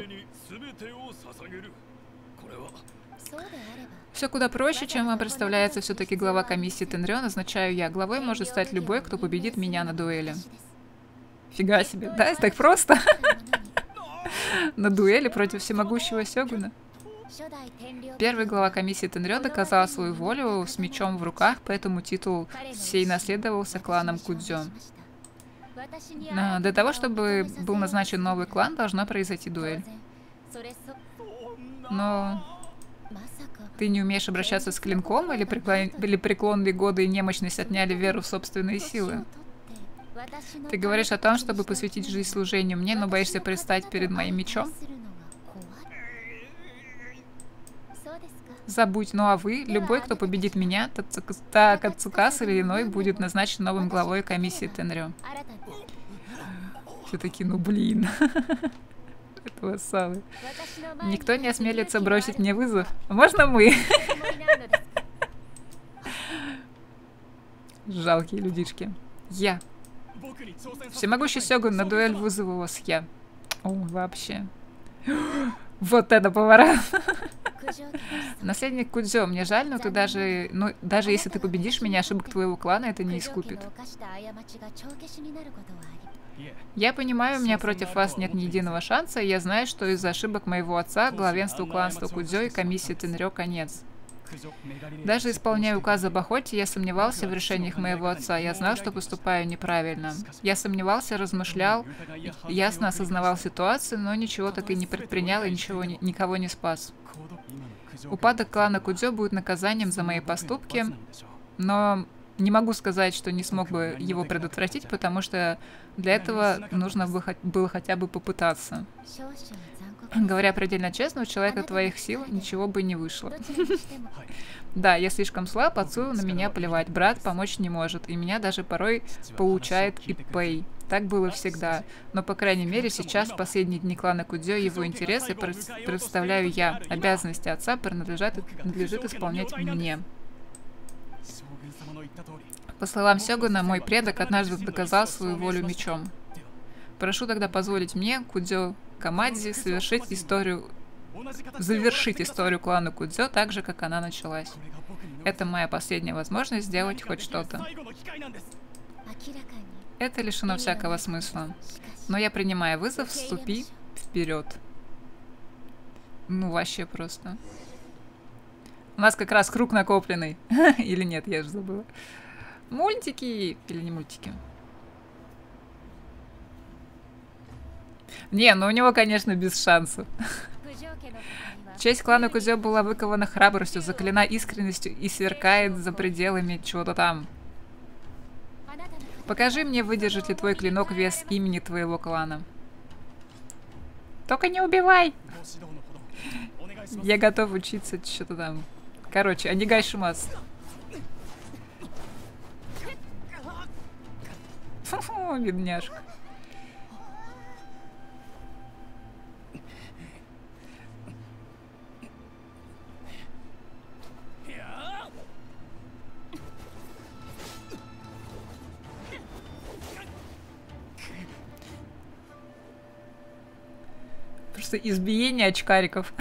Все куда проще, чем вам представляется. Все-таки глава комиссии Тенрё назначаю я. Главой может стать любой, кто победит меня на дуэли. Фига себе, да? Так просто? На дуэли против всемогущего Сёгуна. Первый глава комиссии Тенрё доказал свою волю с мечом в руках, поэтому титул сей наследовался кланом Кудзё. Для того, чтобы был назначен новый клан, должна произойти дуэль. Но... Ты не умеешь обращаться с клинком, или, преклон... или преклонные годы и немощность отняли веру в собственные силы? Ты говоришь о том, чтобы посвятить жизнь служению мне, но боишься предстать перед моим мечом? Забудь, ну а вы, любой, кто победит меня, Такацукаса или иной, будет назначен новым главой комиссии Тенрё. Все таки, ну блин. Это вассалы. Никто не осмелится бросить мне вызов. Можно мы? Жалкие людишки. Я. Всемогущий Сёгун, на дуэль вызову вас я. О, вообще. Вот это поворот. Наследник Кудзё, мне жаль, но ты даже... Ну, даже если ты победишь меня, ошибок твоего клана это не искупит. Я понимаю, у меня против вас нет ни единого шанса, и я знаю, что из-за ошибок моего отца, главенству кланства Кудзё и комиссии Тенрё конец. Даже исполняя указы об охоте, я сомневался в решениях моего отца. Я знал, что поступаю неправильно. Я сомневался, размышлял, ясно осознавал ситуацию, но ничего так и не предпринял и ничего, никого не спас. Упадок клана Кудзё будет наказанием за мои поступки, но не могу сказать, что не смог бы его предотвратить, потому что для этого нужно было хотя бы попытаться. Говоря предельно честно, у человека твоих сил ничего бы не вышло. Да, я слишком слаб, отцу на меня плевать. Брат помочь не может, и меня даже порой получает Иппэй. Так было всегда. Но, по крайней мере, сейчас, в последние дни клана Кудзё, его интересы представляю я. Обязанности отца принадлежат, надлежит исполнять мне. По словам Сёгуна, мой предок однажды доказал свою волю мечом. Прошу тогда позволить мне, Кудзё Камадзи, совершить историю, завершить историю клана Кудзё так же, как она началась. Это моя последняя возможность сделать хоть что-то. Это лишено всякого смысла. Но я принимаю вызов, вступи вперед. Ну, вообще просто. У нас как раз круг накопленный. Или нет, я же забыла. Мультики или не мультики? Не, ну у него, конечно, без шансов. Честь клана Кудзё была выкована храбростью, заклена искренностью и сверкает за пределами чего-то там. Покажи мне, выдержит ли твой клинок вес имени твоего клана. Только не убивай! Я готов учиться что-то там. Короче, Анигай Шимас. Фу, бедняжка. Просто избиение очкариков.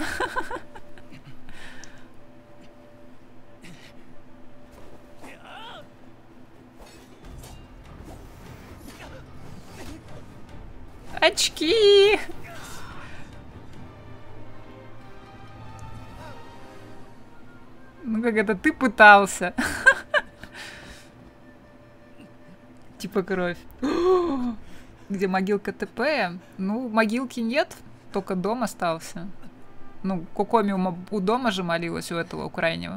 Очки! Ну как это, ты пытался. Типа кровь. Где могилка ТП? Ну, могилки нет, только дом остался. Ну, Кокоми у дома же молилась, у этого, у крайнего.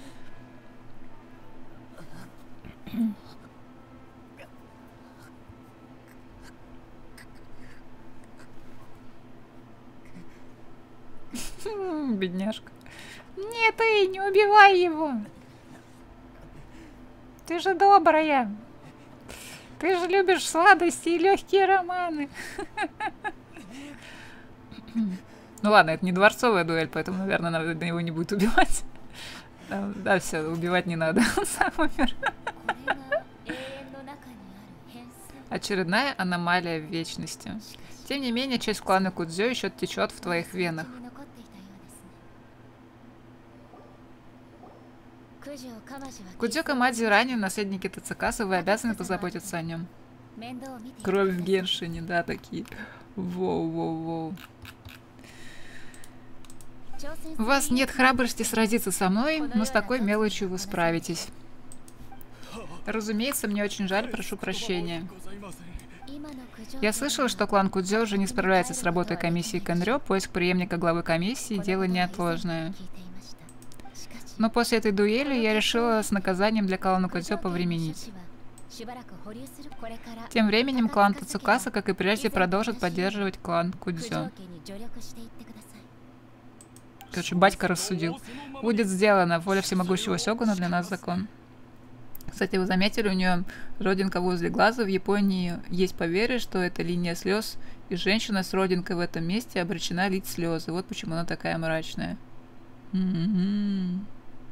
Бедняжка. Нет, ты не убивай его. Ты же добрая. Ты же любишь сладости и легкие романы. Ну ладно, это не дворцовая дуэль, поэтому, наверное, надо его не будет убивать. Да, да, все, убивать не надо. Он сам умер. Очередная аномалия в вечности. Тем не менее, честь клана Кудзё еще течет в твоих венах. Кудзё Камадзи ранен, наследники Тацукаса, вы обязаны позаботиться о нем. Кровь в Геншине, да, такие. Воу-воу-воу. У вас нет храбрости сразиться со мной, но с такой мелочью вы справитесь. Разумеется, мне очень жаль, прошу прощения. Я слышала, что клан Кудзё уже не справляется с работой комиссии Кенрё, поиск преемника главы комиссии – дело неотложное. Но после этой дуэли я решила с наказанием для клана Кудзё повременить. Тем временем клан Тацукаса, как и прежде, продолжит поддерживать клан Кудзё. Короче, батька рассудил. Будет сделано. Воля всемогущего Сёгуна для нас закон. Кстати, вы заметили, у нее родинка возле глаза. В Японии есть поверье, что это линия слез, и женщина с родинкой в этом месте обречена лить слезы. Вот почему она такая мрачная. Mm-hmm.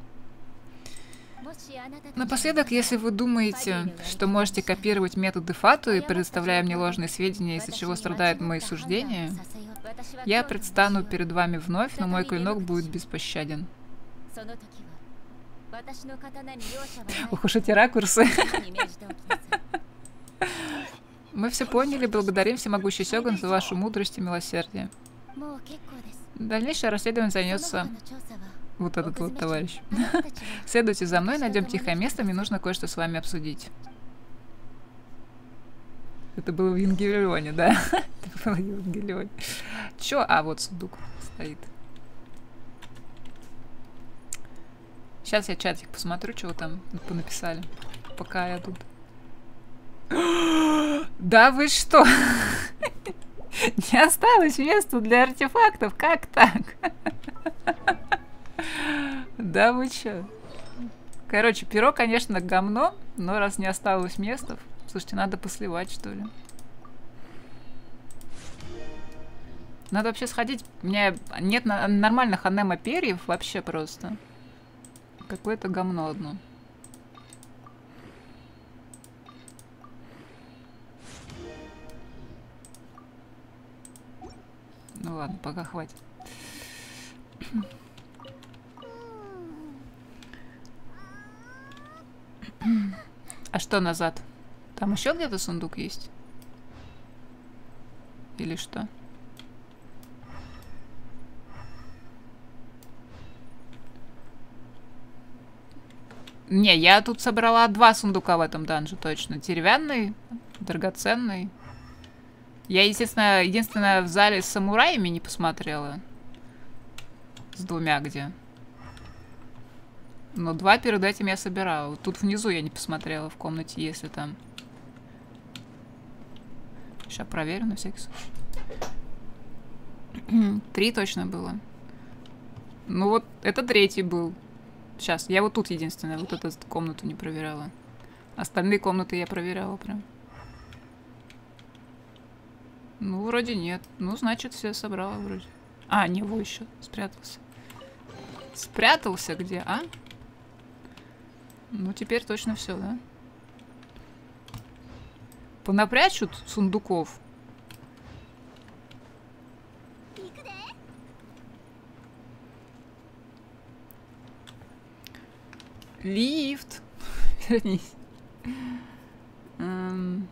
Напоследок, если вы думаете, что можете копировать методы Фатуи, предоставляя мне ложные сведения, из-за чего страдают мои суждения, я предстану перед вами вновь, но мой клинок будет беспощаден. Ух уж эти ракурсы. Мы все поняли, благодарим всемогущий Сёгун за вашу мудрость и милосердие. Дальнейшее расследование займется вот этот вот товарищ. Следуйте за мной, найдем тихое место, мне нужно кое-что с вами обсудить. Это было в Евангелионе, да? Это было в Евангелионе. Чё? А, вот сундук стоит. Сейчас я чатик посмотрю, что вы там понаписали, пока я тут. Да вы что? Не осталось места для артефактов? Как так? Да вы чё? Короче, перо, конечно, говно, но раз не осталось места, слушайте, надо посливать, что ли. Надо вообще сходить. У меня нет нормальных анема перьев вообще просто. Какое-то говно одно. Ну ладно, пока хватит. А что назад? Там еще где-то сундук есть? Или что? Не, я тут собрала два сундука в этом данже, точно. Деревянный, драгоценный. Я, естественно, единственное в зале с самураями не посмотрела. С двумя где. Но два перед этим я собирала. Вот тут внизу я не посмотрела в комнате, если там. Сейчас проверю на всякий случай. Три точно было. Ну вот, это третий был. Сейчас, я вот тут единственная, вот эту комнату не проверяла. Остальные комнаты я проверяла прям. Ну, вроде нет. Ну, значит, все собрала вроде. А, не, его еще спрятался. Спрятался где, а? Ну, теперь точно все, да? Понапрячут сундуков. Лифт. Вернись. Эм...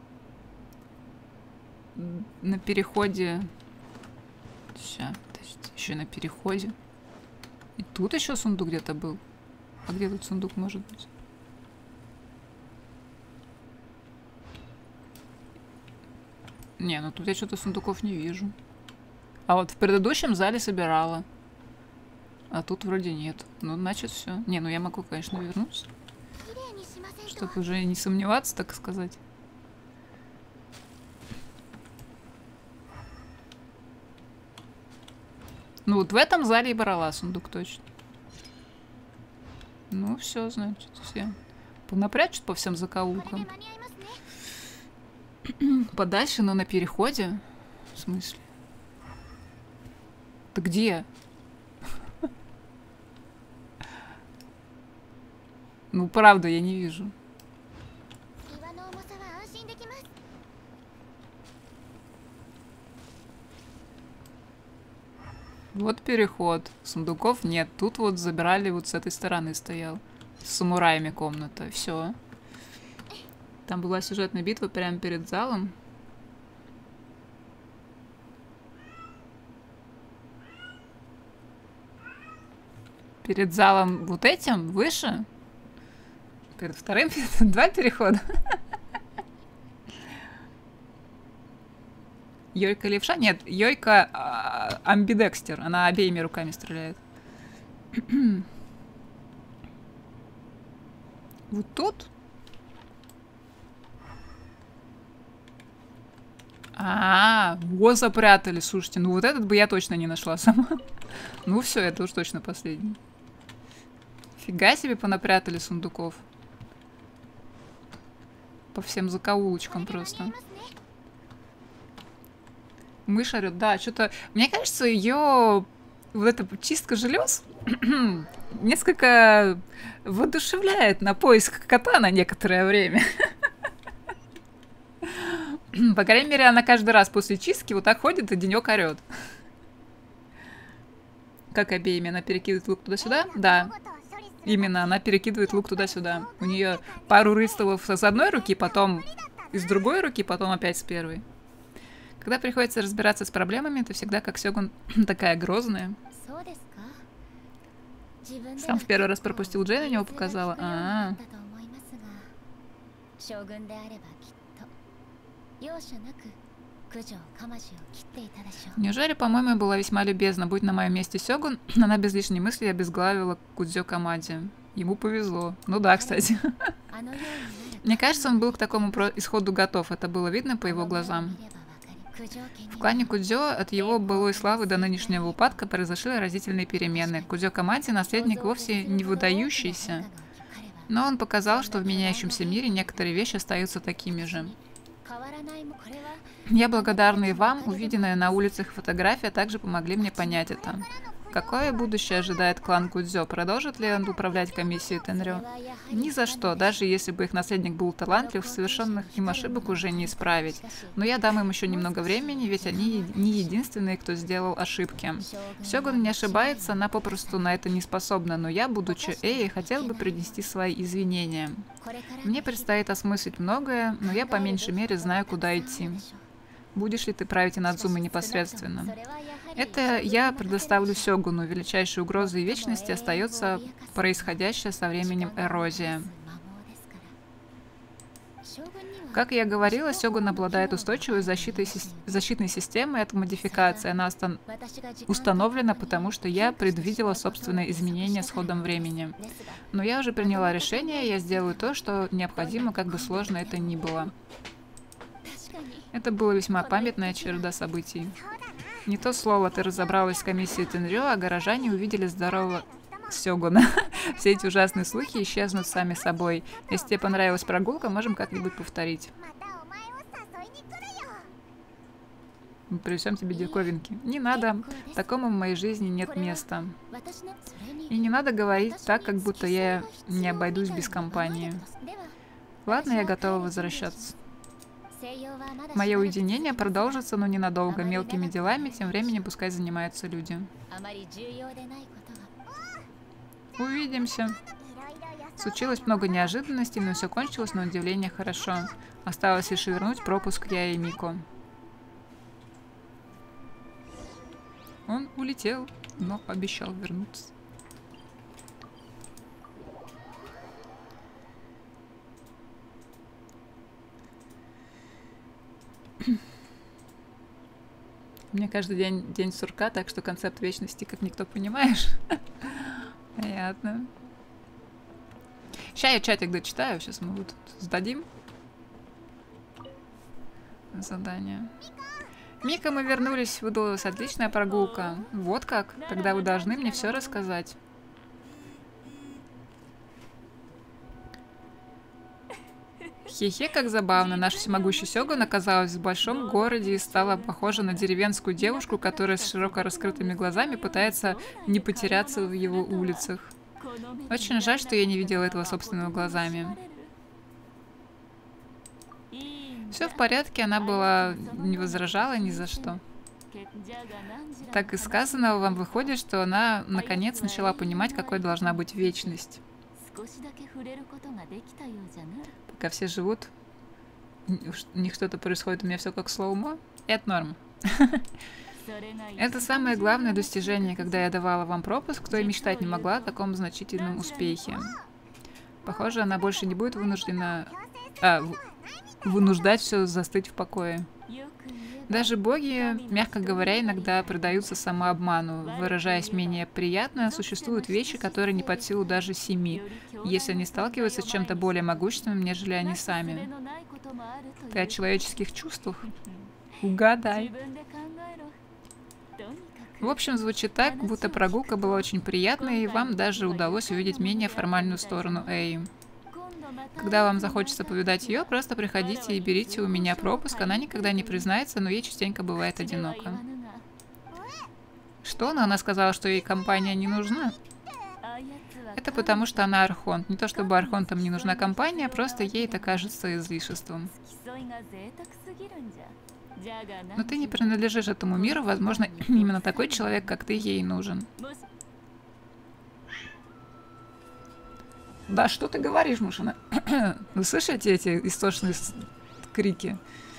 На переходе. Сейчас, подождите, еще на переходе. И тут еще сундук где-то был. А где тут сундук может быть? Не, ну тут я что-то сундуков не вижу. А вот в предыдущем зале собирала. А тут вроде нет. Ну, значит, все. Не, ну я могу, конечно, вернуться. Чтобы уже не сомневаться, так сказать. Ну, вот в этом зале и брала сундук точно. Ну, все, значит, все. Понапрячут по всем закоулкам. Подальше, но на переходе. В смысле? Ты где? Ну, правда, я не вижу. Вот переход. Сундуков нет. Тут вот забирали, вот с этой стороны стоял. С самураями комната. Все. Там была сюжетная битва прямо перед залом. Перед залом вот этим, выше. Перед вторым, два перехода. Йойка левша? Нет, Йойка а, амбидекстер. Она обеими руками стреляет. Вот тут? А, -а, -а вот запрятали, слушайте. Ну вот этот бы я точно не нашла сама. Ну все, это уж точно последний. Фига себе понапрятали сундуков. по всем закоулочкам просто. Мышь орёт, да, что-то... Мне кажется, ее вот эта чистка желез несколько воодушевляет на поиск кота на некоторое время. По крайней мере, она каждый раз после чистки вот так ходит и денек орёт. Как обеими она перекидывает лук туда-сюда? Да. Именно, она перекидывает лук туда-сюда. У нее пару выстрелов с одной руки, потом из другой руки, потом опять с первой. Когда приходится разбираться с проблемами, ты всегда как Сёгун такая грозная. Сам в первый раз пропустил Джей, на него показала. А, -а, -а. Неужели, по-моему, была весьма любезна? Будь на моем месте Сёгун, она без лишней мысли обезглавила Кудзё Камади. Ему повезло. Ну да, кстати. Мне кажется, он был к такому исходу готов. Это было видно по его глазам. В клане Кудзё от его былой славы до нынешнего упадка произошли разительные перемены. Кудзё Камади — наследник вовсе не выдающийся, но он показал, что в меняющемся мире некоторые вещи остаются такими же. Я благодарна и вам. Увиденные на улицах фотографии также помогли мне понять это. Какое будущее ожидает клан Кудзё? Продолжит ли он управлять комиссией Тенрё? Ни за что. Даже если бы их наследник был талантлив, совершенных им ошибок уже не исправить. Но я дам им еще немного времени, ведь они не единственные, кто сделал ошибки. Сёгун не ошибается, она попросту на это не способна, но я, будучи Эей, хотел бы принести свои извинения. Мне предстоит осмыслить многое, но я по меньшей мере знаю, куда идти. Будешь ли ты править Инадзумой непосредственно? Это я предоставлю Сёгуну. Величайшей угрозой вечности остается происходящая со временем эрозия. Как я говорила, Сёгун обладает устойчивой защитой, защитной системой от модификации. Она остан... установлена, потому что я предвидела собственные изменения с ходом времени. Но я уже приняла решение, я сделаю то, что необходимо, как бы сложно это ни было. Это была весьма памятная череда событий. Не то слово, ты разобралась с комиссией Тенрё, а горожане увидели здорового Сёгуна. Все эти ужасные слухи исчезнут сами собой. Если тебе понравилась прогулка, можем как-нибудь повторить. Мы привезем тебе диковинки. Не надо. Такому в моей жизни нет места. И не надо говорить так, как будто я не обойдусь без компании. Ладно, я готова возвращаться. Мое уединение продолжится, но ненадолго. Мелкими делами, тем временем пускай занимаются люди. Увидимся. Случилось много неожиданностей, но все кончилось на удивление хорошо. Осталось лишь вернуть пропуск я и Мико. Он улетел, но обещал вернуться. У меня каждый день день сурка, так что концепт вечности, как никто, понимаешь. Понятно. Сейчас я чатик дочитаю, сейчас мы вот сдадим задание. Мика, мы вернулись, выдалась отличная прогулка. Вот как? Тогда вы должны мне все рассказать. Хе-хе, как забавно. Наш всемогущий Сёгун оказалась в большом городе и стала похожа на деревенскую девушку, которая с широко раскрытыми глазами пытается не потеряться в его улицах. Очень жаль, что я не видела этого собственными глазами. Все в порядке, она была не возражала ни за что. Так из сказанного вам выходит, что она наконец начала понимать, какой должна быть вечность. Пока все живут, у них что-то происходит, у меня все как слоумо. Это норм. Это самое главное достижение, когда я давала вам пропуск, то и мечтать не могла о таком значительном успехе. Похоже, она больше не будет вынуждена... А, вынуждать все застыть в покое. Даже боги, мягко говоря, иногда предаются самообману. Выражаясь менее приятно, существуют вещи, которые не под силу даже семи, если они сталкиваются с чем-то более могущественным, нежели они сами. Ты о человеческих чувствах? Угадай. В общем, звучит так, будто прогулка была очень приятной, и вам даже удалось увидеть менее формальную сторону Эи. Когда вам захочется повидать ее, просто приходите и берите у меня пропуск. Она никогда не признается, но ей частенько бывает одиноко. Что? Но она сказала, что ей компания не нужна? Это потому, что она архонт. Не то чтобы архонтам не нужна компания, просто ей это кажется излишеством. Но ты не принадлежишь этому миру, возможно, именно такой человек, как ты, ей нужен. Да, что ты говоришь, Мушина? Вы слышите эти истошные крики?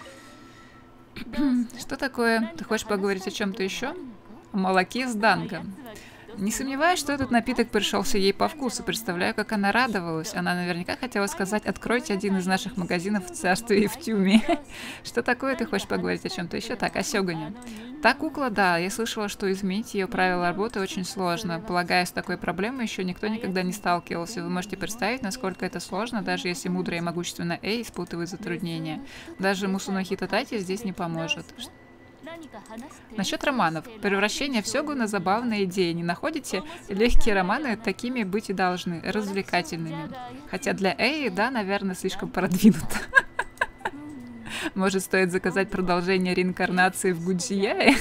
Что такое? Ты хочешь поговорить о чем-то еще? О молоке с данго. Не сомневаюсь, что этот напиток пришелся ей по вкусу. Представляю, как она радовалась. Она наверняка хотела сказать: откройте один из наших магазинов в Царстве и в Тюме. Что такое? Ты хочешь поговорить о чем-то еще? Так, о Сёгуне. Та кукла, да. Я слышала, что изменить ее правила работы очень сложно. Полагаю, с такой проблемой еще никто никогда не сталкивался. Вы можете представить, насколько это сложно, даже если мудрая и могущественная Эй испытывает затруднения. Даже Мусуно Хитотати здесь не поможет. Насчет романов. Превращение в Сёгуна — забавная идея, не находите? Легкие романы такими быть и должны, развлекательными. Хотя для Эи, да, наверное, слишком продвинуто. Может, стоит заказать продолжение реинкарнации в Гудзияе?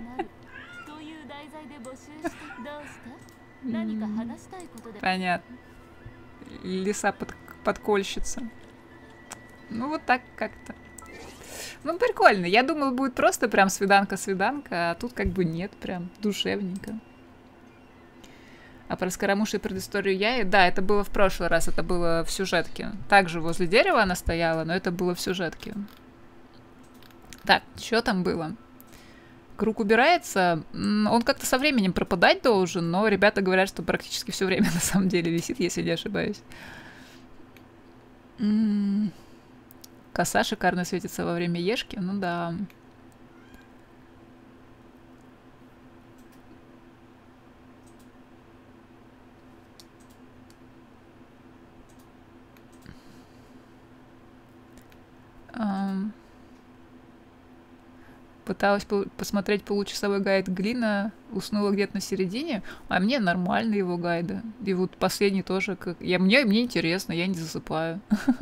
Понятно. Лиса под... подкольщица. Ну, вот так как-то. Ну, прикольно. Я думала, будет просто прям свиданка-свиданка, а тут как бы нет, прям душевненько. А про Скоромушу и предысторию Яи, да, это было в прошлый раз, это было в сюжетке. Также возле дерева она стояла, но это было в сюжетке. Так, что там было? Круг убирается. Он как-то со временем пропадать должен, но ребята говорят, что практически все время на самом деле висит, если не ошибаюсь. М-м-м. Коса шикарно светится во время ешки. Ну да. Um, пыталась по посмотреть получасовой гайд Глина, уснула где-то на середине, а мне нормально его гайды. И вот последний тоже, как я мне мне интересно, я не засыпаю.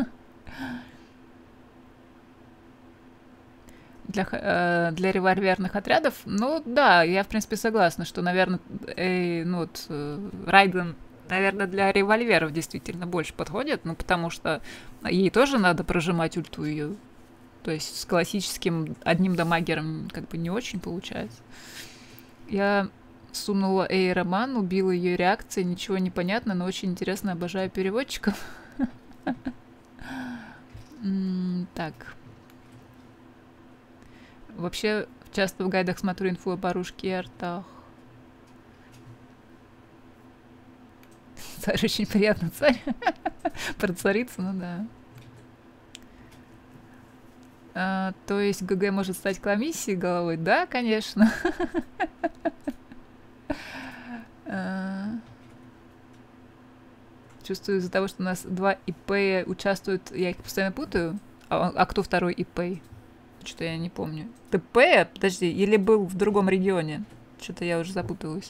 Для, э, для револьверных отрядов, ну да, я в принципе согласна, что, наверное, э, ну вот э, Райден, наверное, для револьверов действительно больше подходит, ну потому что ей тоже надо прожимать ульту ее, то есть с классическим одним дамагером как бы не очень получается. Я сунула Эй роман, убила ее реакции, ничего не понятно, но очень интересно, обожаю переводчиков. Так. Вообще, часто в гайдах смотрю инфу о барушке и артах. Царь очень приятно, царь. Про царицу, ну да. А, то есть ГГ может стать комиссией головой? Да, конечно. а, чувствую из-за того, что у нас два ИП участвуют, я их постоянно путаю. А, а кто второй ИП? Что-то я не помню. ТП? Подожди, или был в другом регионе? Что-то я уже запуталась.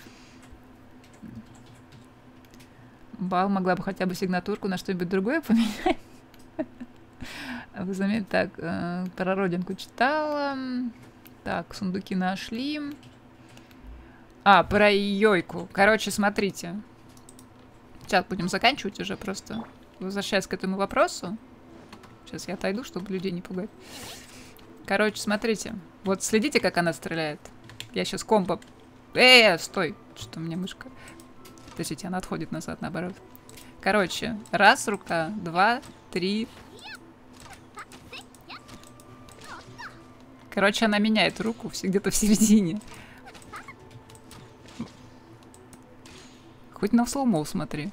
Бал могла бы хотя бы сигнатурку на что-нибудь другое поменять. Вы заметили, так, э, про родинку читала. Так, сундуки нашли. А, про йойку. Короче, смотрите. Сейчас будем заканчивать уже просто. Возвращаясь к этому вопросу. Сейчас я отойду, чтобы людей не пугать. Короче, смотрите. Вот следите, как она стреляет. Я сейчас комбо... Эй, стой! Что у меня мышка? Подождите, она отходит назад, наоборот. Короче, раз рука, два, три. Короче, она меняет руку где-то в середине. Хоть на слоумоу смотри.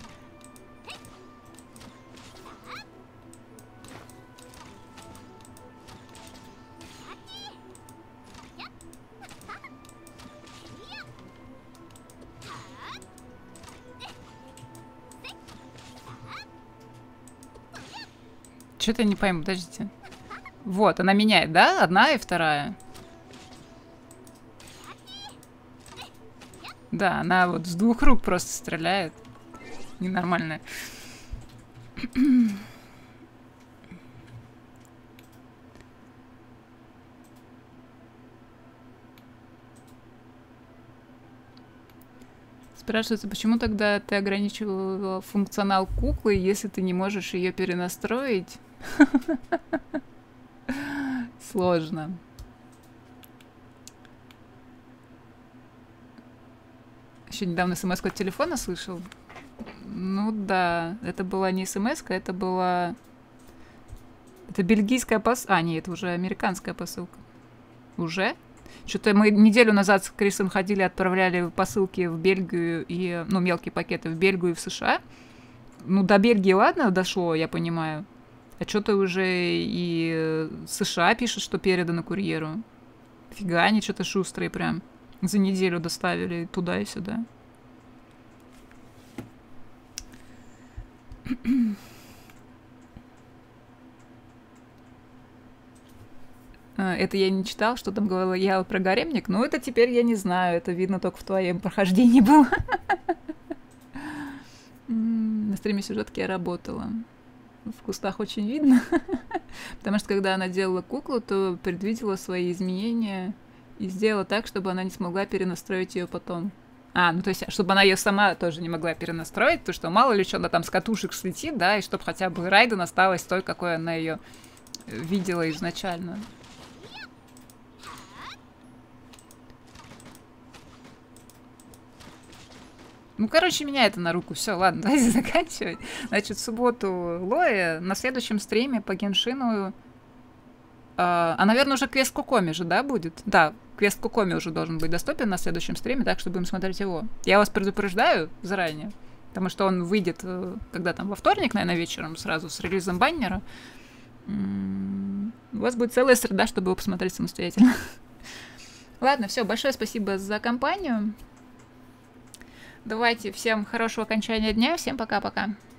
Что-то я не пойму, подождите. Вот, она меняет, да? Одна и вторая. Да, она вот с двух рук просто стреляет. Ненормальная. Спрашивается, почему тогда ты ограничивала функционал куклы, если ты не можешь ее перенастроить? Сложно. Еще недавно смс-ку от телефона слышал. Ну да, это была не смс-ка, это была... Это бельгийская посылка. А, нет, это уже американская посылка. Уже? Что-то мы неделю назад с Крисом ходили, отправляли посылки в Бельгию и... Ну, мелкие пакеты в Бельгию и в США. Ну, до Бельгии, ладно, дошло, я понимаю. А что-то уже и США пишет, что передано курьеру. Фига, они что-то шустрые прям. За неделю доставили туда и сюда. Это я не читал, что там говорила я про гаремник. Ну, это теперь я не знаю. Это видно только в твоем прохождении было. На стриме сюжетки я работала. В кустах очень видно. Потому что когда она делала куклу, то предвидела свои изменения и сделала так, чтобы она не смогла перенастроить ее потом. А, ну то есть, чтобы она ее сама тоже не могла перенастроить, потому что мало ли что она там с катушек слетит, да, и чтобы хотя бы Райден осталась той, какой она ее видела изначально. Ну, короче, меня это на руку. Все, ладно, давайте заканчивать. Значит, в субботу Лоя, на следующем стриме по Геншину... А, а, наверное, уже квест Кокоми же, да, будет? Да, квест Кокоми уже должен быть доступен на следующем стриме, так что будем смотреть его. Я вас предупреждаю заранее, потому что он выйдет, когда там, во вторник, наверное, вечером, сразу с релизом баннера. У вас будет целая среда, чтобы его посмотреть самостоятельно. Ладно, все, большое спасибо за компанию. Давайте, всем хорошего окончания дня, всем пока-пока.